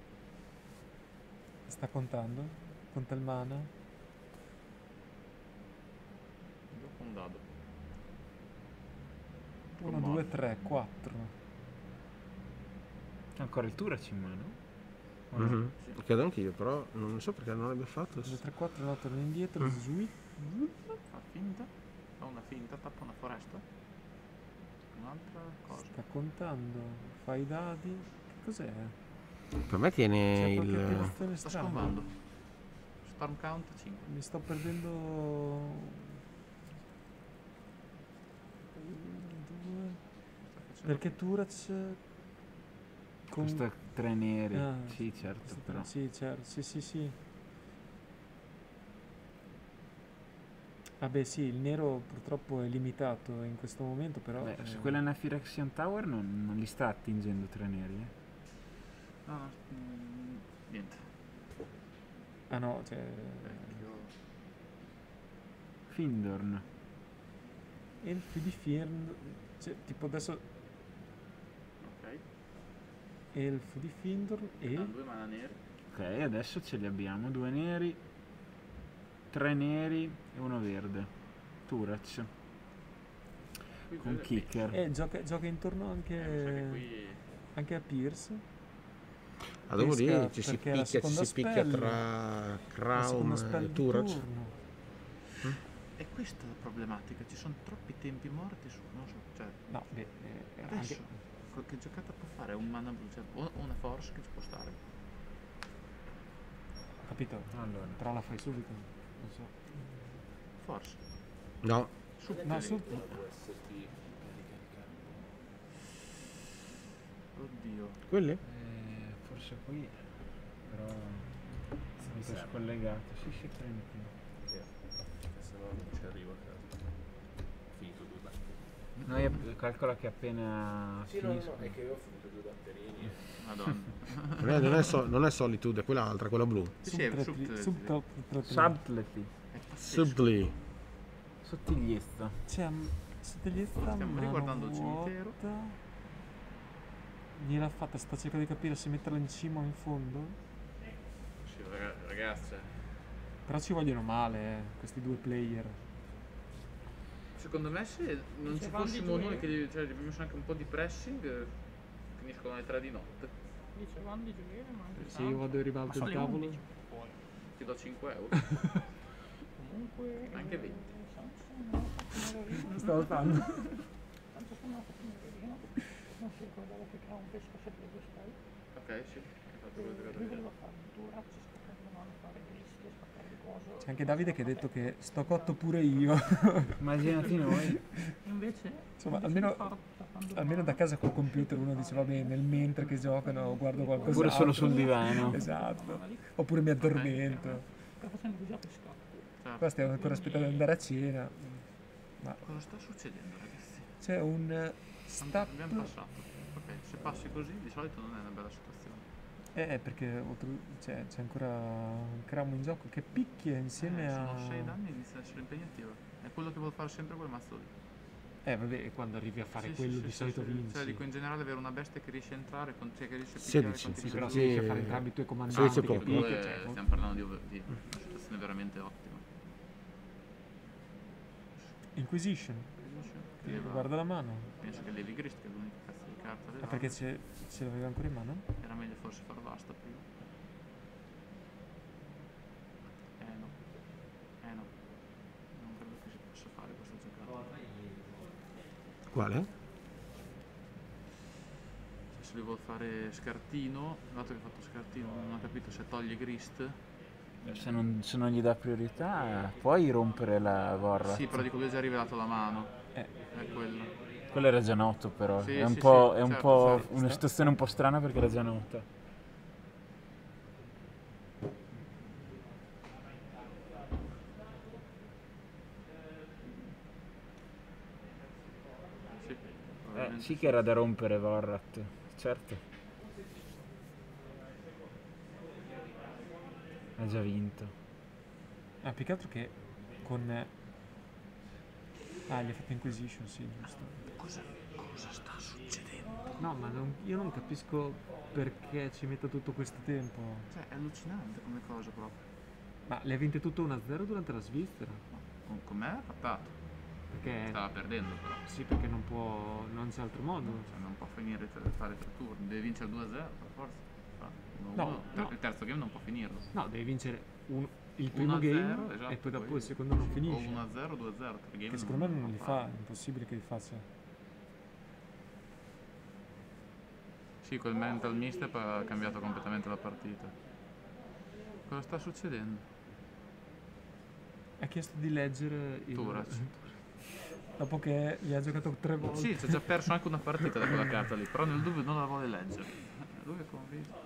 sta contando. Conta il mana. Dopo un dado. 1, 2, 3, 4. C'è ancora il Turac in mano? Lo chiedo anch'io, però non so perché non l'abbia fatto. 2, 3, 4, no, torna indietro. Zui. Fa finta. Fa una finta, tappa una foresta. Un'altra cosa. Sta contando. Fa i dadi. Che cos'è? Per me tiene C'è qualche il... operazione Sta strana. scombando. Storm count 5. Mi sto perdendo. 2. Perché Turac Costa 3 neri. Ah, Sì, certo, però. Sì, certo. Sì. Vabbè, sì, il nero purtroppo è limitato in questo momento, però. Beh, se quella è una Phyrexian Tower non li sta attingendo 3 neri. No, niente. Ah no, cioè. Findorn. Elfi di Firn. Cioè, tipo adesso. Ok. Elfo di Findorn e. Ha 2 mana neri. Ok, adesso ce li abbiamo. 2 neri, 3 neri e 1 verde. Turac. Con kicker. E gioca intorno anche. Qui Anche a Pierce. Ah, dopo lì Pesca, ci si perché è la picchia seconda tra La seconda Crown spell e di Turac. turno. E questa è la problematica, ci sono troppi tempi morti su, non so, cioè, No, beh, adesso anche, che giocata può fare un mana blu, cioè, o una force che ci può stare. capito? Allora. Però la fai subito, non so. Force. No. No, su. Oddio. Quelli? Forse qui, però sono un po' scollegato. Sì, prendi. Se no non ci arrivo a casa. Finito 2 batterie. Noi calcola che appena Sì, no, finisco. è che io ho finito 2 batterie. Madonna. Non è Solitude, è quell'altra, quella blu. Sì, è Subtlety. Subtlety. Subtly. Sottigliezza. C'è sottigliezza, Stiamo riguardando il vuota. cimitero. Gliel'ha fatta, sta cercando di capire se metterla in cima o in fondo. Sì, ragazzi. Però ci vogliono male, questi due player. Secondo me se non ci fossimo noi che gli messo anche un po' di pressing, finiscono alle 3 di notte. Dice Van di giovedì, ma anche Se io vado in ribalto il tavolo. Ti do 5 euro. Comunque Anche 20. Stavo stando. Tanto sono andato a Merino, non si ricordava che era un pesco sempre 2 stelle. Ok, sì. Lui voleva fare addirittura, ci scappavano a fare liste, spaccare le cose. C'è anche Davide che ha detto che sto cotto pure io. Immaginati noi. Invece, Insomma, almeno da casa col computer uno dice va bene, nel mentre che giocano guardo qualcosa. Oppure sono sul divano. Esatto. Oppure mi addormento. sta facendo così a pescato. Qua stiamo ancora aspettando di andare a cena. Ma Cosa sta succedendo, ragazzi? c'è un step. Abbiamo passato. Ok, se passi così di solito non è una bella situazione. Perché c'è ancora un Cramo in gioco che picchia insieme a. Sono 6 danni e inizia ad essere impegnativo. È quello che vuol fare sempre quel mazzo lì. Vabbè, quando arrivi a fare Sì, quello sì, di sì, solito sì. vinci. Cioè, dico in generale avere una bestia che riesce a entrare, cioè che riesce a 16. picchiare Sì, però se Sì. riesci a fare entrambi i tuoi comandanti Sì, che poco. picchia, cioè, Stiamo parlando di una situazione veramente ottima. Inquisition, Che guarda la mano. penso che Levi Grist, che è l'unica cazzo di carta Ah, dell'anno, perché ce l'aveva ancora in mano? era meglio forse far basta prima. No. Non credo che si possa fare questa giocata. Quale? Se lui vuol fare scartino, dato che ha fatto scartino, non ho capito se toglie Grist. Se non gli dà priorità, puoi rompere la vorra. Sì, però dico lui ha già rivelato la mano. Eh. È quello. Quello era già noto, però. Sì, è un sì, po', sì, è un certo, po' certo. una situazione un po' strana perché era già nota. Sì, Sì che era da rompere Vorrat, certo. Ha già vinto. Più che altro che con. gli ha fatto Inquisition, sì, giusto. Cosa sta succedendo? No, ma io non capisco perché ci metta tutto questo tempo. Cioè, è allucinante come cosa proprio. Ma le ha vinte tutto 1-0 durante la Svizzera? Con me ha fattato. Perché. Stava perdendo però. Sì, perché non può. non c'è altro modo. Cioè, non può finire fare 3 turni, deve vincere 2-0 per forza. No. Il terzo game non può finirlo. No, devi vincere il primo 1-0, game esatto, e poi dopo il secondo non finisce. O 1-0, 2-0, 3 game. Che secondo me non li fa, è impossibile che li faccia. Sì, quel mental misstep ha cambiato completamente la partita. Cosa sta succedendo? Ha chiesto di leggere il. Turac. Dopo che gli ha giocato 3 volte. Sì, ci ha già perso anche una partita da quella carta lì, però nel dubbio non la vuole leggere. Lui è convinto.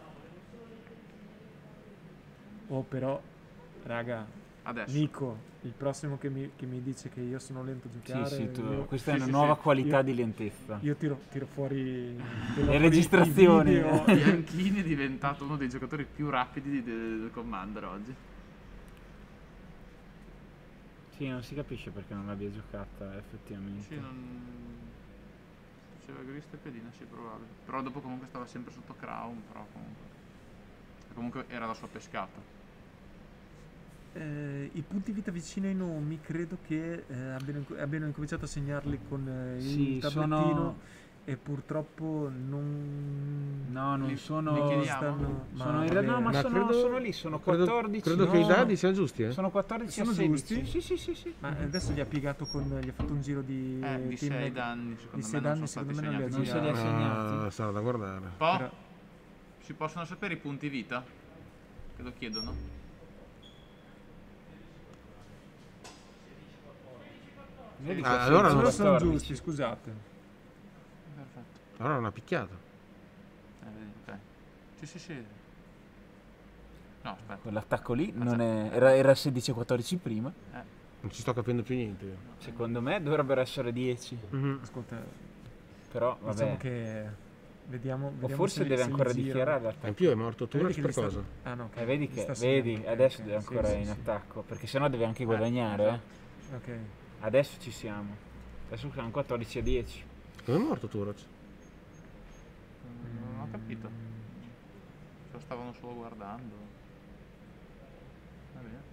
Oh, però, raga, Adesso. Nico, il prossimo che mi dice che io sono lento a giocare. Sì, questa io- è una nuova qualità di lentezza. Io tiro fuori Le registrazioni. i video. Bianchini è diventato uno dei giocatori più rapidi del Commander oggi. Sì, non si capisce perché non l'abbia giocata effettivamente. Sì, non. Diceva Grist e Pedina, sì, probabile. Però dopo comunque stava sempre sotto Crown, però comunque era la sua pescata. I punti vita vicino ai nomi credo che abbiano incominciato a segnarli con Sì, il tablettino E purtroppo non... No, non sono... li chiediamo? stanno... Sono in realtà, no, ma sono lì, sono 14. Credo che i dadi siano giusti, eh? Sono 14 Sono a 16. giusti? Sì. Ma adesso gli ha piegato gli ha fatto un giro di... Di 6 danni, secondo di me 6 non danni, sono secondo me non li ha stati Non se li ha girati. segnati. Sarà da guardare. Però si possono sapere i punti vita? Che lo chiedono? Allora non sono 14. giusti, scusate. Perfetto. Allora non ha picchiato. Ok. Sì. No, aspetta. Quell'attacco lì non è... era 16-14 prima. Non ci sto capendo più niente. io. Secondo me dovrebbero essere 10. Ascolta, Però vabbè. diciamo che... Vediamo O forse deve ancora dichiarare In l'attacco. più è morto Vedi Turec che per gli sta- cosa? Ah no, ok. Vedi Gli che sta vedi, segnando. adesso Ok, deve sì, ancora sì, in sì. attacco, perché sennò deve anche guadagnare, Ok. Adesso ci siamo. Adesso siamo 14 a 10. Come è morto Turec? Non ho capito. Lo stavano solo guardando. Va bene.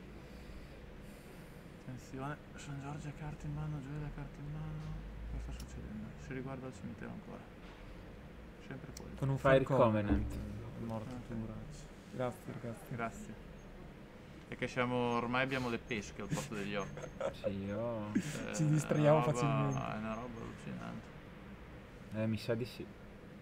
Attenzione, San Giorgio carte in mano, Gioele carte in mano. Cosa sta succedendo? Si riguarda al cimitero ancora. Sempre quello. Con un Fire Fire Covenant. È morto Turac. Grazie, ragazzi. Grazie. Perché ormai abbiamo le pesche al posto degli occhi. Sì, io... Ci distraiamo è una roba- facilmente. È una roba allucinante. mi sa di sì.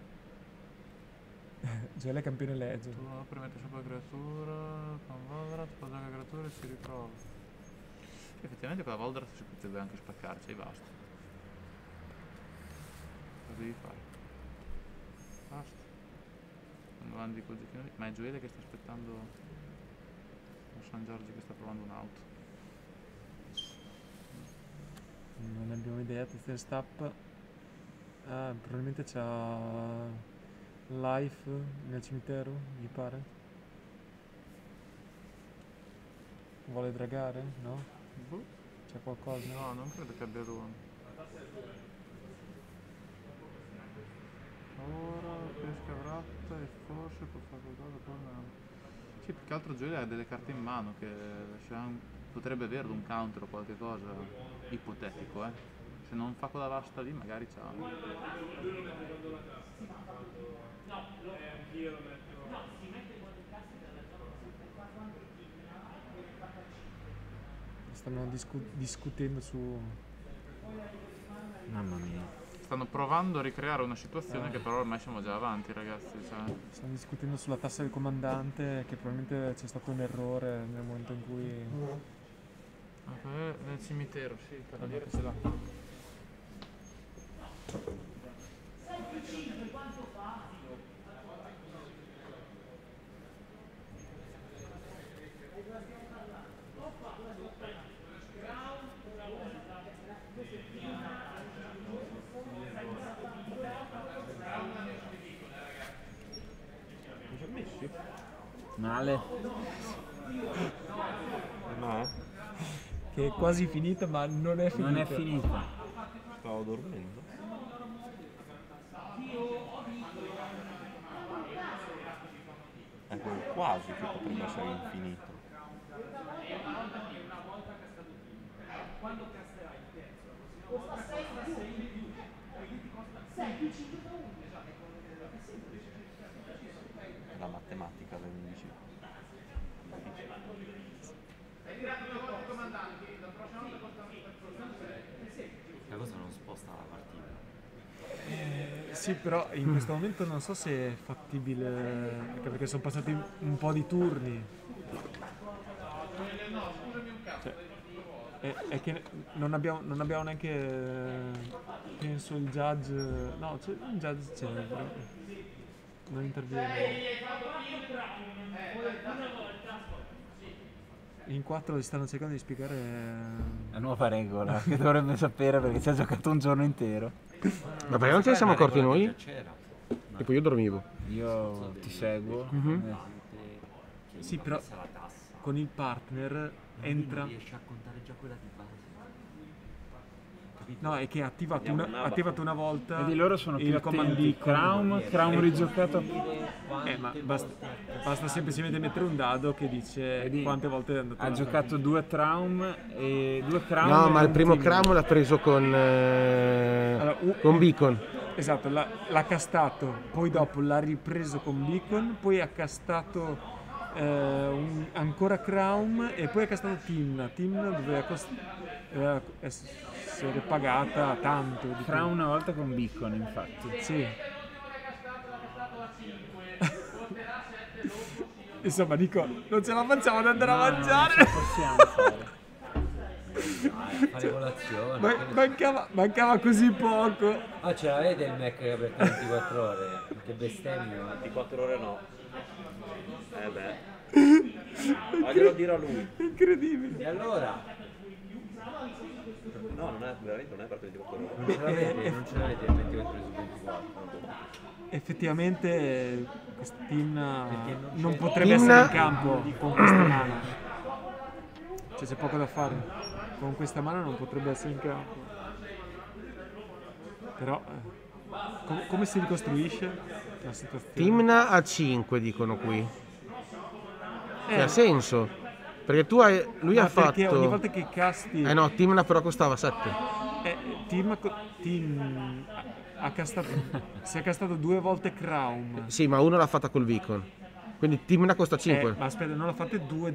Gioele è campione legge. Tu premete sopra la creatura, con Voldrat, poi gioca la creatura e si riprova. Effettivamente con la Voldrat si potrebbe anche spaccarci e basta. Cosa devi fare? Basta. Andando avanti col giochino lì. Ma è Gioele che sta aspettando o San Giorgio che sta provando un'auto. Non abbiamo idea, testa stap. Ah, probabilmente c'ha Life nel cimitero, gli pare? Vuole dragare? No? Boh. C'è qualcosa? No, non credo che abbia ruolo. Ora pesca vratta e forse può fare qualcosa con... Sì, più che altro Gioele ha delle carte in mano che potrebbe avere un counter o qualche cosa ipotetico, Se non fa quella vasta lì magari c'ha... Stanno discutendo su... Mamma mia. Stanno provando a ricreare una situazione che però ormai siamo già avanti, ragazzi. Stanno discutendo sulla tassa del comandante, che probabilmente c'è stato un errore nel momento in cui... Nel cimitero, sì, il cavaliere ce l'ha. Male. Che è quasi finita, ma non è finita. Non è finita. Stavo dormendo. Ecco, quasi che potrebbe essere infinito. La matematica dell'11. La cosa non sposta la partita. Sì, però in questo momento non so se è fattibile, anche perché sono passati un po' di turni. Cioè, è che non abbiamo neanche, penso, il judge. No, il judge c'è, però non interviene. In 4 stanno cercando di spiegare La nuova regola che dovrebbe sapere perché ci ha giocato un giorno intero. Ma perché non ce ne siamo accorti noi? C'era. Tipo io dormivo. Io ti seguo. Sì, però con il partner entra. Non riesce a contare già quella di base. No, è che è attivato una volta. Vedi, loro sono più il attenti. Crown rigiocato. Ma basta semplicemente mettere un dado che dice Vedi, quante volte è andato. Ha giocato 2 Traum e 2 Crown. No, ma e il un primo Team. Cram l'ha preso con Beacon. Esatto, l'ha castato, poi dopo l'ha ripreso con Beacon, poi ha castato ancora Crown e poi ha castato Timna. Timna doveva essere pagata tanto. Fra una volta con Beacon, infatti. Sì. Insomma, dico, non ce la facciamo ad andare a mangiare. Non ce la possiamo fare. Fare colazione. Mancava così poco. Ah, ce l'avete il Mac che è aperto 24 ore? Che bestemmia. 24 ore no. Beh. Ma glielo dirò a lui. Incredibile. E allora? No, veramente non è aperto 24 ore. Non ce l'avete il 24 ore su 24. Effettivamente questo team non potrebbe essere in campo con questa mano. Cioè, c'è poco da fare. Con questa mano non potrebbe essere in campo. Però come si ricostruisce la situazione? Timna a 5 dicono qui. Che ha senso. Perché lui ha fatto... Perché ogni volta che casti... no, Timna però costava 7. Team ha castato, si è castato 2 volte Crown. Sì, ma uno l'ha fatta col Beacon. Quindi Timna costa 5. Ma aspetta, non l'ha fatte 2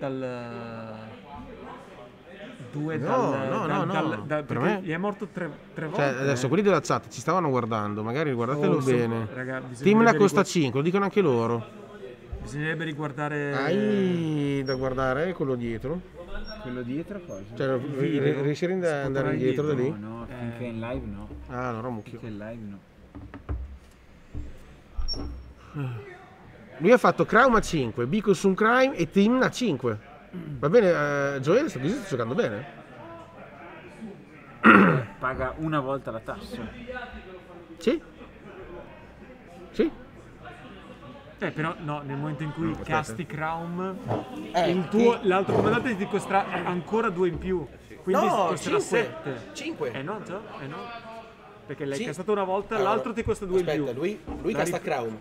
No. Per me... gli è morto 3 volte. Cioè, adesso quelli della chat ci stavano guardando, magari guardatelo bene. Raga, Timna costa 5, lo dicono anche loro. Bisognerebbe riguardare. Hai da guardare quello dietro? Quello dietro cosa? Cioè, riesci ad andare indietro da lì? No, finché è in live no. Ah, allora mucchio. Finché è in live no. Lui ha fatto Crown a 5, Beacon su un Crime e Timna a 5. Va bene, Joel sta giocando bene. Paga una volta la tassa. Sì. Però no, nel momento in cui casti Crown, l'altro comandante ti costerà ancora 2 in più. Quindi costerà 7. 5. No, già, no. Perché l'hai castato una volta, l'altro ti costa 2 in più. Aspetta, lui casta Crown.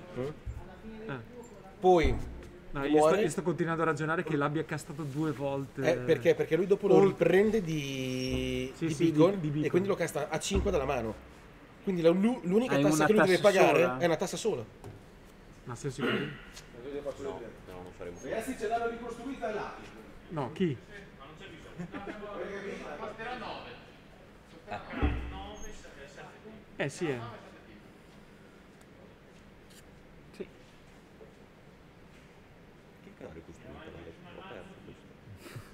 Poi no, io sto continuando a ragionare che l'abbia castato 2 volte. Perché? Perché lui dopo lo riprende di Beacon e quindi lo casta a 5 dalla mano. Quindi l'unica tassa che lui deve pagare è una tassa sola. Ma sei sicuro? No, non faremo. Ragazzi, ce l'hanno ricostruita là. No, chi? Sì, Sì. Chi che l'ha ricostruita? L'ho perso questo.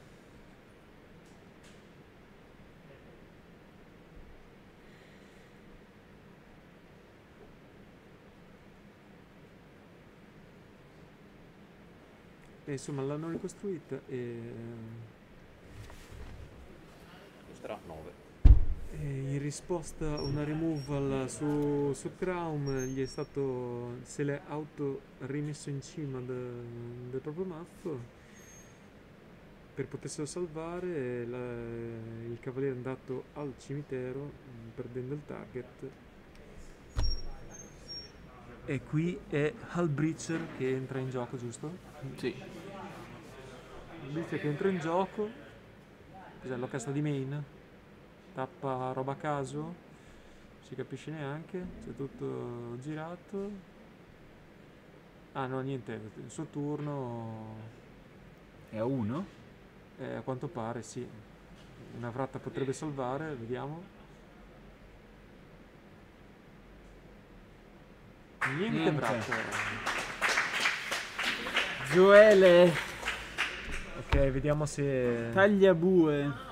Insomma, l'hanno ricostruita e costerà 9. In risposta a una removal su Crown se l'è auto rimesso in cima del proprio mazzo per poterselo salvare. Il cavaliere è andato al cimitero perdendo il target. E qui è Hullbreacher che entra in gioco, giusto? Sì. Hullbreacher che entra in gioco. Cos'è, lo casta di main? Tappa roba a caso? Si capisce neanche. C'è tutto girato. Ah no, niente, il suo turno è a 1? A quanto pare sì. Una vratta potrebbe salvare, vediamo. Niente vratta. Joele. Ok, vediamo se... Tagliabue.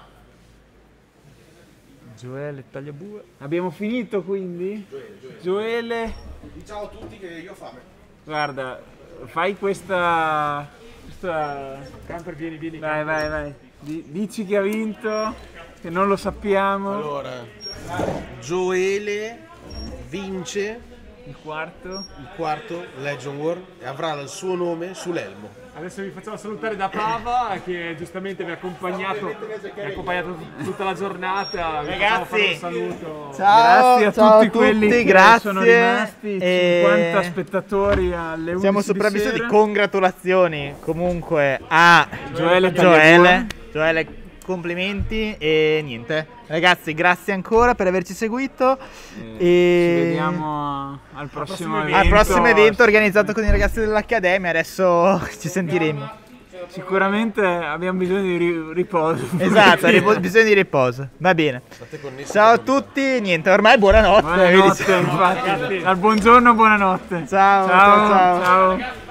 Joele tagliabue. Abbiamo finito quindi? Joele. Ciao a tutti che io ho fame. Guarda, fai questa... Camper, vieni. Vai. Dici che ha vinto, che non lo sappiamo. Allora, Joele vince il quarto Legion War e avrà il suo nome sull'elmo. Adesso vi facciamo salutare da Pava che giustamente vi ha accompagnato tutta la giornata. Ragazzi, un saluto. Ciao, grazie a tutti quelli che sono rimasti, 50 spettatori alle 11 siamo sopravvissuti, congratulazioni comunque a Joele complimenti e niente. Ragazzi, grazie ancora per averci seguito. Ci vediamo al prossimo evento. Al prossimo evento organizzato con i ragazzi dell'Accademia. Adesso ci sentiremo. Sicuramente abbiamo bisogno di riposo. Esatto, bisogno di riposo. Va bene. Ciao a tutti. Niente, ormai buonanotte. Buonanotte, infatti. Dal buongiorno, buonanotte. Ciao.